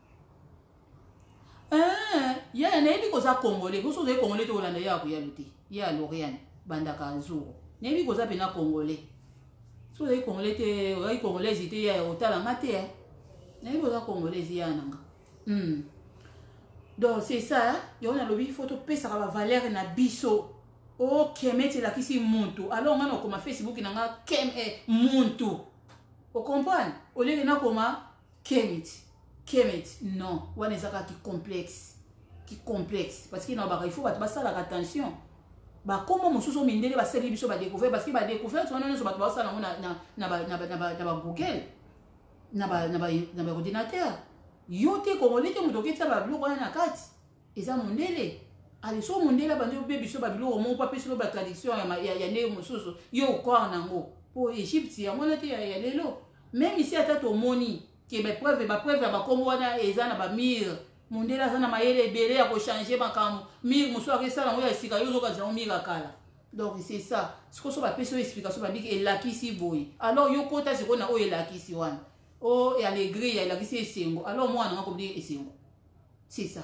ah ya na ebi ko za congolais ko so za congolais to landa ya ku ya luti ya Loriane bandaka nzuro na ebi ko za pena congolais so les Congolais te les Congolais étaient ya otala ngate hein na ibo za Congolais ya nanga hmm donc c'est ça yo na lobi photo pesa ka valeur na biso o kemete la kisi muntu alors ngana ko ma Facebook nanga kem eh muntu o comprendre o le na koma kemete kemet non wana ezaka ki complexe qui complexe parce que non il faut ba ça la attention ba comment mon sous mindele ba seli biso ba découvrir parce que ba découvrir tu non so ba ça na na na ba na ba na ba Google na ba na ba na ba ordinateur yote ko molete mutoke tsa ba biloko na kati eza mondele ali so mondele ba ndio biso ba biloko mo pa peso ba tradition ya ya ne mususu yo kwa nango po Egypte ya monate ya lelo même ici ata to moni ke ba preuve ba preuve ba kombo na eza na ba mir mondela sana mayele belé ya ko changer makambo mir muso akesala ngo ya sika yo zo ka zao mir akala donc c'est ça ce que so ba peso explication ba biki elakisi boy alors yo kota siko na o elakisi wana o ya les grilles ya elakisi esengo alors moi na ko dire esengo c'est ça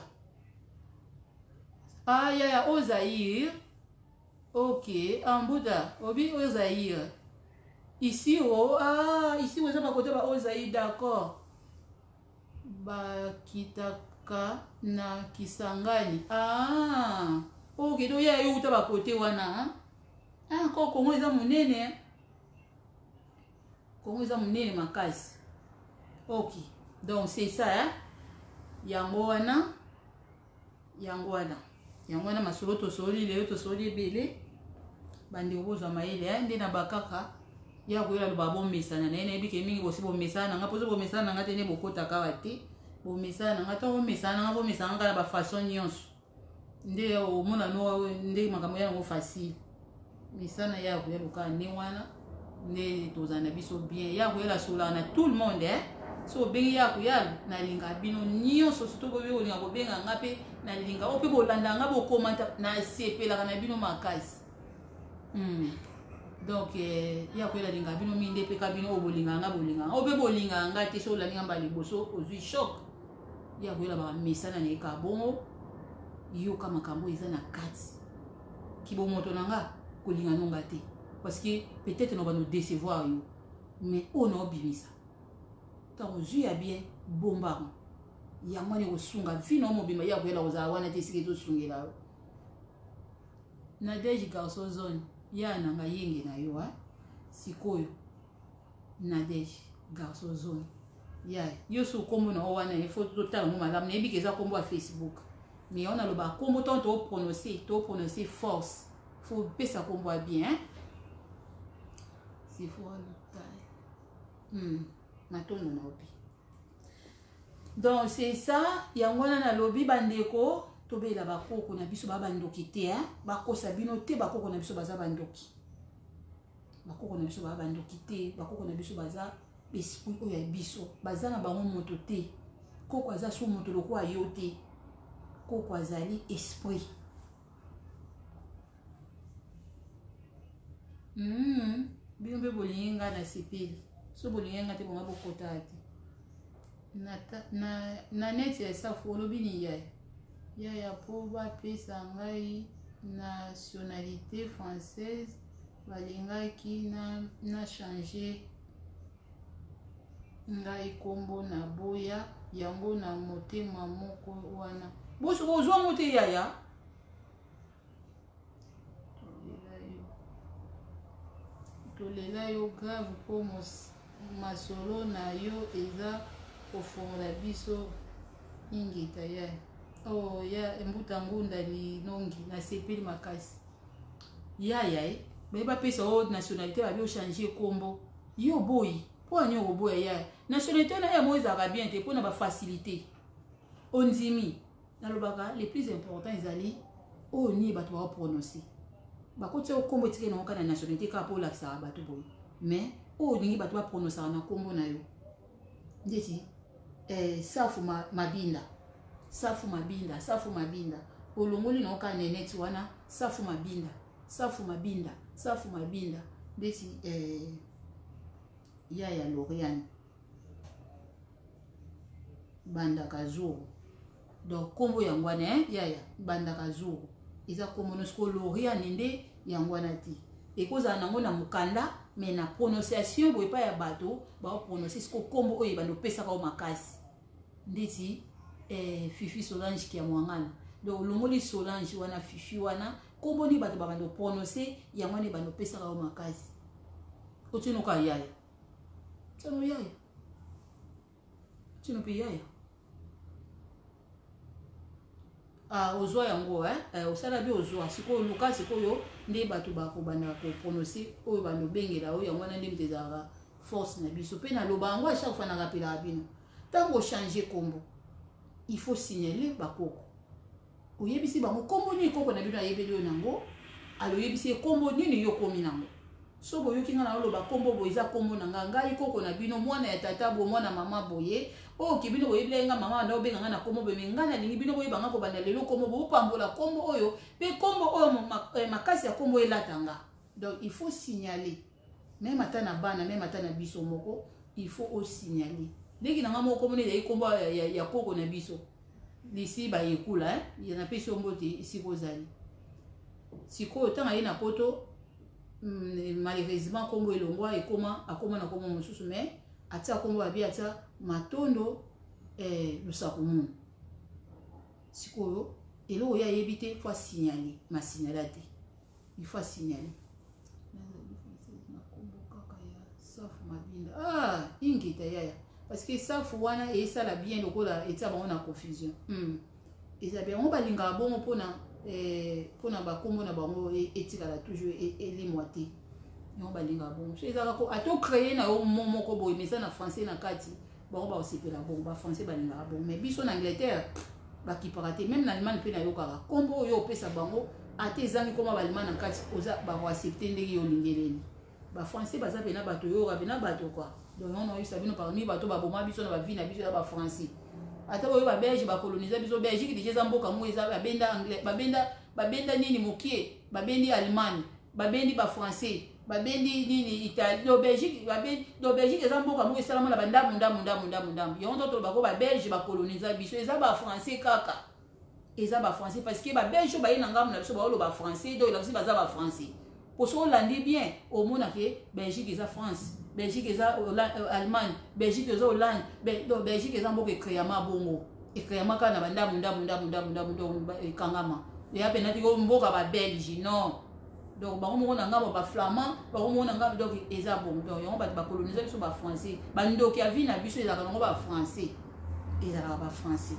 ah ya ya Ozaïr ok Ambuda obi Ozaïr ici oh ah ici vous avez côté ba Ozaïr d'accord ba kitaka na Kisangani ah ok do ya yo uta ba côté wana ah ko Kongo eza munene Kongo eza munene makasi ok donc c'est ça hein yango wana yango wana yango wana masolo to soli le to soli belé bande oza maele hein ndena bakaka ya koyela lo babo mesana na ene bike mingi bosi bo mesana nga pozo bo mesana nga tene bokota ka wati bo mesana nga to bo mesana nga bo mesana nga ba façon nyonso nde o mona no nde makambo ya ngo facile mesana ya koyela loka ne wana ne tozana biso bien ya koyela sola na tout le monde hein so bengi ya koyala na linga bino nyonso surtout bo yo linga bo benga ngape na linga ope bo landa nga bo commenta na sepela na bino makasi hmm donc eh ya koyela linga bino minde pe ka bino obolinga nga bolinga ope bolinga nga te so la linga mbali boso ozui choc ya koyela ba mesana na ka bongo yo kama kambo eza na kati kibo moto nanga kolinga nonga te parce que peut-être no ba nous décevoir yo mais on no bimisa tant ozui ya bien bomba ya mwana ko sunga vino mo bima ya koyela oza wana te sike to sungela na deji garçon zone ya nanga yenge na yo ha sikoyo na deji garçon zone ya yo so kombo na wana il faut to tala mo malamu na ebike za kombo a Facebook mais on a le ba kombo tant to prononcer to prononcer force faut pesa kombo bien c'est fort le taille hmm matondo na obi donc c'est ça yangwana na lobi bandeko tobela bakoko na biso ba bandoki te hein bakosa bino te bakoko na biso baza bandoki bakoko na biso ba bandoki te bakoko na biso baza esprit oya biso baza na bango moto te koko aza so moto lokwa yo te koko azali esprit hmm bino be bolinga na sepeli so bolinga te bonga bokota te na na na net ya safu olobini ya ya ya po ba pesa ngai nationalité française balingaki na na changer ngai kombo na boya yango na motema moko wana boso ozwa mote ya ya tolela yo grave po masolo na yo eza kofongola biso ingita ya oh ya mbuta ngunda linongi na sepeli makasi ya ya eh beba pesa o nationalité ba bio changer kombo yo boyi po anyo ko boya ya nationalité na ya moza ba bien te po na ba facilité onzimi na lobaka les plus importants ezali o ni ba to prononcer ba ko tse kombo tike na kana nationalité ka po la sa ba to boyi mais o ni ba to prononcer na kombo na yo ndeti eh safu mabinda safu mabinda safu mabinda olongoli na oka nenet wana safu mabinda safu mabinda safu mabinda ndeti eh ya ya Loriane banda kazuru donc kombo yangwana eh ya ya banda kazuru iza kombo nosko Loriane nde yangwana ti ekoza nango na mukanda mais na prononciation boye pa ya bato ba prononcer ce kombo oyo bando pesa ka o makasi ndeti eh Fifi Solange ki ya mwangana donc longoli Solange wana Fifi wana kombo ni bato ba bando prononcer yango ni bando pesa ka o makasi otino ka yaya tino yaya tino pe yaya ah ozwa yango eh osala bi ozwa siko luka siko yo nde bato bakobanda ko prononcer oyo bando bengela oyo yango na ndimte za force na biso pe na loba yango à chaque fois na rappeler bino tango changer kombo il faut signaler bakoko oyebisi bango kombo ni koko na bino ayebeli yo nango alo yebisi kombo nini yo komi nango so boyoki nga na loba kombo bo eza kombo na nga ngai koko na bino mwana ya tata bo mwana mama boye o ki bino boyebile nga mama na obenga nga na kombo be nga na lingi bino boyeba nga ko banda lelo kombo bo pambola kombo oyo pe kombo oyo makasi ya kombo elatanga. Donc il faut signaler même ata na bana même ata na biso moko il faut o signaler leki na nga moko kombo ne ya kombo ya, ya koko na biso lisi ba yekula hein ya na peso mbote sikozali siko tanga ye na poto. Malheureusement kombo elongwa ekoma akoma na kombo mosusu mais atia kombo abi atia matondo eh lusakumu sikoyo elo ya yebite faut signaler ma signalate il faut signaler na kombo kaka ya safu mabinda ah ingita yaya parce que safu wana et ça la bien lokola etia bango na confusion hmm et ça bien on balinga bongo pona eh pona ba kombo na bango etikala toujours elimwate yon balinga bon so ezaka ko ato créer na yo moko boy mais ça na français na kati bango ba osepela bon ba français balinga bon mais biso na Angleterre ba ki parate même na Allemagne pe na yo kaka kombo yo pesa bango ate ezangi koma ba Allemagne na kati oza ba ko accepter ndenge yo lingeleni ba français baza pe na bato yo ba na bato quoi donc on a eu ça bino parmi bato ba boma biso na ba vie na biso ba français ata boyo ba belge ba coloniser biso Belgique déjà mboka mo eza ba benda anglais ba benda ba benda nini mokie ba bendi allemand ba bendi ba français ba bendi nini Italie do Belgique ba bendi do Belgique eza mboka mo eza na ba ndamu ndamu ndamu ndamu ndamu yondo to ba ko ba belge ba coloniser biso eza ba français kaka eza ba français parce que ba belge ba ina ngamu na biso ba lo ba français do la biso ba za ba français pour so landi bien au mona ke Belgique eza France Belgique eza Allemagne Belgique eza Hollande donc Belgique eza mboka ekréama bongo ekréama kana banda munda munda munda munda munda ekangama ya penati ko mboka ba Belge non donc ba mo na ngamo ba flamand ba mo na ngamo donc eza bon donc yo ba coloniser biso ba français ba ndoki ya vie na biso eza kana ba français eza ba français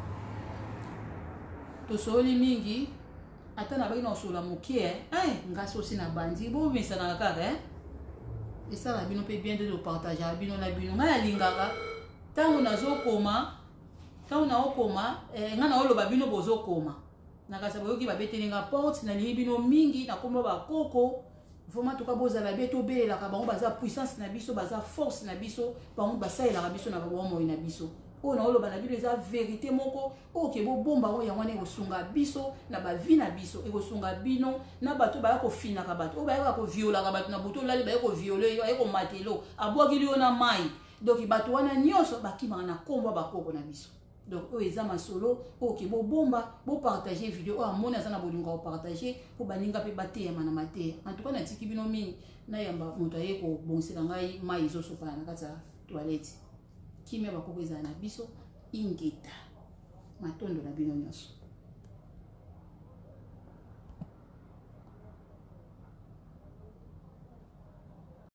to soli mingi ata na ba ina sola mokie eh ngaso sina bandi bo mesa na kaka eh et ça la bino peut bien de partager bino na bino nga lingaka tango nazokoma tango na okoma eh nga na oloba bino bozokoma nakasa boyoki babetelinga porte na lingi bino mingi na kombo ba koko vraiment to ka bozala beto belela ka bango baza puissance na biso baza force na biso bango basalela ka biso na bango na biso o na oloba na bino eza vérité moko o ke bo bomba o yango ne kosunga biso na ba vie na biso e kosunga bino na bato ba ko fina ka bato o ba ko viola ka bato na buto lali ba ko violer yo ko matelo abwaki yo na mai donc bato wana nyonso bakima na kombo ba koko na biso donc o eza masolo o ke bo bomba bo partager vidéo o amona sana bolinga o partager po baninga pe bateya mana mateya en tout cas na tiki bino mingi na yamba moto aye ko bonsela ngai mai zo sopa na kata toilette kimia bakoko eza na biso ingeta matondo na bino nyonso.